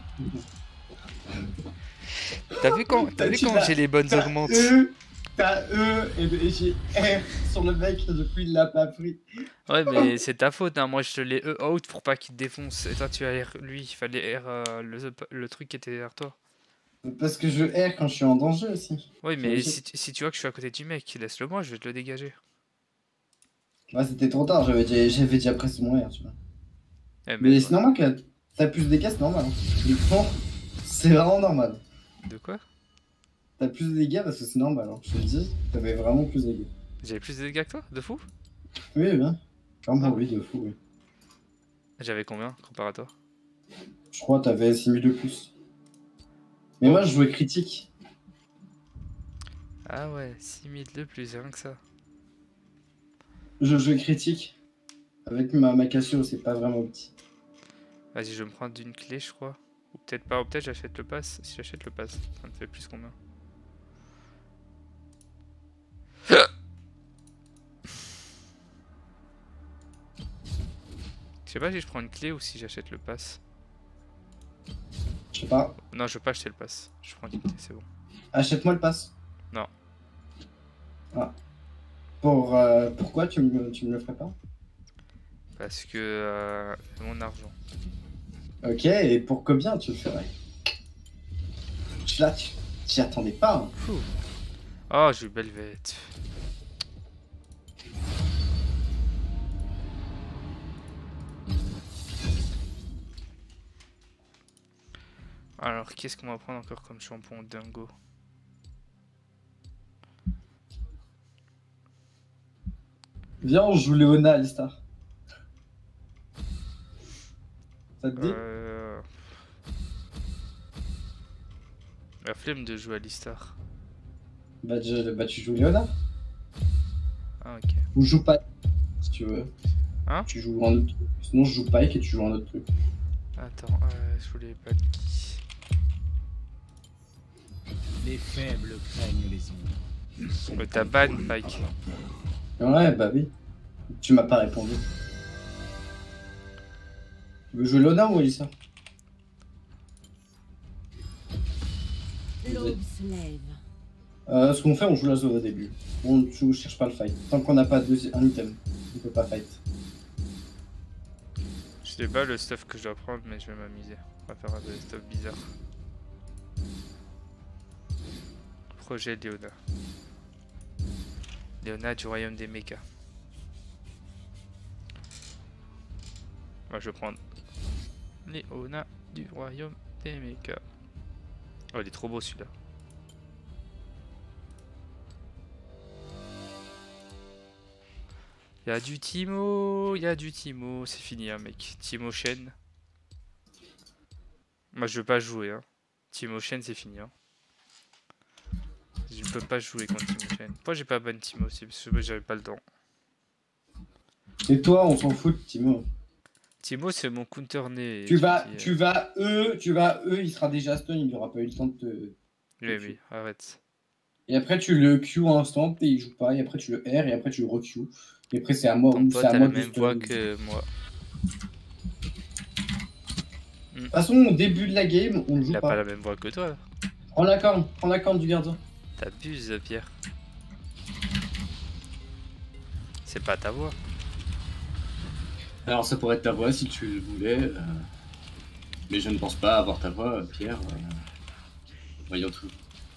T'as vu quand j'ai les bonnes augmentes? T'as E et j'ai R sur le mec depuis il l'a pas pris. Ouais mais c'est ta faute hein, moi je te l'ai E out pour pas qu'il te défonce et toi tu as R lui, il fallait R le truc qui était derrière toi. Parce que je R quand je suis en danger aussi. Oui mais si tu vois que je suis à côté du mec, laisse-le moi, je vais te le dégager. Ouais c'était trop tard, j'avais déjà pressé mon R tu vois. Mais c'est normal que t'as plus de dégâts, c'est normal. Hein. C'est vraiment normal. De quoi? T'as plus de dégâts parce que c'est normal, hein. Je te le dis, t'avais vraiment plus de dégâts. J'avais plus de dégâts que toi? De fou? Oui, bien. Clairement, oui, de fou, oui. J'avais combien, comparé à toi? Je crois que t'avais 6000 de plus. Mais moi, je jouais critique. Ah ouais, 6000 de plus, rien que ça. Je jouais critique. Avec ma Cassio, c'est pas vraiment petit. Vas-y, je vais me prendre d'une clé, je crois. Ou peut-être pas, ou peut-être j'achète le pass. Si j'achète le pass, ça me fait plus combien? Je sais pas si je prends une clé ou si j'achète le pass. Je sais pas. Non, je veux pas acheter le pass. Je prends une clé, c'est bon. Achète-moi le pass. Non. Ah. Pourquoi tu me le ferais pas? Parce que c'est mon argent. Ok, et pour combien tu le ferais? Là, J'y attendais pas. Hein. Oh, j'ai eu Belvet. Alors, qu'est-ce qu'on va prendre encore comme shampoing dingo? Viens, on joue Léona, Alistar. Ça te dit? La flemme de jouer à Alistar. Bah, tu joues Léona. Ah, ok. Ou je joue Pike, si tu veux. Hein? Tu joues un autre truc. Sinon, je joue Pike et tu joues un autre truc. Attends, je voulais pas qui. Les faibles craignent les ondes. Mais t'as ban, Pike. Ouais, bah oui. Tu m'as pas répondu. Tu veux jouer Léona ou Elisa? L'aube se lève. Ce qu'on fait, on joue la zone au début. On cherche pas le fight. Tant qu'on n'a pas un item, on peut pas fight. Je sais pas le stuff que je dois prendre, mais je vais m'amuser. On va faire des stuff bizarres. Projet Léona. Léona du royaume des mechas. Moi je vais prendre Léona du royaume des mechas. Oh, il est trop beau celui-là. Y'a du Timo, c'est fini hein mec. Timo Shen. Moi je veux pas jouer hein. Timo Shen c'est fini hein. Je peux pas jouer contre Timo Shen. Pourquoi j'ai pas ban Timo aussi? Parce que j'avais pas le temps. Et toi on s'en fout de Timo. Timo c'est mon counter-né. Tu vas E, il sera déjà stun, il aura pas eu le temps de te... Oui, arrête. Et après tu le Q instant et il joue pas, et après tu le R et après tu le re-Q. Et après c'est à moi. Ton pote a la même voix que moi. De toute façon au début de la game on le joue pas. Il a pas. pas la même voix que toi là. Prends la corne du gardien. T'abuses Pierre. C'est pas ta voix. Alors ça pourrait être ta voix si tu le voulais. Mais je ne pense pas avoir ta voix Pierre. Voyons tout.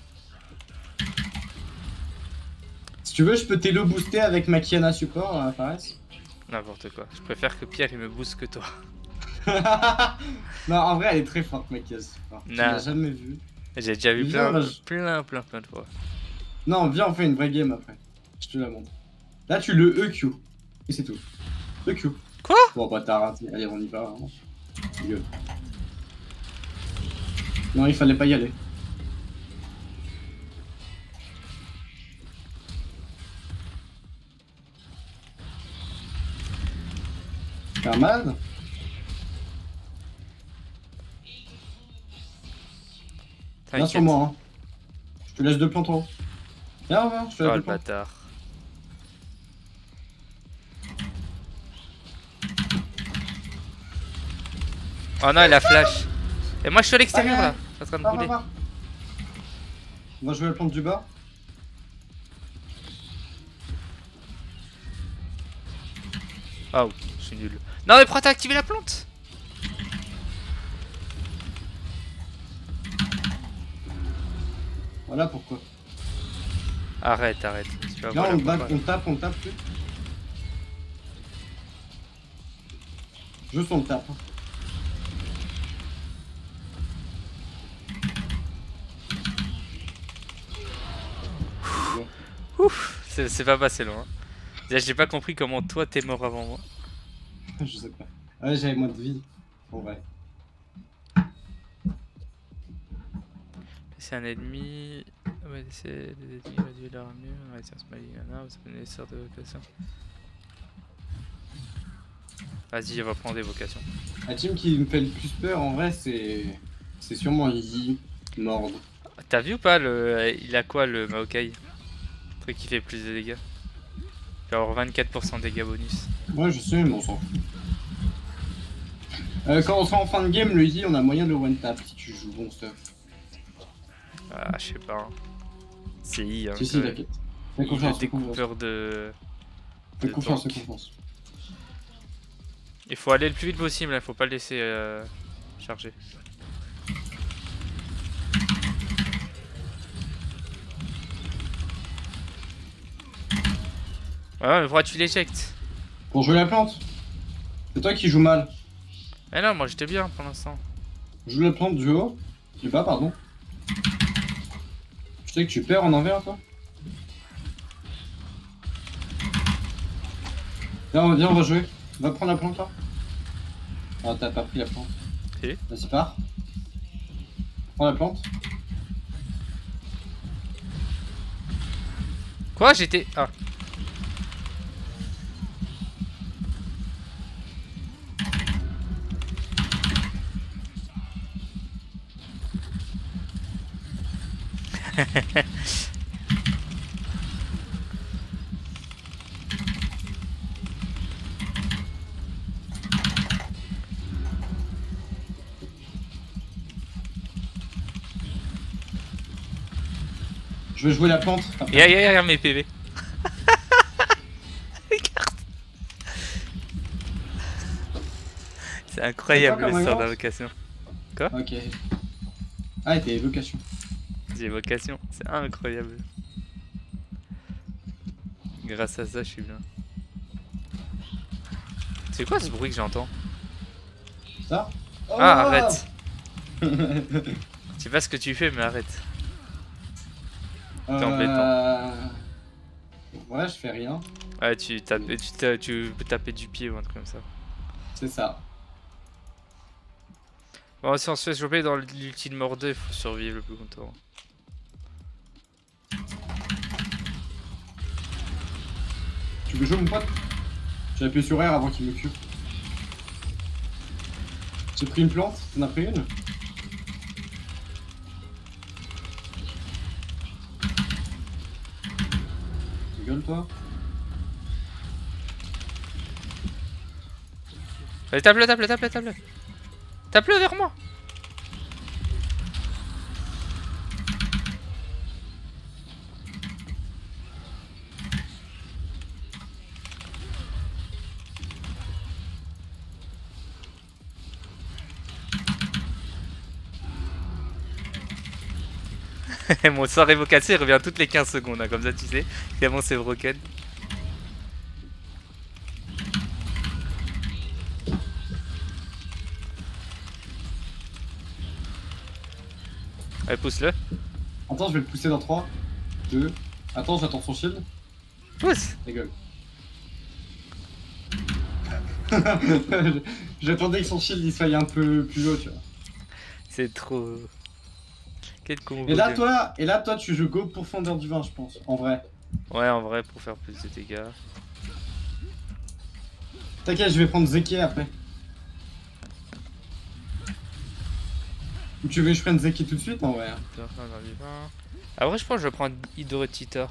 Si tu veux, je peux t'élo booster avec ma Kiana support à Fares. N'importe quoi. Je préfère que Pierre il me booste que toi. Non, en vrai, elle est très forte, ma Kiana support. Tu l'as jamais vu. J'ai déjà vu plein de fois. Non, viens, on fait une vraie game après. Je te la montre. Là, tu le EQ. Et c'est tout. EQ. Quoi? Bon, bah, t'as raté. Allez, on y va. Hein. Non, il fallait pas y aller. T'es malade? Viens sur moi, hein. Je te laisse 2 plantes en haut. Viens, je te laisse 2 plantes. Bâtard. Oh non, il a flash. Et moi je suis à l'extérieur là. Je suis en train de brûler. On va jouer la plante du bas. Oh, je suis nul. Non mais pourquoi t'as activé la plante? Voilà pourquoi. Arrête. Là on tape plus. Juste on tape. Ouf, c'est pas passé loin. J'ai pas compris comment toi t'es mort avant moi. Je sais pas. Ouais, j'avais moins de vie. En vrai. C'est un ennemi. Ouais, c'est des ennemis réduire leur armure. Ouais, c'est un smiley nana. Vous avez des sortes de vocations. Vas-y, on va prendre des vocations. La team qui me fait le plus peur en vrai, c'est sûrement Easy, Mord. T'as vu ou pas il a quoi le Maokai? Truc qui fait plus de dégâts. Genre 24% de dégâts bonus. Ouais, je sais, mais on s'en fout. Quand on sera en fin de game, le Easy, on a moyen de le one tap si tu joues bon stuff. Ah, je sais pas. Hein. C'est I. Hein, si, t'inquiète. Fais confiance. Découpeur de. Fais confiance, fais confiance. Il faut aller le plus vite possible, il faut pas le laisser charger. Ouais, mais pourquoi tu l'éjectes? Pour jouer la plante. C'est toi qui joues mal. Mais non, moi j'étais bien pour l'instant. Joue la plante du haut. Du bas, pardon. Tu sais que tu perds en envers, toi? Viens, on va jouer. Va prendre la plante là. Ah, t'as pas pris la plante. Si. Vas-y, pars. Prends la plante. Quoi? J'étais. Ah. Je vais jouer la plante. Y'a mes PV. Regarde. C'est incroyable le sort d'invocation. Quoi? Ok. Ah, t'es évocation. J'ai évocation, c'est incroyable. Grâce à ça, je suis bien. C'est quoi ce bruit que j'entends? Ça? Ah, arrête. Je sais pas ce que tu fais, mais arrête. T'es embêtant. Ouais, je fais rien. Ouais, tu peux taper du pied ou un truc comme ça. C'est ça. Bon, si on se fait choper dans l'ultime mordé, il faut survivre le plus longtemps. Tu veux jouer, mon pote? J'ai appuyé sur R avant qu'il me cue. J'ai pris une plante, t'en as pris une? Tu gueules, toi? Allez, tape-le. Tape-le vers moi. Mon sort évocateur revient toutes les 15 secondes, hein, comme ça tu sais. Comment c'est broken. Allez, pousse-le. Attends, je vais le pousser dans 3, 2. Attends, j'attends son shield. Pousse. Rigole. J'attendais que son shield il soit un peu plus haut, tu vois. C'est trop. Quel combo. Et là, toi, tu joues go profondeur du vin, je pense, en vrai. Ouais, en vrai, pour faire plus de dégâts. T'inquiète, je vais prendre Zeki après. Ou tu veux que je prenne Zeki tout de suite? En vrai. Ah, vrai, je pense que je vais prendre Hydrotita.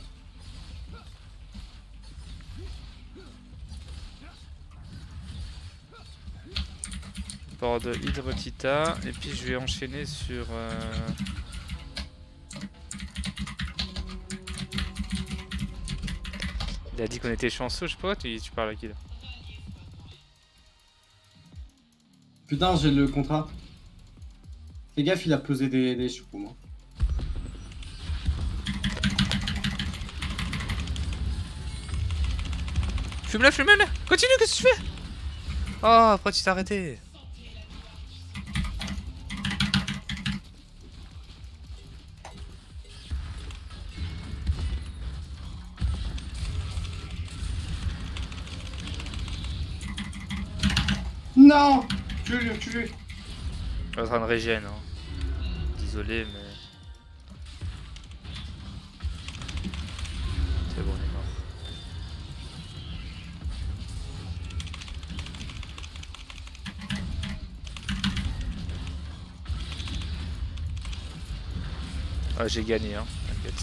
Port de Hydrotita, et puis je vais enchaîner sur. Il a dit qu'on était chanceux, je sais pas, tu parles à qui là? Putain, j'ai le contrat. Fais gaffe, il a posé des choux pour moi. Fume-le! Continue, qu'est-ce que tu fais? Oh, pourquoi tu t'es arrêté? Non! Tue-le! Je suis en train de régène, hein. Désolé, mais... C'est bon, on est mort. Ah, j'ai gagné, hein, t'inquiète.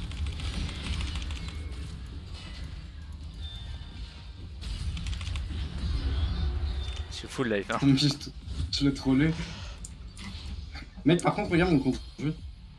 Je suis full life, hein. Je l'ai trollé. Mec, par contre, regarde mon compte jeu.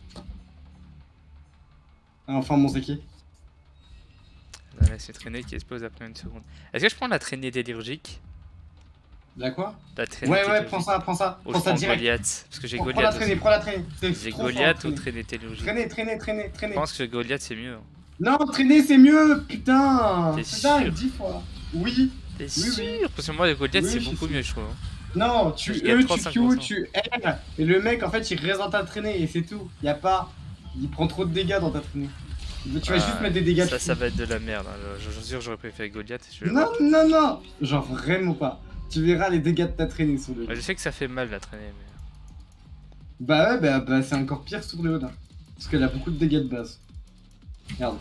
Ah, enfin, mon Zeki. La laisse traîner qui explose après une seconde. Est-ce que je prends la traînée délurgique? La quoi? La traînée ouais, prends ça. Ou je prends direct. Goliath, parce que j'ai Prends Goliath. la traînée. J'ai Goliath ou traînée tellurgique? Traîner. Je pense que Goliath c'est mieux. Non, traîner c'est mieux, putain. T'es Putain, sûr 10 fois. Oui. T'es Oui, sûr oui. Parce que moi, les Goliath, Oui, c'est je beaucoup suis mieux, je trouve. Non, tu Je gagne E, tu 35%. Q, tu R, et le mec en fait il raisonne ta traînée et c'est tout. Y a pas. Il prend trop de dégâts dans ta traînée. Tu vas juste mettre des dégâts. Ça va être de la merde. Hein. Je suis sûr que j'aurais préféré Goliath. Non. Genre vraiment pas. Tu verras les dégâts de ta traînée sur le. Je sais que ça fait mal la traînée. Mais... Bah ouais, bah c'est encore pire sur le haut là. Parce qu'elle a beaucoup de dégâts de base. Regarde.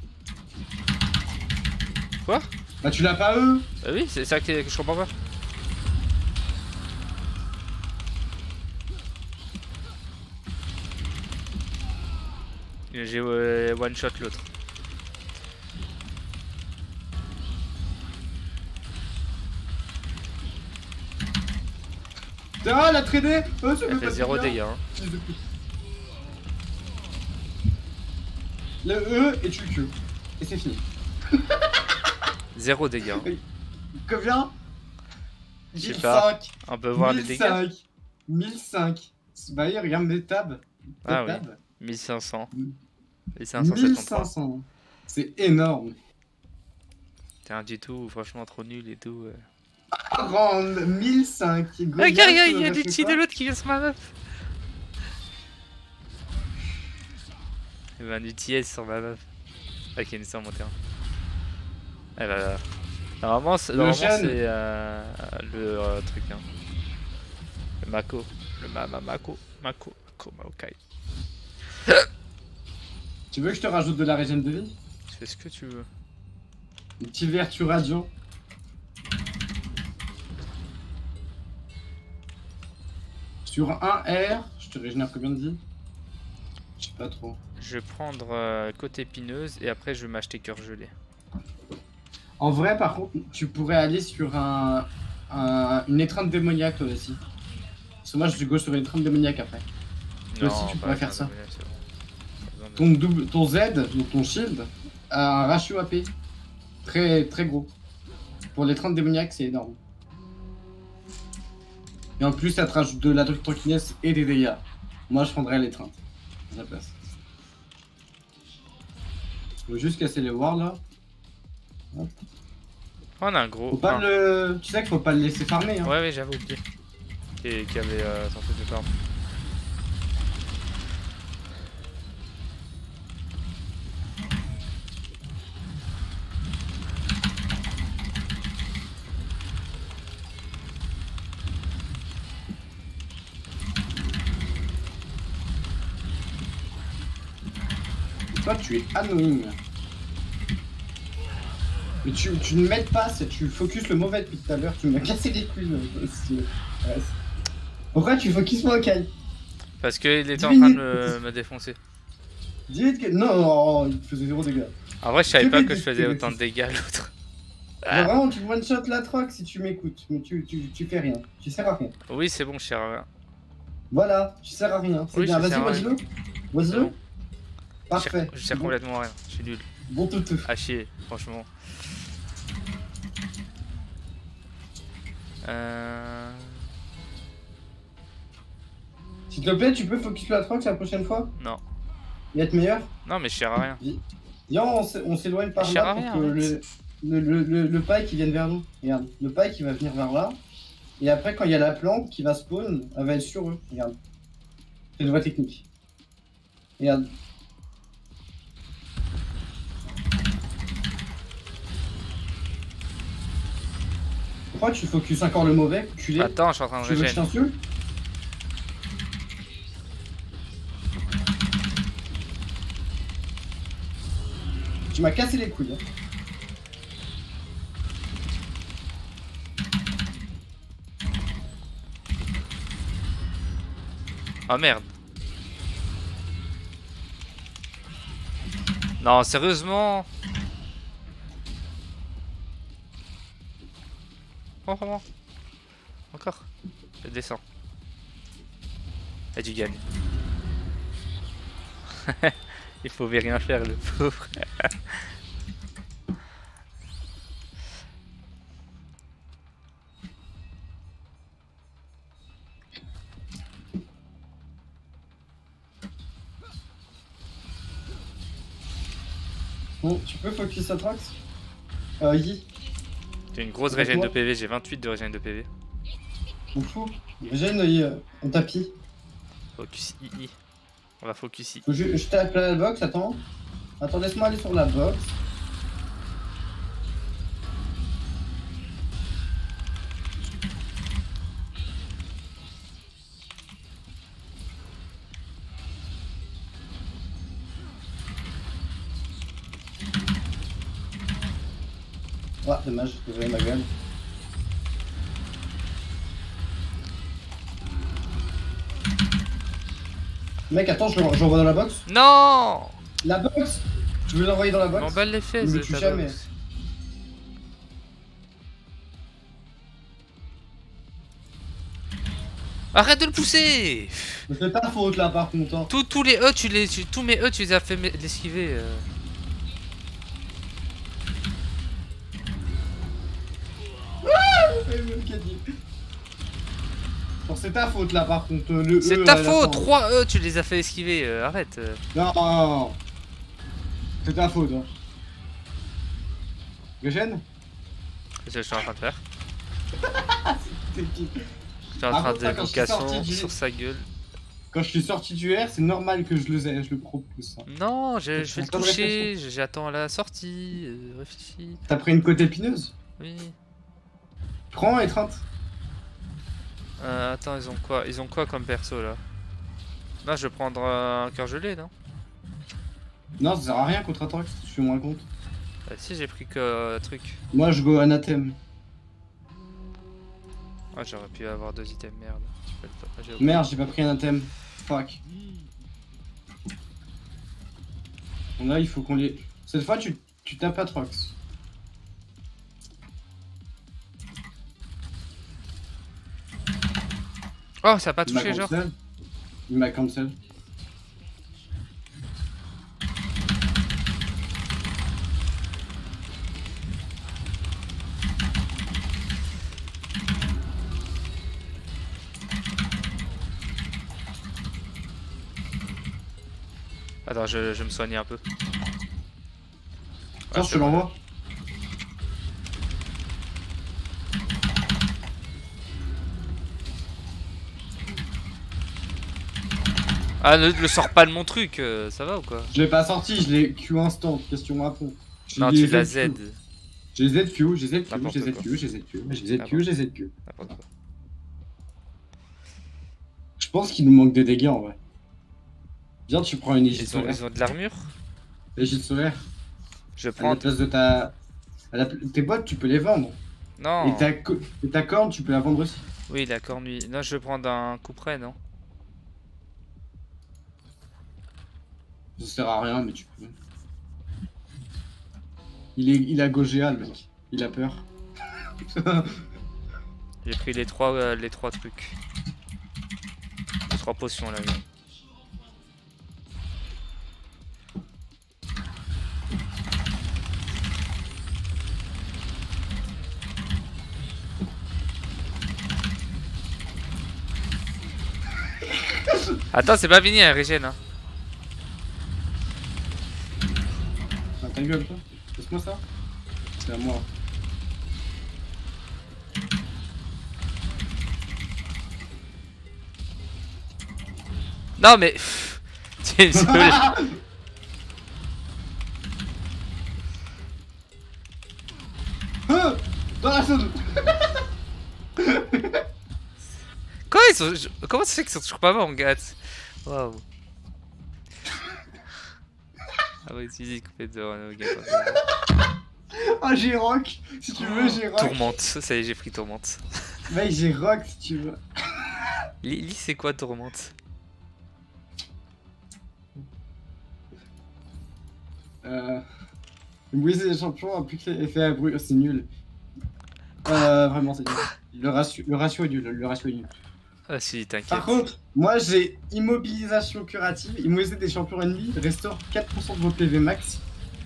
Quoi? Bah tu l'as pas eux? Bah oui, c'est ça que je comprends pas. J'ai one shot l'autre. Ah la traînée! Oh, elle fait 0 dégâts. Hein. Le E et tu le Q. Et c'est fini. 0 dégâts. Combien? Je sais pas. On peut voir les dégâts. 1005. Bah oui, regarde mes tabs. Ah oui. 1500. 1500. C'est énorme. T'es un du tout, franchement trop nul et tout. Rendre 1005. Regarde, il y a du petit de l'autre qui vient sur ma meuf. Il y a un UTS sur ma meuf. Ah, qui est sur mon terrain. Eh bah, normalement c'est le truc. Hein. Le Mako. Le Mako. Maokai. Tu veux que je te rajoute de la régène de vie? Tu fais ce que tu veux. Un petit vertu radio. Sur un R, je te régénère combien de vie? Je sais pas trop. Je vais prendre côte épineuse et après je vais m'acheter cœur gelé. En vrai, par contre, tu pourrais aller sur une étreinte démoniaque toi aussi. Parce que moi je go sur une étreinte démoniaque après. Toi aussi tu pourrais faire ça. Ton Z, donc ton shield, a un ratio AP très gros. Pour l'étreinte démoniaque, c'est énorme. Et en plus, ça te rajoute de la tranquillesse et des dégâts. Moi, je prendrais l'étreinte à la place. Je veux juste casser les wards là. Hop. On a un gros. Faut pas le... Tu sais qu'il faut pas le laisser farmer. Hein. Ouais, j'avais oublié. Et qui avait son truc de farm. Toi, tu es anonyme. Mais tu ne m'aides pas, tu focuses le mauvais depuis tout à l'heure, tu m'as cassé les couilles. Ouais. Pourquoi tu focuses moi, Kai? Parce qu'il était en train de me défoncer. Dis que... Non, il faisait 0 dégâts. En vrai, je savais pas que je faisais autant de dégâts l'autre. Vraiment, tu one shot la troc si tu m'écoutes, mais tu fais rien, tu sers à rien. Oui, c'est bon, je sers à rien. Voilà, tu sers à rien, c'est bien, vas-y, vas-y-le. Vas-y-le. Parfait. Je sers complètement à rien, je suis nul. Bon toutou. À chier, franchement. S'il te plaît, tu peux focus la troc la prochaine fois? Non. Et être meilleur? Non, mais je sers à rien. Viens, on s'éloigne par là pour que le pike il vienne vers nous. Regarde, le pike il va venir vers là. Et après, quand il y a la plante qui va spawn, elle va être sur eux. Regarde. C'est une voie technique. Regarde. Pourquoi tu focuses encore le mauvais, culé? Attends, je suis en train de régénérer. Tu veux que je t'insulte? Tu m'as cassé les couilles. Hein. Oh merde. Non, sérieusement. Oh, vraiment. Encore. Je descends. Et tu gagnes. Il faut rien faire, le pauvre. Bon, tu peux focus Atrox Yi. J'ai une grosse régène de PV, j'ai 28 de régène de PV. On fout. Régène, on tapis. Focus II. On va focus I. Je tape la box, attends. Attends, laisse-moi aller sur la box. Ouais, dommage, désolé ma gueule. Mec, attends, je l'envoie dans la box. Non. La box. Je veux l'envoyer dans la box. M'emballe les fesses de ta jamais. box. Arrête de le pousser. Mais c'est ta faute là par contre. Hein. Tous les E, tous mes E, tu les as fait l'esquiver. Bon, c'est ta faute là par contre. C'est ta faute, 3 E, tu les as fait esquiver, arrête. Non. C'est ta faute. Hein. Gêne. C'est ce que je suis en train de faire. C'est qui? Je suis en train de vocation sur sa gueule. Quand je suis sorti du R, c'est normal que je le propose. Hein. Non, je vais le toucher, j'attends la sortie, réfléchis. T'as pris une côte épineuse? Oui. Prends étreinte. Attends, ils ont quoi comme perso là? Non, je vais prendre un cœur gelé, non? Non, ça sert à rien contre Atrox, je suis moins compte. Bah si, j'ai pris que truc. Moi je go anathème. Ah, j'aurais pu avoir 2 items, merde. Merde, j'ai pas pris anathème. Fuck. Là, il faut qu'on les... Cette fois, tu tapes Atrox. Oh, ça a pas touché, genre. Il m'a cancel. Attends, je me soigne un peu. Attends, je te l'envoie. Ah, ne le sors pas de mon truc, ça va ou quoi? Je l'ai pas sorti, je l'ai Q instant, question à fond. Non, tu l'as Z. J'ai ZQ, j'ai ZQ, j'ai ZQ, j'ai ZQ, j'ai ZQ, j'ai ZQ. Je pense qu'il nous manque des dégâts en vrai. Viens, tu prends une égide solaire. Ils ont de l'armure? Égide solaire. Je prends. À la place de ta. Tes bottes, tu peux les vendre. Non. Et ta corne, tu peux la vendre aussi. Oui, la corne, oui. Non, je vais prendre un coup près, non? Ça sert à rien, mais tu peux. Il a Gogéa, le mec. Il a peur. J'ai pris les trois trucs. Les 3 potions là. Attends, c'est pas fini, hein, régène. Hein. Ah, ta gueule, toi. Laisse-moi ça. C'est à moi. Non, mais. Désolé. Dans la zone. Comment ça fait qu'ils sont toujours pas morts, gars? Waouh. Ah ouais, si, coupé de Ah, j'ai rock. Si tu veux, j'ai rock. Tourmente, ça y est, j'ai pris tourmente. Mec, j'ai rock si tu veux. Lily, c'est quoi tourmente? Briser les champions a plus que l'effet à bruit, c'est nul. Vraiment, c'est nul. Le ratio est nul, le ratio est nul. Ah si, t'inquiète. Par contre, moi j'ai immobilisation curative, immobiliser des champions ennemis, restaure 4% de vos PV max.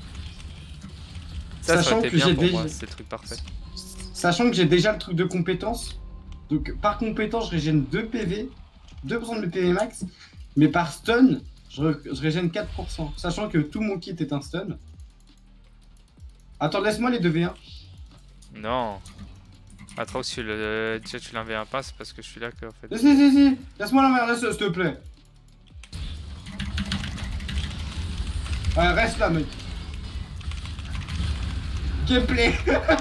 Ça aurait été bien pour moi, c'est le truc parfait. Sachant que j'ai déjà le truc de compétence, donc par compétence je régène 2 PV, 2% de mes PV max, mais par stun, je régène 4%. Sachant que tout mon kit est un stun, Attends, laisse-moi les 2v1. Non. Attends, si déjà tu l'as 1v1 pas, c'est parce que je suis là que en fait. Si. Laisse-moi l'envers, laisse, s'il te plaît. Ouais, reste là, mec. Gameplay.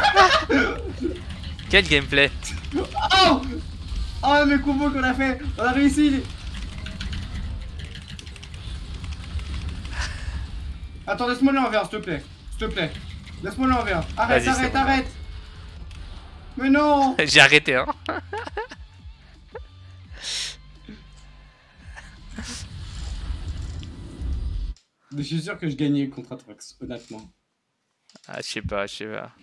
Quel gameplay? Oh! Oh, mes combos qu'on a fait. On a réussi. Attends, laisse-moi l'envers, s'il te plaît. S'il te plaît. Laisse-moi l'envers. Arrête, arrête. Mais non. J'ai arrêté, hein. Je suis sûr que je gagnais contre Atrox, honnêtement. Ah, je sais pas.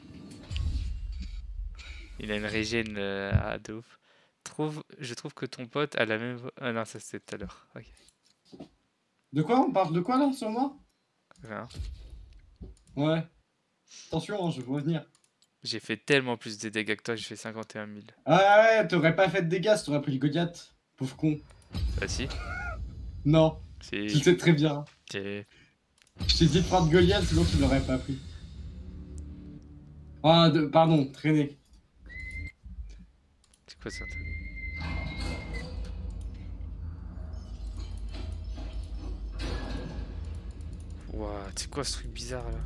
Il a une régène de ouf. Je trouve que ton pote a la même voix. Ah non, ça c'était tout à l'heure. Ok. De quoi? On parle de quoi là sur moi? Rien. Ouais. Attention, hein, je vois venir. J'ai fait tellement plus de dégâts que toi, j'ai fait 51 000. Ah ouais, t'aurais pas fait de dégâts si t'aurais pris le Goliath. Pauvre con. Bah si. Non. Si. Tu le sais très bien. Si. Je t'ai dit de prendre Goliath, sinon tu l'aurais pas pris. Ah, pardon, traîner. C'est quoi ça? Ouah, c'est quoi ce truc bizarre là?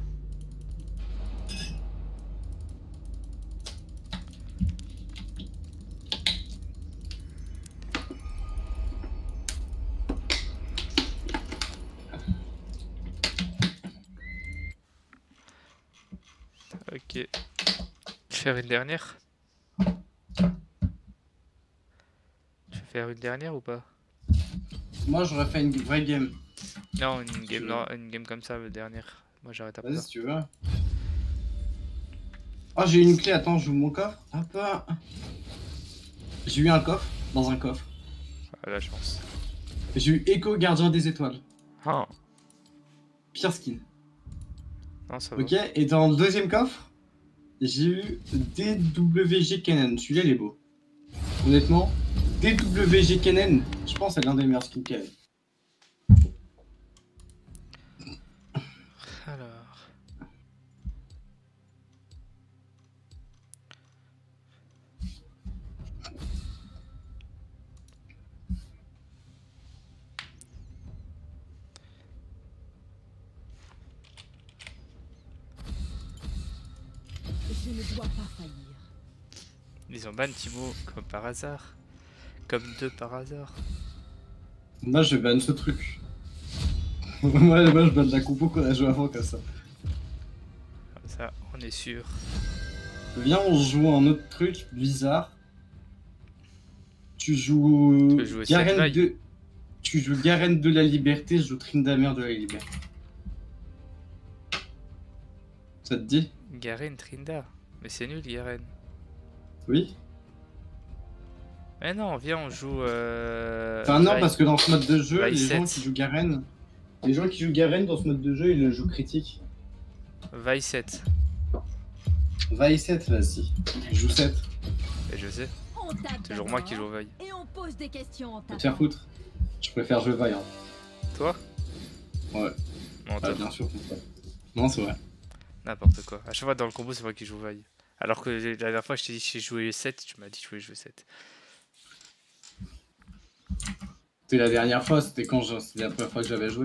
Ok. Je vais faire une dernière. Tu veux faire une dernière ou pas? Moi j'aurais fait une vraie game. Non, une game comme ça, la dernière. Moi j'arrête après. Vas-y si tu veux. Oh, j'ai une clé, attends, j'ouvre mon coffre. Hop. J'ai eu un coffre, dans un coffre. Ah, la chance. J'ai eu Echo, gardien des étoiles. Ah. Pire skin. Non, ça va. Ok, et dans le deuxième coffre, j'ai eu DWG Kennen. Celui-là, il est beau. Honnêtement, DWG Kennen, je pense que c'est l'un des meilleurs skins qu'il y a. Alors. Je ne dois pas faillir. Ils ont ban Thibaut, comme par hasard. Comme deux par hasard. Moi, je banne ce truc. moi, je banne la compo qu'on a joué avant comme ça. Comme ça, on est sûr. Viens, on joue un autre truc bizarre. Tu joues Garen de... Tu joues Garen de la Liberté, je joue Tryndamere de la Liberté. Ça te dit? Garen, Trinda. Mais c'est nul, Garen. Oui. Mais non, viens, on joue. Enfin, non, parce que dans ce mode de jeu, les gens qui jouent Garen. Les gens qui jouent Garen dans ce mode de jeu, ils le jouent critique. Vaille 7. Vaille 7, vas-y. Je joue 7. Et je sais. C'est toujours moi qui joue Vaille. Et on pose des questions en Faut te faire foutre. Je préfère jouer Vaille. Hein. Toi? Ouais. Non, ah, bien sûr. Non, c'est vrai. N'importe quoi. À chaque fois dans le combo, c'est moi qui joue Vaille. Alors que la dernière fois, je t'ai dit que j'ai joué 7, tu m'as dit que je voulais jouer 7. C'était la dernière fois, c'était quand c'était la première fois que j'avais joué.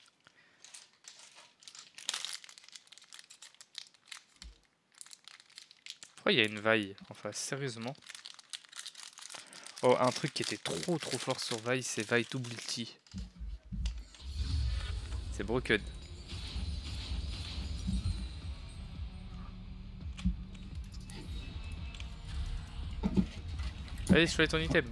Pourquoi il y a une vaille en face? Sérieusement? Oh, un truc qui était trop fort sur vaille, c'est vaille double ulti. C'est broken. Allez, je fais ton item.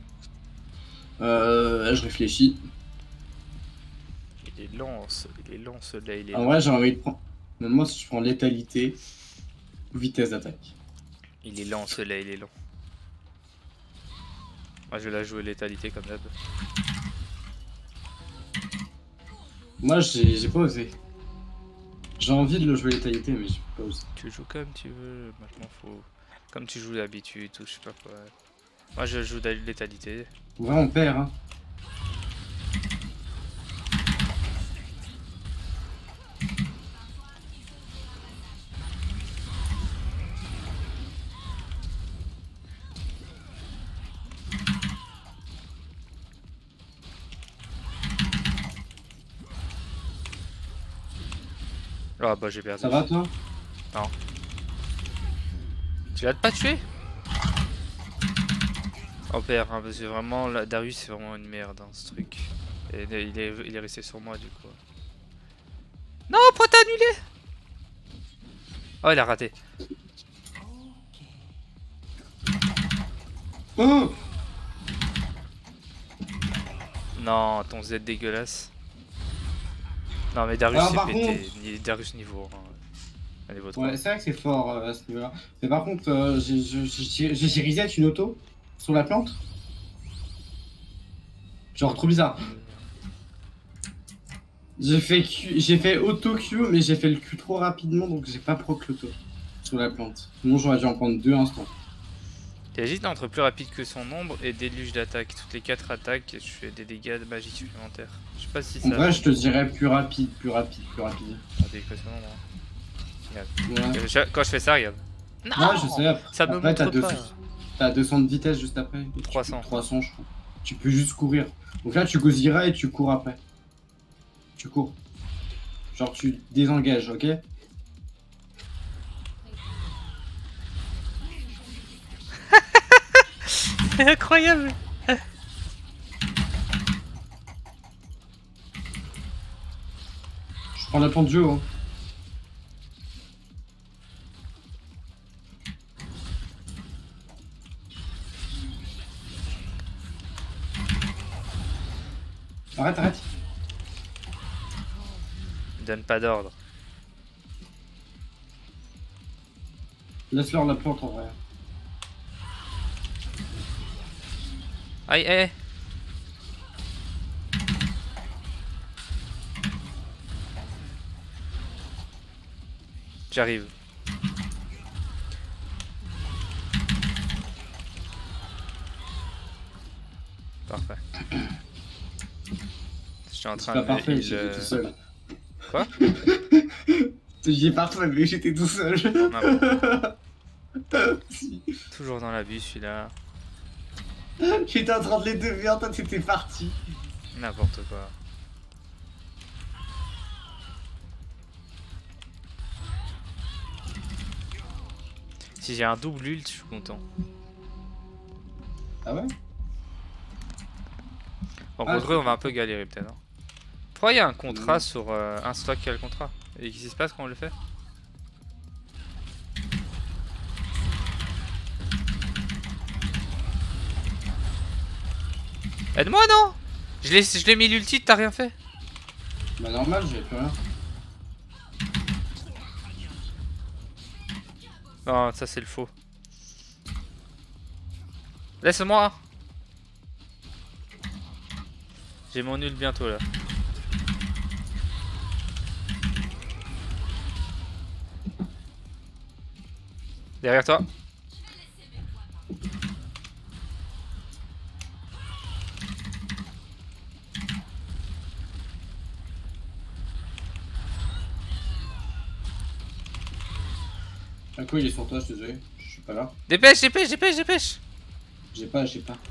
Je réfléchis. Il est lent celui-là, il est en lent. vrai, j'ai envie de prendre. Même moi, si je prends létalité ou vitesse d'attaque. Il est lent celui-là, il est lent. Moi, je vais la jouer létalité comme d'hab. Moi, j'ai pas osé. J'ai envie de le jouer létalité, mais j'ai pas osé. Tu joues comme tu veux, moi je m'en fous. Comme tu joues d'habitude ou je sais pas quoi. Moi, je joue de létalité. Ouais, on perd, hein. Ah bah j'ai perdu. Ça va toi? Non. Tu vas pas tuer? Oh père, hein, parce que vraiment, là, Darius c'est vraiment une merde, hein, ce truc. Et il est resté sur moi du coup. Non, pourquoi t'as annulé? Oh, il a raté. Oh non, ton Z dégueulasse. Non mais Darius alors, c'est par pété. Darius niveau 1. Niveau 3. Ouais, c'est vrai que c'est fort à ce niveau-là. Mais par contre, j'ai reset une auto sur la plante. Genre trop bizarre. J'ai fait auto Q, mais j'ai fait le Q trop rapidement, donc j'ai pas proc l'auto sur la plante. Sinon j'aurais dû en prendre 2 instants. J'hésite entre plus rapide que son nombre et déluge d'attaque. Toutes les 4 attaques, je fais des dégâts de magie supplémentaires. Je sais pas si ça. En vrai, je te dirais plus rapide. Ah, dès que son nombre. Regarde. Ouais. Quand je fais ça, regarde. Non, ouais, je sais. Ça me montre pas. T'as 200 de vitesse juste après. 300. 300, je crois. Tu peux juste courir. Donc là, tu Gozira et tu cours après. Tu cours. Genre, tu désengages, ok? C'est incroyable. Je prends la plante du haut. Hein. Arrête. Donne pas d'ordre. Laisse-leur la plante en vrai. Aïe, J'arrive. Parfait. J'étais en train de parfait, j'étais tout seul. Quoi? J'ai parfait, mais j'étais tout seul. Toujours dans l'abus celui-là. J'étais en train de les devenir, toi t'étais parti. N'importe quoi. Si j'ai un double ult, je suis content. Ah ouais? En contre, on va un peu galérer peut-être. Hein. Pourquoi il y a un contrat sur un stock qui a le contrat? Et qu'est-ce qui se passe quand on le fait? Aide-moi, non? Je l'ai mis l'ulti, t'as rien fait? Bah normal, j'ai plus rien. Non, ça c'est le faux. Laisse-moi. J'ai mon nul bientôt là. Derrière toi. Un coup il est sur toi, je te désolé. Je suis pas là. Dépêche. J'ai pas.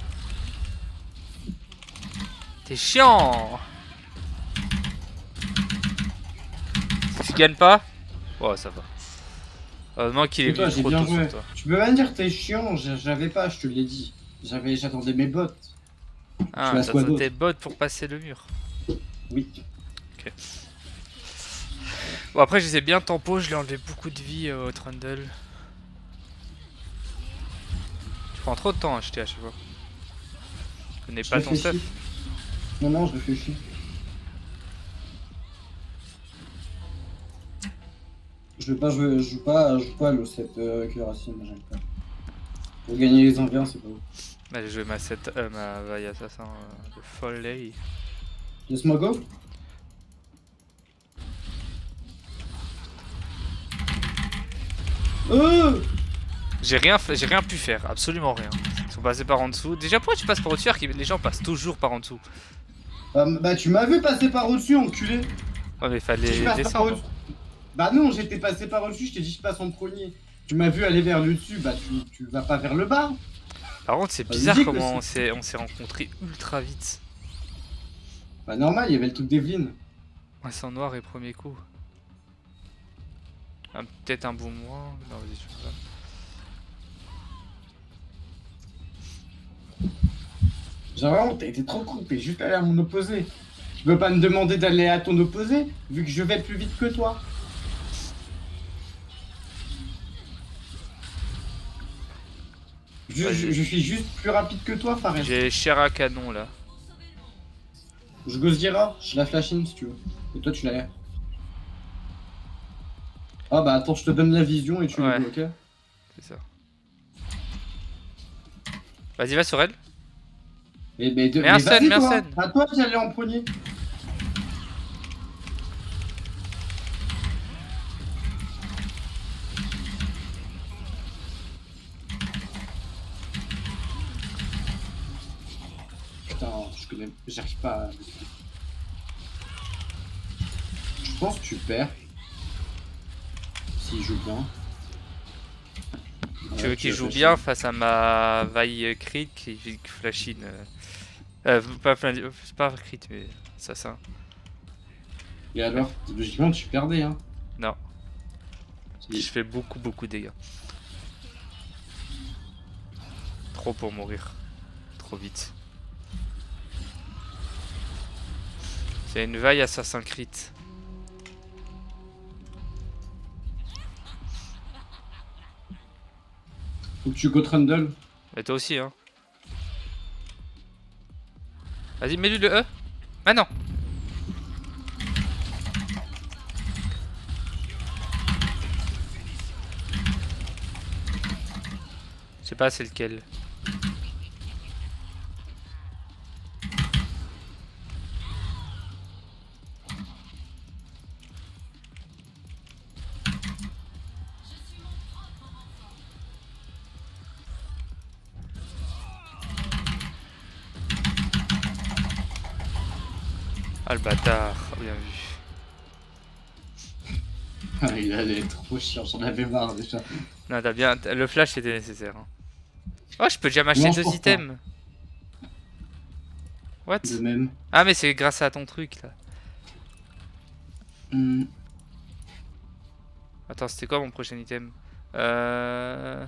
T'es chiant. Si tu gagnes pas. Oh ça va. Heureusement qu'il est venu trop tôt sur toi. Tu peux pas me dire que t'es chiant, j'avais pas, je te l'ai dit. J'attendais mes bots. Ah, t'attendais tes bots pour passer le mur. Oui. Ok. Bon après je les ai bien tempo, je lui ai enlevé beaucoup de vie au Trundle. Tu prends trop de temps à acheter à chaque fois. Je connais pas ton stuff. Non, je réfléchis. Je joue pas le set cuirassé, moi j'aime pas. Pour gagner les ambiances, c'est pas ouf. Bah, j'ai joué ma vaille assassin de Foley. Laisse-moi go. J'ai rien pu faire, absolument rien. Ils sont passés par en dessous. Déjà pourquoi tu passes par au-dessus alors que les gens passent toujours par en dessous? Bah tu m'as vu passer par au-dessus, enculé. Ouais mais fallait descendre. Bah non, j'étais passé par au-dessus, je t'ai dit je passe en premier. Tu m'as vu aller vers le dessus, bah tu vas pas vers le bas. Par contre c'est bizarre comment on s'est rencontrés ultra vite. Bah normal, il y avait le truc d'Evelyne. Ouais, sans noir et premier coup. Peut-être un bon moins. Non, vas-y, je sais pas. Genre vraiment, t'as été trop con, t'es juste allé à mon opposé. Tu peux pas me demander d'aller à ton opposé, vu que je vais plus vite que toi. Je suis juste plus rapide que toi, Fares. J'ai cher à canon là. Je Ghost-Dira, je la flash in si tu veux. Et toi tu l'as. Ah bah attends, je te donne la vision et tu le vois, ok? C'est ça. Vas-y, va sur elle. Mais un scène, mets un scène. À toi d'y aller en premier. Putain, j'arrive pas à... Je pense que tu perds. S'il joue bien. Tu veux qu'il joue bien face à ma vaille crit qui flash in. C'est pas crit, mais assassin. Et alors, logiquement, tu perdais, hein? Non. Je fais beaucoup de dégâts. Trop pour mourir. Trop vite. C'est une vaille assassin crit. Faut que tu go trundle. Mais toi aussi, hein. Vas-y, mets-lui le E. Ah non. Je sais pas c'est lequel. Ah le bâtard, bien vu. Ah, il allait être trop chiant, j'en avais marre déjà. Non, t'as bien. Le flash était nécessaire. Hein. Oh, je peux déjà m'acheter 2 items. What? De même. Ah, mais c'est grâce à ton truc là. Attends, c'était quoi mon prochain item? Ah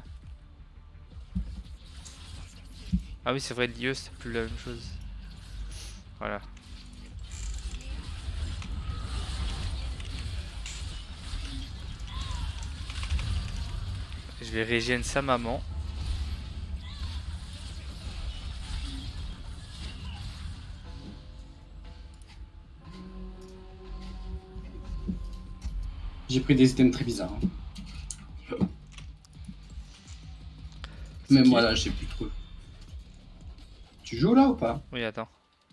oui, c'est vrai, l'IE c'est plus la même chose. Voilà. Je vais régénérer sa maman. J'ai pris des items très bizarres. Hein. Même moi là, je sais plus trop. Tu joues là ou pas? Oui, attends.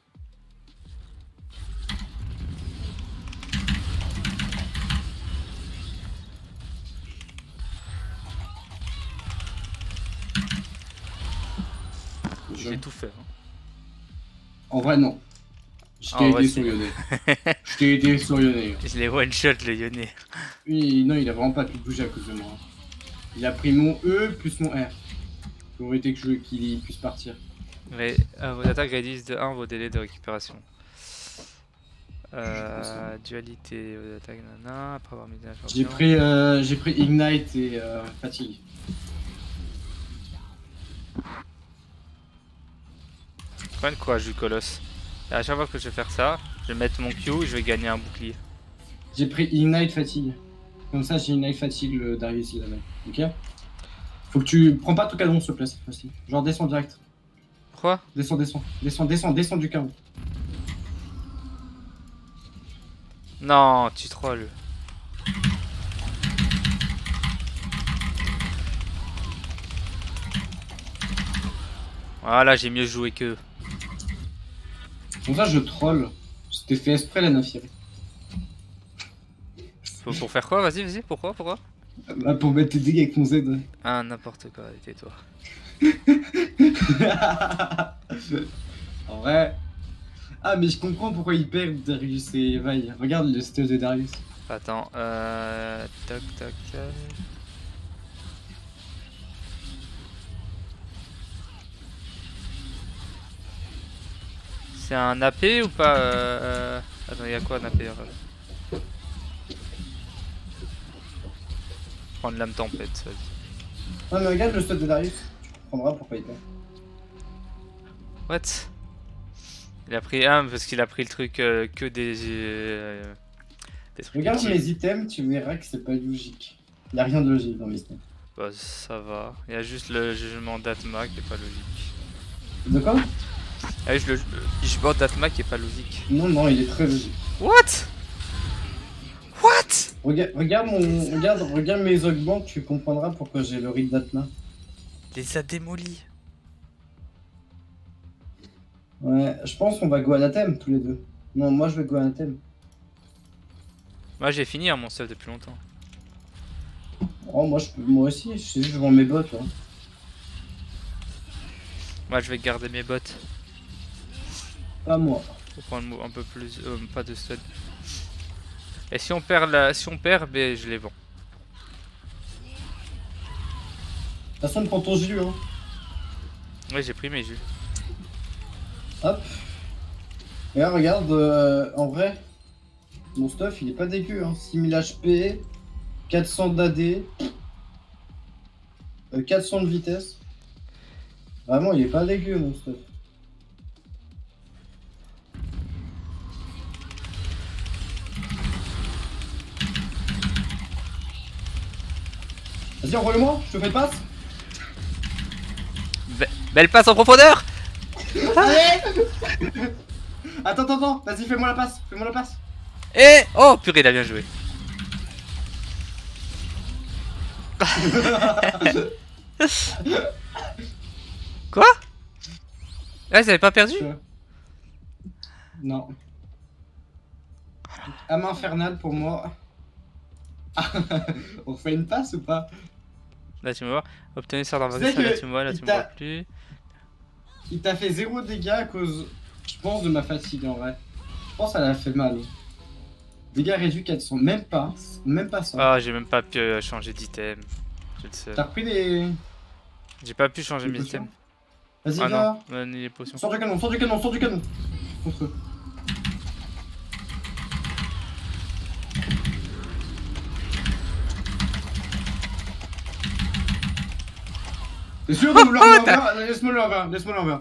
J'ai tout fait. Hein. En vrai, non. Je t'ai aidé sur Yone. Je t'ai aidé sur Yone. Je l'ai one shot le Yone. Oui, non, il a vraiment pas pu bouger à cause de moi. Il a pris mon E plus mon R. Pour éviter qu'il puisse partir. Mais vos attaques réduisent de 1 vos délais de récupération. Dualité, vos attaques, nana, après avoir mis un champion. J'ai pris Ignite et Fatigue. Prends le courage du colosse. Et à chaque fois que je vais faire ça, je vais mettre mon Q et je vais gagner un bouclier. J'ai pris Ignite Fatigue. Comme ça, j'ai Ignite Fatigue le Darius il avait. Ok? Faut que tu prends pas tout cadron s'il te plaît cette fois-ci. Genre descends direct. Quoi? Descends du carreau. Non, tu trolls. Voilà, j'ai mieux joué qu'eux. Comme ça, je troll. C'était fait exprès la Nafiri. Pour faire quoi? Vas-y, pourquoi? Bah, pour mettre tes dégâts avec mon Z. Ah, n'importe quoi, tais-toi. En vrai. Ah, mais je comprends pourquoi ils perdent Darius et Vaille. Regarde le style de Darius. Attends, toc. C'est un AP ou pas? Attends, il y a quoi un AP? prendre l'âme tempête. Vas-y. Non mais regarde le stade de Darius, tu comprendras pourquoi il perd. What? Il a pris un parce qu'il a pris le truc que des trucs. Regarde utiles. mes items, tu verras que c'est pas logique. Y a rien de logique dans mes items. Bah ça va. Il y a juste le jugement d'Atma qui est pas logique. De quoi? Ah oui, le jugement d'Atma qui est pas logique. Non, non, il est très logique. What? What? Regarde mes augments, tu comprendras pourquoi j'ai le rite d'Atma. Les a démolis. Ouais, je pense qu'on va go anathème tous les deux. Non, moi je vais go anathème. Moi j'ai fini hein, mon stuff depuis longtemps. Oh, moi aussi, je sais juste je vends mes bottes là. Moi je vais garder mes bottes. Pas moi. Pour prendre un peu plus, pas de stud. Et si on perd ben je les vends. De toute façon, prends ton jus hein. Ouais, j'ai pris mes jus. Hop. Et là, regarde, en vrai, mon stuff il est pas dégueu hein. 6000 HP, 400 d'AD, 400 de vitesse. Vraiment, il est pas dégueu mon stuff. Vas-y, envoie-le-moi, je te fais le passe. Belle passe en profondeur. Allez. Attends, vas-y, fais-moi la passe, Et oh purée, il a bien joué. Quoi? Ah, ils avaient pas perdu? Non. Âme infernale pour moi. On fait une passe ou pas? Là tu me vois. Obtenir sort d'invocation, là tu me vois plus. Il t'a fait 0 dégâts à cause, je pense, de ma fatigue en vrai. Je pense qu'elle a fait mal. Dégâts réduits 400, même pas ça. Ah, j'ai même pas pu changer d'item. Je le sais. T'as repris les... J'ai pas pu changer mes items. Vas-y, ah va. non, ni les potions. Sors du canon. Contre eux. T'es sûr de vouloir me laisse-moi l'envers.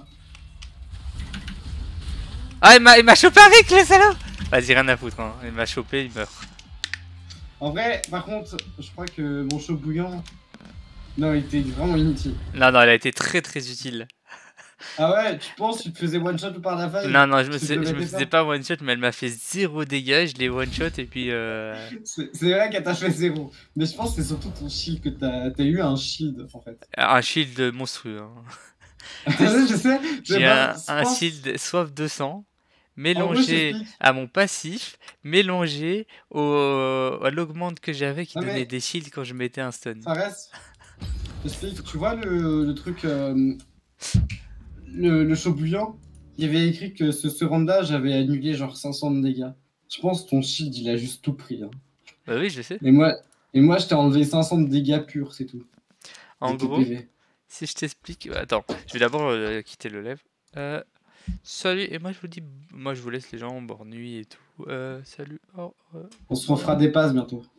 Ah, il m'a chopé avec le salaud. Vas-y, rien à foutre, hein. Il m'a chopé, il meurt. En vrai, par contre, je crois que mon chaud bouillant... Non, il était vraiment inutile. Non, il a été très utile. Ah ouais, tu penses que tu te faisais one shot ou par la faille? Non, je me faisais pas one shot, mais elle m'a fait 0 dégâts, je l'ai one shot et puis C'est vrai qu'elle t'a fait 0. Mais je pense que c'est surtout ton shield que t'as eu un shield en fait. Un shield monstrueux. Hein. Je sais. J'ai un shield soif 200 mélangé à mon passif, mélangé à l'augmente que j'avais qui donnait des shields quand je mettais un stun. Ça reste. J'explique, tu vois le truc. Le chaud bouillant, il y avait écrit que ce surrendage avait annulé genre 500 de dégâts. Je pense que ton shield il a juste tout pris. Hein. Bah oui, je sais. Et moi je t'ai enlevé 500 de dégâts purs, c'est tout. En gros, si je t'explique. Attends, je vais d'abord quitter le live. Salut, et moi je vous laisse les gens, bonne nuit et tout. Salut. On se refera des passes bientôt.